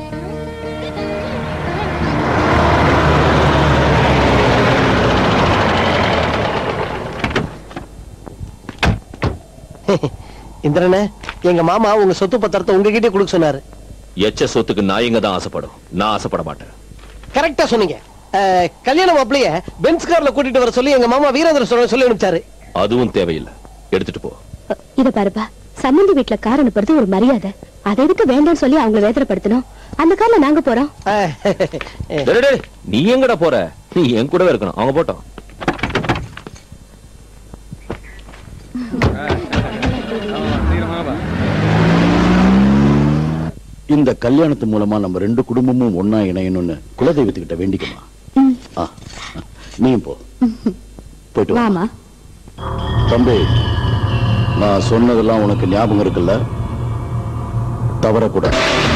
இந்திரனே, எங்க மாமா உங்க சொத்து பத்திரத்தை உங்ககிட்ட கொடுக்க சொன்னாரு. எச்ச சொத்துக்கு நான் எங்க தான் ஆசைப்படும், நான் ஆசைப்பட மாட்டேன். கரெக்டா சொன்னீங்க. கல்யாணம் அப்படியே பென்ஸ் கார்ல கூட்டிட்டு வர சொல்லி எங்க மாமா வீரேந்திர சொல்ல சொல்லி அனுப்பிச்சாரு. அதுவும் தேவையில்லை, எடுத்துட்டு போ. இத பாருப்பா, சம்பந்தி வீட்டுல கார் அனுப்புறது ஒரு மரியாதை. அதை எதுக்கு வேண்டாம்னு சொல்லி அவங்களை வேதனைப்படுத்தணும்? அந்த கார்ல நாங்க போறோம். நீ எங்கடா போற? நீ என் கூடவே இருக்கணும். அவங்க போட்டோம். இந்த கல்யாணத்து மூலமா நம்ம ரெண்டு குடும்பமும் ஒன்னா இணையணும்னு குலதெய்வத்துக்கிட்ட வேண்டிக்கமா. நீயும் போ, போயிட்டு வா. தம்பி, நான் சொன்னதெல்லாம் உனக்கு ஞாபகம் இருக்குல்ல? தவறக்கூடாது.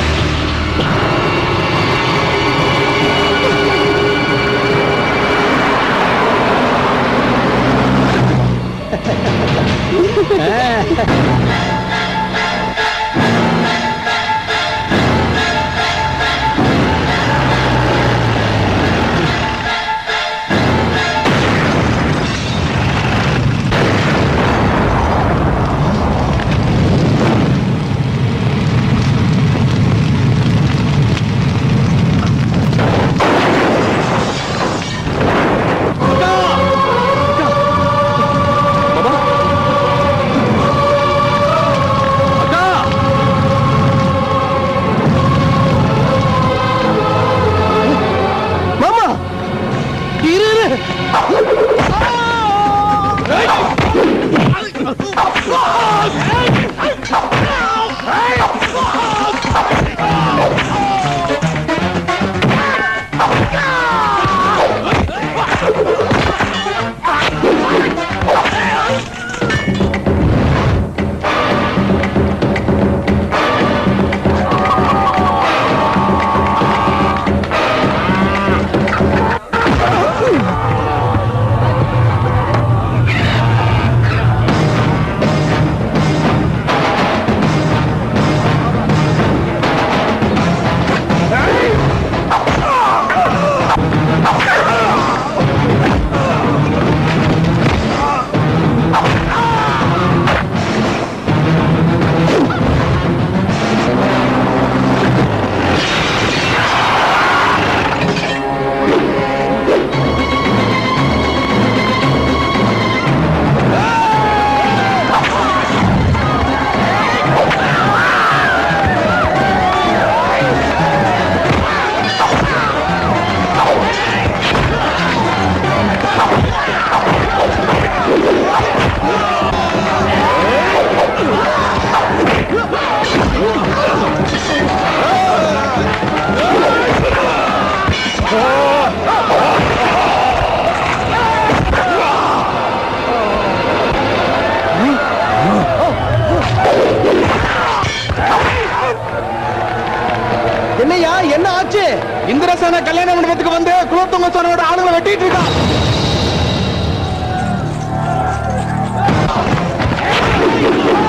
என்னையா, என்ன ஆச்சு? இந்திரசேன கல்யாண மண்டபத்துக்கு வந்து குலோத்துங்க சோழனோட ஆளுங்களை வெட்டிட்டு இருக்கான்.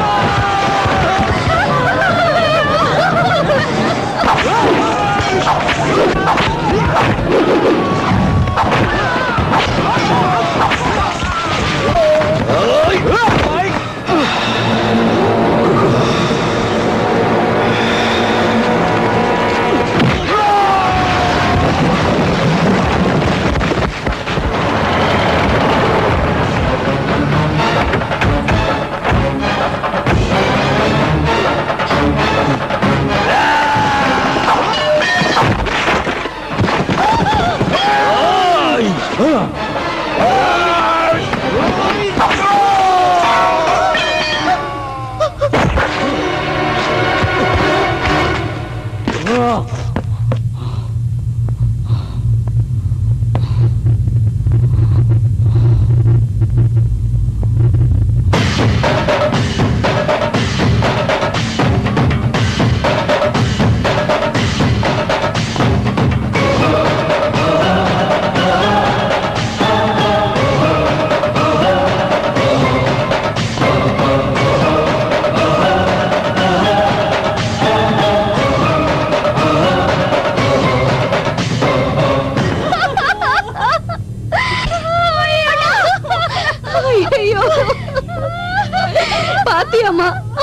Ah!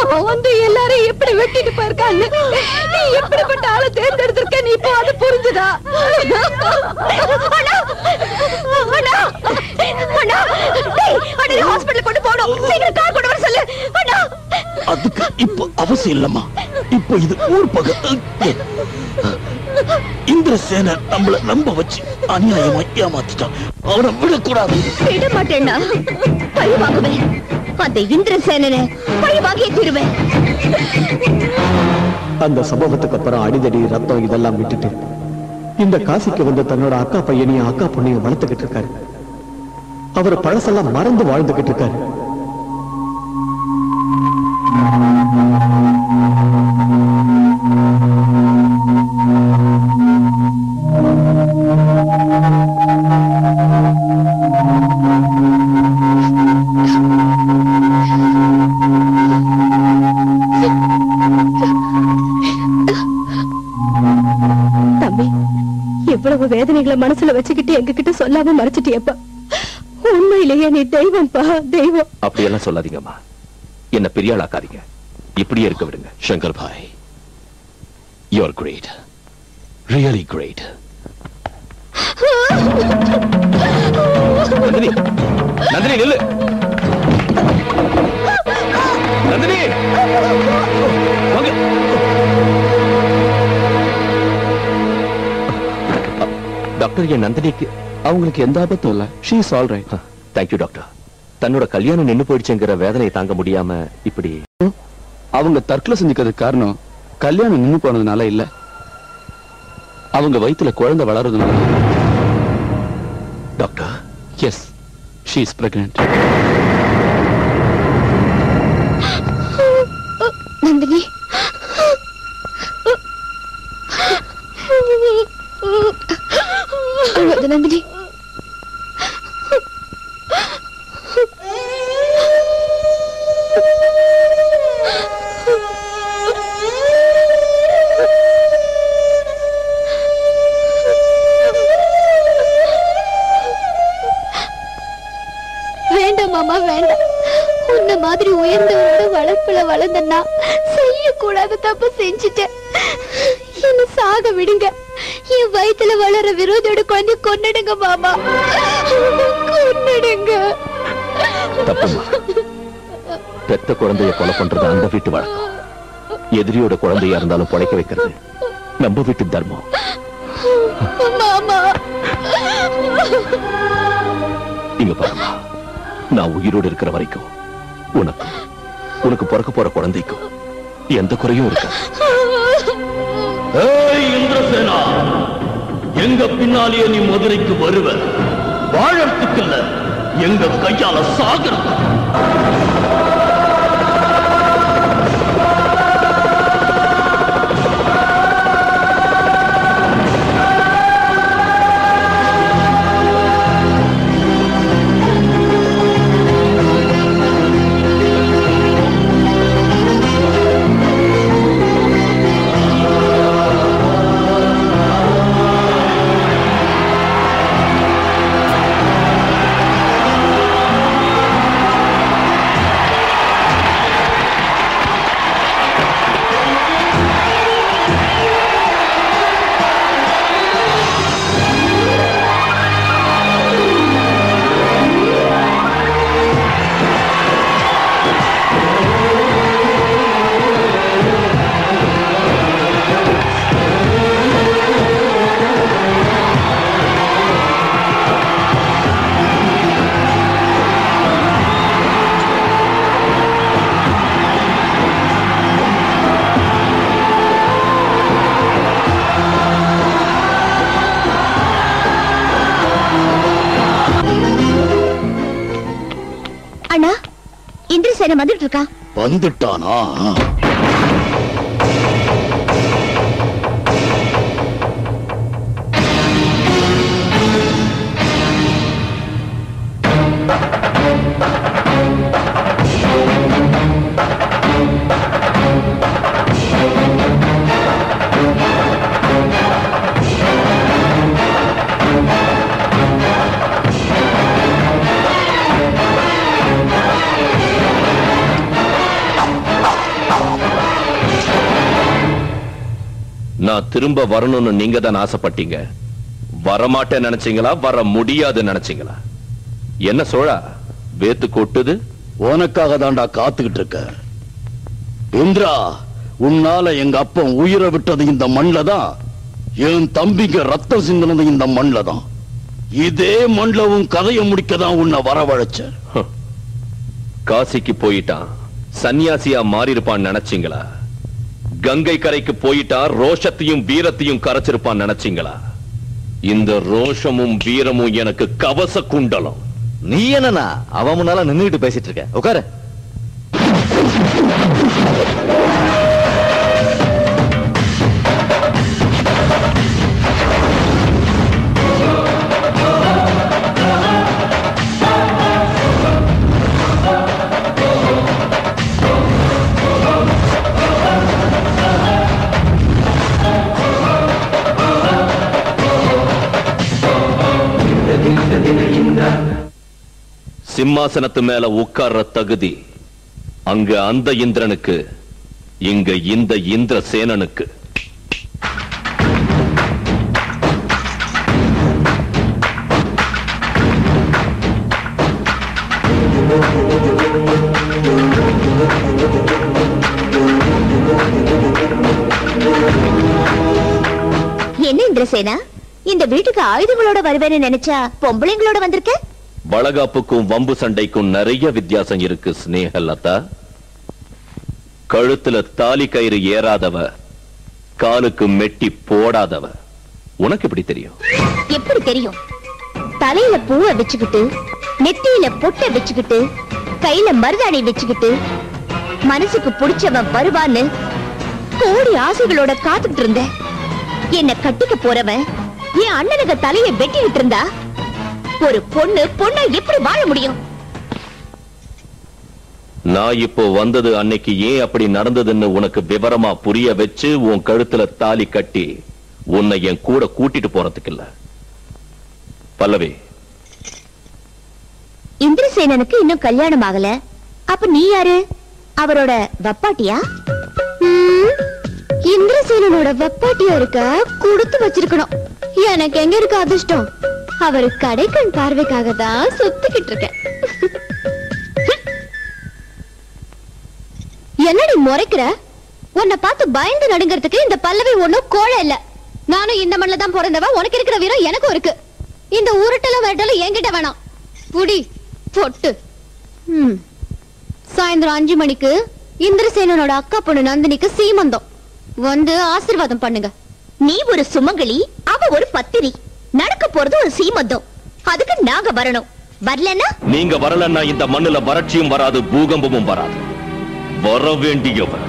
வந்து எல்லாரும் எப்படி வெட்டிட்டு போயிருக்கான்னு நீ எப்படிப்பட்ட ஆளை தேர்ந்தெடுத்திருக்க நீ இப்போ அது புரிஞ்சுதா? ஹாஸ்பிட்டல் கொண்டு போகணும், சீக்கிரம் கார் கொண்டு வர சொல்லு. அதுக்கு இப்ப அவசியம் இல்லம்மா. இப்ப இது ஊர் பக இந்திரசேன நம்மள நம்ப வச்சு அநியாயமா ஏமாத்திட்டான். அவனை விடக்கூடாது. விட மாட்டேன்னா பழி வாங்குவேன். அந்த இந்திரசேனனை பழி வாங்கியே தீருவேன். அந்த சம்பவத்துக்கு அப்புறம் அடிதடி ரத்தம் இதெல்லாம் விட்டுட்டு இந்த காசிக்கு வந்து தன்னோட அக்கா பையனையும் அக்கா பொண்ணையும் வளர்த்துக்கிட்டு இருக்காரு. அவர் பழசெல்லாம் மறந்து வாழ்ந்துகிட்டு இருக்காரு. தம்பி, இவ்வளவு வேதனைகளை மனசுல வச்சுக்கிட்டு எங்க கிட்ட சொல்லாம மறைச்சிட்டியப்பா. உண்மையிலேயே நீ தெய்வம்பா, தெய்வம். அப்படியெல்லாம் சொல்லாதீங்கம்மா. என்ன பெரிய ஆளாக்காதீங்க. இப்படியே இருக்க விடுங்க. சங்கர் பாய், you're great, really great. Nandini, Nandini நில்லு. நந்தினி வாங்க. டாக்டர், என் நந்தினிக்கு அவங்களுக்கு எந்த ஆபத்தும் இல்ல. She is all right. Thank you doctor. தன்னோட கல்யாணம் நின்னு போயிடுச்சுங்கிற வேதனையை தாங்க முடியாம இப்படி அவங்க தற்கொலை செஞ்சுக்கிறதுக்கு காரணம் கல்யாணம் நின்னு போனதுனால இல்ல, அவங்க வயித்துல குழந்தை வளர்றதுனால. Doctor, yes, she is pregnant. Nandini, அழுவாத நந்தினி. வேண்டாம் மாமா, வேண்டாம். உன்ன மாதிரி உயர்ந்தவரோட வளர்ப்புல வளர்ந்தனா செய்யக்கூடாத தப்பு செஞ்சுட்டேன். என்ன சாக விடுங்க. என் வயித்துல வளர விரோதியோட குழந்தை கொன்னுடுங்க மாமா, கொன்னுடுங்க. தப்புமா. பெத்த குழந்தைய கொலை பண்றது அந்த வீட்டு வழக்கம். எதிரியோட குழந்தையா இருந்தாலும் பொழைக்க வைக்கிறது நம்ம வீட்டு தர்மம். மாமா, இங்க பாருமா, நான் உயிரோடு இருக்கிற வரைக்கும் உனக்கு உனக்கு பிறக்க போற குழந்தைக்கும் எந்த குறையும் இருக்க. ஏய் இந்திரசேனா, எங்க பின்னாலேயே நீ மதுரைக்கு வருவ. வாழறதுக்கு இல்ல, எங்க கையால சாகிறது. இந்திரசேன வந்துட்டு இருக்கா. வந்துட்டானா? நான் திரும்ப வரணும்னு நீங்க தான் ஆசைப்பட்டீங்க. வரமாட்டேன் நினைச்சீங்களா, வர முடியாது நினைச்சீங்களா? என்ன சோழா வேத்து கொட்டுது? உனக்காக தாண்டா காத்துக்கிட்டு இருக்க. இந்திரா, உன்னால எங்க அப்பன் உயிரை விட்டது இந்த மண்ல தான். என் தம்பிங்க ரத்தம் சிந்தினது இந்த மண்ல தான். இதே மண்ல உன் கதையை முடிக்கதான் உன்னை வரவழைச்ச. காசிக்கு போயிட்டான், சன்னியாசியா மாறி இருப்பான் நினைச்சீங்களா? கங்கை கரைக்கு போயிட்டா ரோஷத்தையும் வீரத்தையும் கரைச்சிருப்பான் நினைச்சீங்களா? இந்த ரோஷமும் வீரமும் எனக்கு கவச குண்டலம். நீ என்னன்னா அவன் முன்னால நின்னுட்டு பேசிட்டு இருக்க? உட்காரு. சிம்மாசனத்து மேல உட்கார்ற தகுதி அங்க அந்த இந்திரனுக்கு, இங்க இந்த இந்திர சேனனுக்கு. என்ன இந்திரசேனா, இந்த வீட்டுக்கு ஆயுதங்களோட வருவேன்னு நினைச்சா பொம்பளைங்களோட வந்திருக்க? வளகாப்புக்கும் வம்பு சண்டைக்கும் நிறைய வித்தியாசம் இருக்கு ஸ்னேகலதா. கழுத்துல தாலி கயிறு ஏறாதவ, காலுக்கு மெட்டி போடாதவ. உனக்கு எப்படி தெரியும்? எப்படி தெரியும்? தலையில பூவை வச்சுக்கிட்டு, நெத்தியில பொட்டை வச்சுக்கிட்டு, கையில மருதாணி வச்சுக்கிட்டு, மனசுக்கு பிடிச்சவன் வருவான்னு கோடி ஆசைகளோட காத்துக்கிட்டு இருந்த என்ன கட்டிக்க போறவன் என் அண்ணனுக்கு தலையை வெட்டிக்கிட்டு இருந்தா ஒரு பொண்ணு பொண்ணா எப்படி வாழ முடியும்? நான் இப்போ வந்தது அன்னைக்கு ஏன் அப்படி நடந்ததுன்னு உனக்கு விவரமா புரிய வச்சு உன் கழுத்துல தாலி கட்டி உன்னை என் கூட கூட்டிட்டு போறதுக்கு இல்ல. பல்லவி, இந்திரசேனனுக்கு இன்னும் கல்யாணம் ஆகல. அப்ப நீ யாரு? அவரோட வப்பாட்டியா? இந்திரசேனனோட வப்பாட்டியா இருக்க கொடுத்து வச்சிருக்கணும். எனக்கு எங்க இருக்க அதிர்ஷ்டம்? அவரு கடைக்கண் பார்வைக்காக தான் சுத்திக்கிட்டு இருக்கேன். என்னடி முறைக்கிற? உன்னை பார்த்து பயந்து நடுங்கிறதுக்கு இந்த பல்லவி ஒண்ணும் கோழை இல்ல. நானும் இந்த மண்ணில தான் பிறந்தவ. உனக்கு இருக்கிற வீரம் எனக்கும் இருக்கு. இந்த உருட்டலும் வரட்டலும் என்கிட்ட வேணாம். புடி பொட்டு. ம். சாயந்தரம் அஞ்சு மணிக்கு இந்திரசேனனோட அக்கா பொண்ணு நந்தினிக்கு சீமந்தம். வந்து ஆசீர்வாதம் பண்ணுங்க. நீ ஒரு சுமங்கலி, அவ ஒரு பத்திரி. நடக்க போறது ஒரு சீமந்தம். அதுக்கு நாங்க வரணும். வரலன்னா நீங்க வரலன்னா இந்த மண்ணுல வறட்சியும் வராது, பூகம்பமும் வராது. வர வேண்டியவர்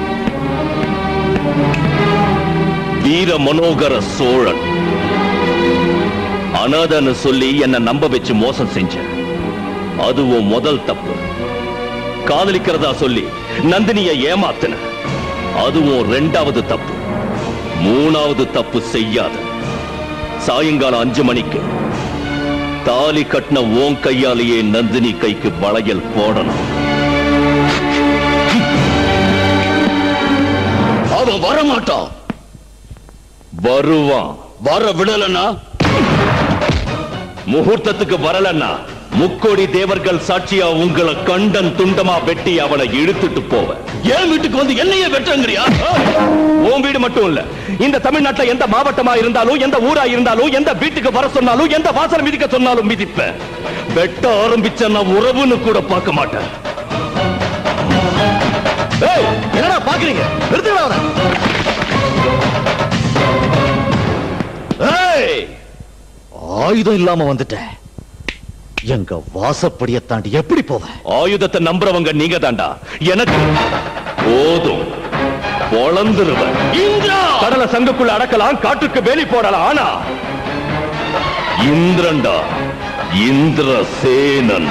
வீர மனோகர சோழன். அனாதன்னு சொல்லி என்ன நம்ப வச்சு மோசம் செஞ்ச, அதுவும் முதல் தப்பு. காதலிக்கிறதா சொல்லி நந்தினிய ஏமாத்தின, அதுவும் ரெண்டாவது தப்பு. மூணாவது தப்பு செய்யாத. சாயங்காலம் அஞ்சு மணிக்கு தாலி கட்டின ஓன் கையாலேயே நந்தினி கைக்கு வளையல் போடணும். அவன் வரமாட்டான். வருவான். வர விடலன்னா, முகூர்த்தத்துக்கு வரலன்னா முக்கோடி தேவர்கள் சாட்சியா உங்களை கண்டன் துண்டமா வெட்டி அவளை இழுத்துட்டு போவ. ஏன் வீட்டுக்கு வந்து என்னையே வெட்டங்கறியா? உன் வீடு மட்டும் இல்ல, இந்த தமிழ்நாட்டுல எந்த மாவட்டமா இருந்தாலும், எந்த ஊரா இருந்தாலும், எந்த வீட்டுக்கு வர சொன்னாலும், எந்த வாசல் மிதிக்க சொன்னாலும் மிதிப்பேன். வெட்ட ஆரம்பிச்ச நான் உறவுன்னு கூட பார்க்க மாட்டேன். என்னடா பாக்குறீங்க? நிறுத்துங்க. ஆயுதம் இல்லாம வந்துட்டேன். எங்க வாசப்படியை தாண்டி எப்படி போவ? ஆயுதத்தை நம்புறவங்க நீங்க தாண்டா. எனக்கு போதும், பொளந்துருவன். கடலை சங்குக்குள்ள அடக்கலாம், காட்டுக்கு வேலி போடலாம். ஆனா இந்திரண்டா, இந்திரசேனன்.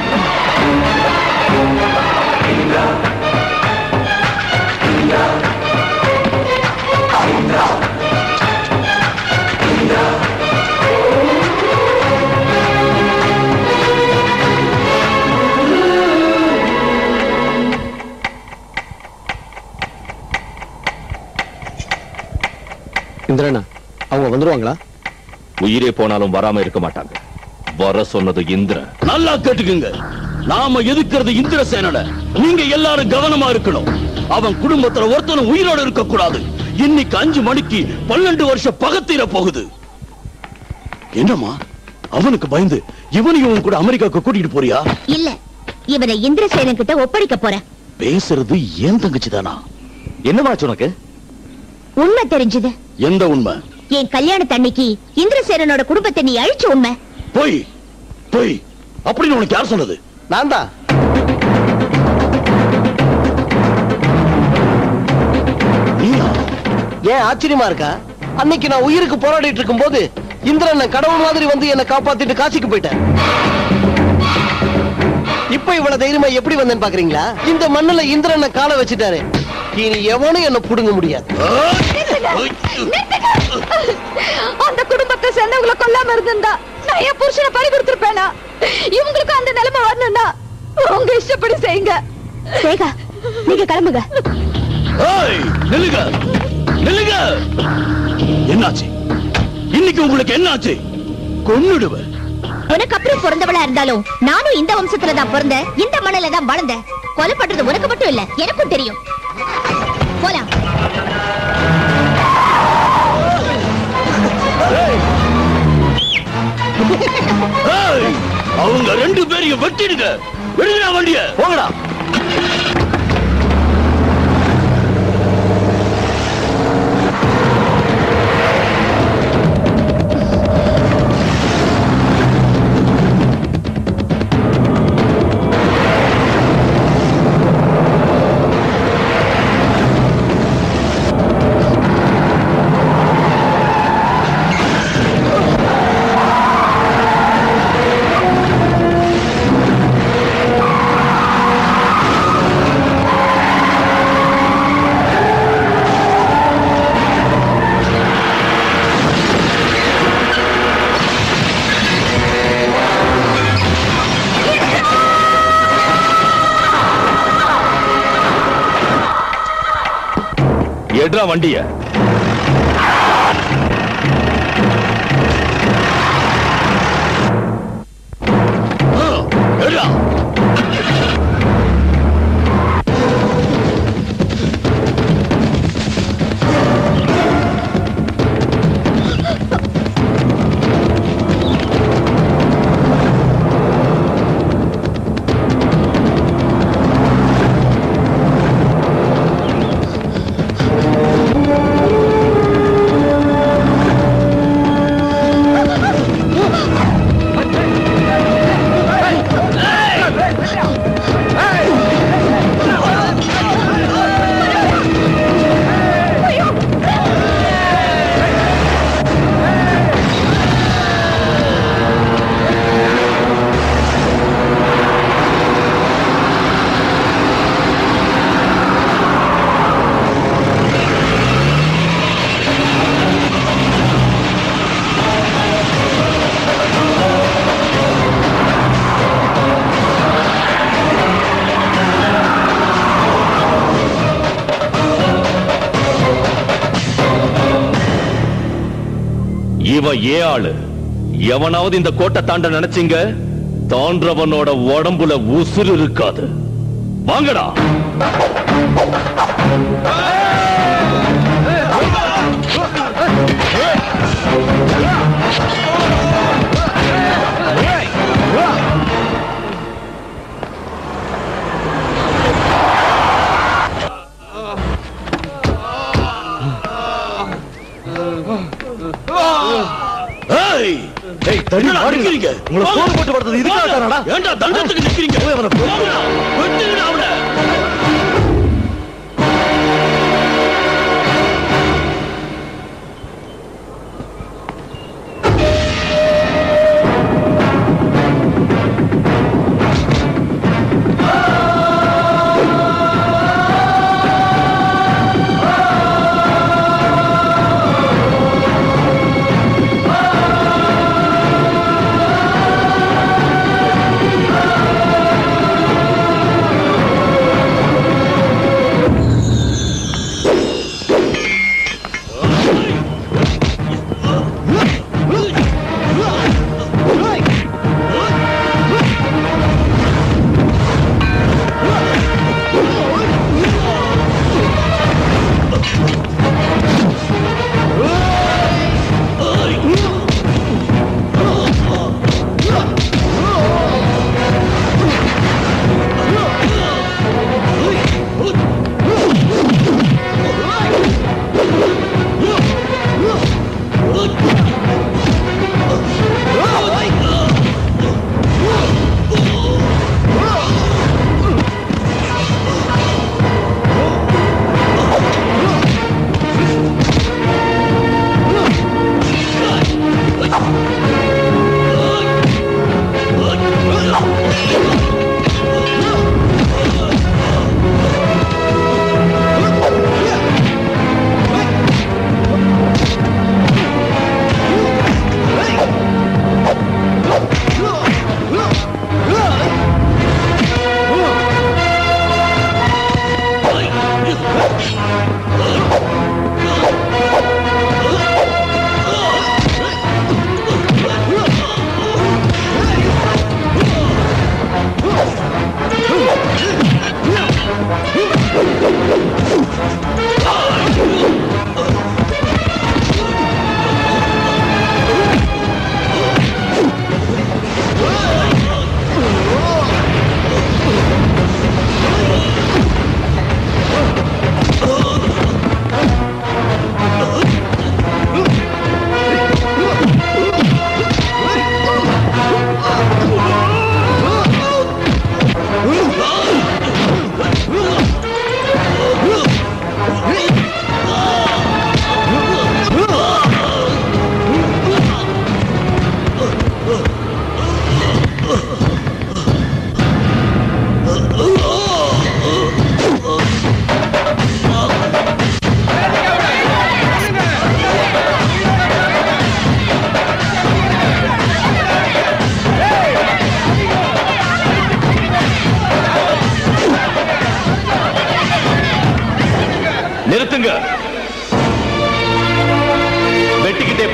அவங்க வந்துருவாங்களா? உயிரே போனாலும் வராம இருக்க மாட்டாங்க. வர சொன்னது இந்திரன். நல்லா கேட்டுக்குங்க. நாம எதுக்கிறது இந்திரசேனன. நீங்க எல்லாரும் கவனமா இருக்கணும். அவன் குடும்பத்துல ஒருத்தனும் உயிரோட இருக்க கூடாது. இன்னைக்கு அஞ்சு மணிக்கு பன்னெண்டு வருஷம் பகத்தீர போகுது. என்னம்மா அவனுக்கு பயந்து இவனையும் கூட அமெரிக்காவுக்கு கூட்டிட்டு போறியா? இல்ல, இவனை இந்திரசேனன் கிட்ட ஒப்படைக்க போறேன். பேசுறது ஏன் தங்கச்சி தானா? என்னமாச்சு உனக்கு? உண்மை தெரிஞ்சது. எந்த உண்மை? என் கல்யாணத்தன்னைக்கு இந்திரசேனனோட குடும்பத்தை நீ அழிச்ச உண்மை. போய் போய் அப்படின்னு உனக்கு யார் சொன்னது? நான் தான். ஏன் ஆச்சரியமா இருக்கா? அன்னைக்கு நான் உயிருக்கு போராடிட்டு இருக்கும் போது இந்திரன் கடவுள் மாதிரி வந்து என்ன காப்பாத்திட்டு காசிக்கு போயிட்டேன். இப்ப இவ்வளவு தைரியமா எப்படி வந்தேன்னு பாக்குறீங்களா? இந்த மண்ணுல இந்திரன் காலை வச்சுட்டாரு. இனி எவனும் என்ன புடுங்க முடியாது. அந்த குடும்பத்தை சேர்ந்தவங்களை கொல்லாம இருந்தா நான் என் புருஷனை பறி கொடுத்திருப்பேனா? இவங்களுக்கு அந்த நிலைமை வரணும்னா உங்க இஷ்டப்படி செய்யுங்க. சேகா, நீங்க கிளம்புங்க. நில்லுங்க நில்லுங்க. என்னாச்சு இன்னைக்கு? உங்களுக்கு என்னாச்சு? கொன்னுடுவேன். உனக்கு அப்புறம் பிறந்தவளா இருந்தாலும் நானும் இந்த வம்சத்துல தான் பிறந்தேன், இந்த மண்ணில தான் வளர்ந்தேன். கொலை பண்றது உனக்கு மட்டும் இல்ல, எனக்கும் தெரியும். போலாம். அவங்க ரெண்டு பேரையும் வெட்டிடுங்க. விடுங்கடா வண்டிய. போங்கடா. எடுறா வண்டிய. இவன் ஏ ஆளு. எவனாவது இந்த கோட்டை தாண்ட நினைச்சீங்க, தாண்டவனோட உடம்புல உசுறு இருக்காது. வாங்கடா. உங்களை போர் போட்டு வர்றது இதுக்காகடா? ஏண்டா தண்டத்துக்கு நிக்கிறீங்க? வெட்டுங்கடா அவனை. Oh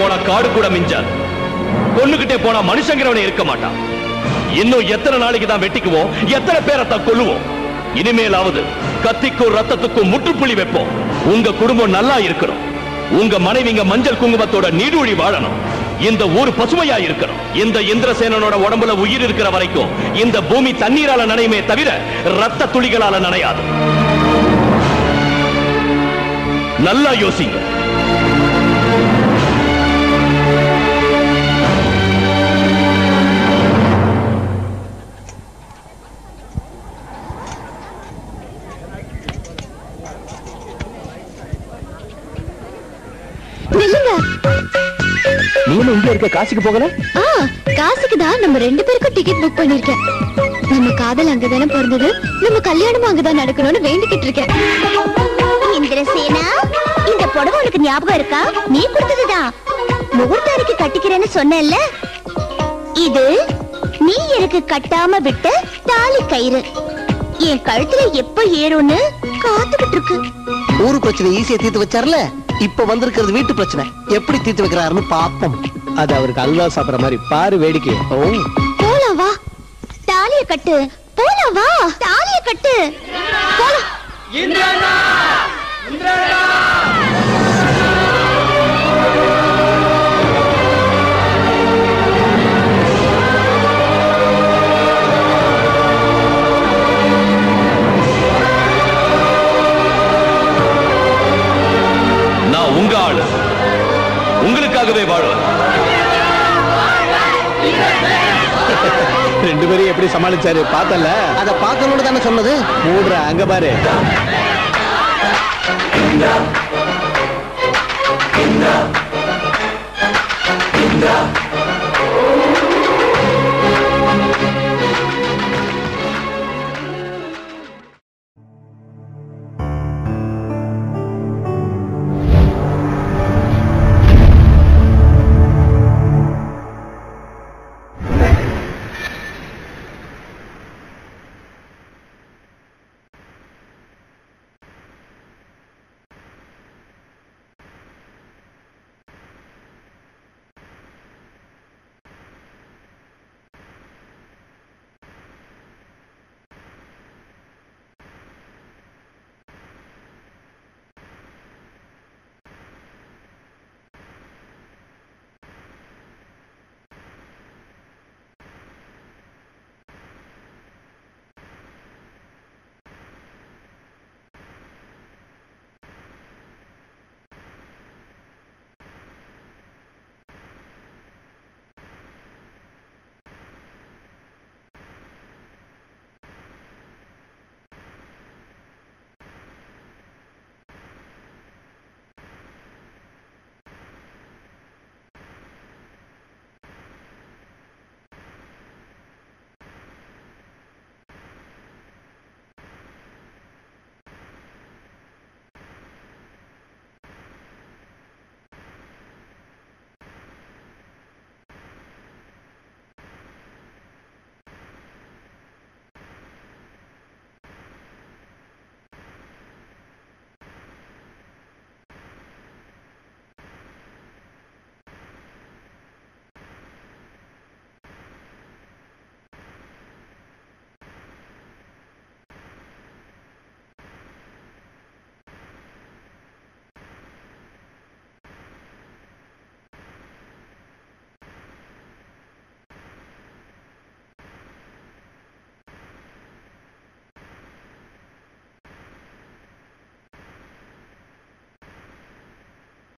போனா காடு கூட மிஞ்சாது. கொன்னுகிட்டே போனா மனுஷங்கிறவனே இருக்க மாட்டான். இன்னும் எத்தனை நாளைக்கு தான் வெட்டிக்குவோம், எத்தனை பேரை தான் கொல்லுவோம்? இனிமேலாவது கத்திக்கும் ரத்தத்துக்கும் முற்றுப்புள்ளி வைப்போம். உங்க குடும்பம் நல்லா இருக்கணும். உங்க மனைவிங்க மஞ்சள் குங்குமத்தோட நீடூழி வாழணும். இந்த ஊர் பசுமையா இருக்கணும். இந்த இந்திரசேனனோட உடம்புல உயிர் இருக்கிற வரைக்கும் இந்த பூமி தண்ணீரால நனையுமே தவிர ரத்த துளிகளால நனையாது. நல்லா யோசிங்க. நீ இங்க இருக்க காசிக்கு போகல? ஆ, காசிக்கு தான் நம்ம ரெண்டு பேருக்கும் டிக்கெட் புக் பண்ணிருக்கேன். நம்ம காதல் அங்கதானே பிறந்தது, நம்ம கல்யாணமும் அங்கதான் நடக்கணும்னு வேண்டிக்கிட்டு இருக்கேன். இந்திரசேனா, இந்த புடவை உனக்கு ஞாபகம் இருக்கா? நீ கொடுத்ததுதான். முகூர்த்தாருக்கு கட்டிக்கிறேன்னு சொன்னேன்ல, இது நீ எனக்கு கட்டாம விட்ட தாலி கயிறு. என் கழுத்துல எப்ப ஏறும்னு காத்துக்கிட்டு இருக்கு. ஊரு பிரச்சனை ஈஸியா தீர்த்து வச்சார்ல, இப்ப வந்திருக்கிறது வீட்டு பிரச்சனை எப்படி தீர்த்து வைக்கிறாருன்னு பாப்போம். அது அவருக்கு அல்வா சாப்பிடுற மாதிரி பாரு வேடிக்கை. போலாம் வா, தாலிய கட்டு. போலாம் வா, தாலிய கட்டு. போலாம். நான் உங்க ஆளு, உங்களுக்காகவே வாழ்வேன். ரெண்டு பேரும் எப்படி சமாளிச்சாரு பார்த்தல? அத பார்க்கணும்னு தானே சொன்னது. மூடுற அங்க பாரு. Kinda, kinda,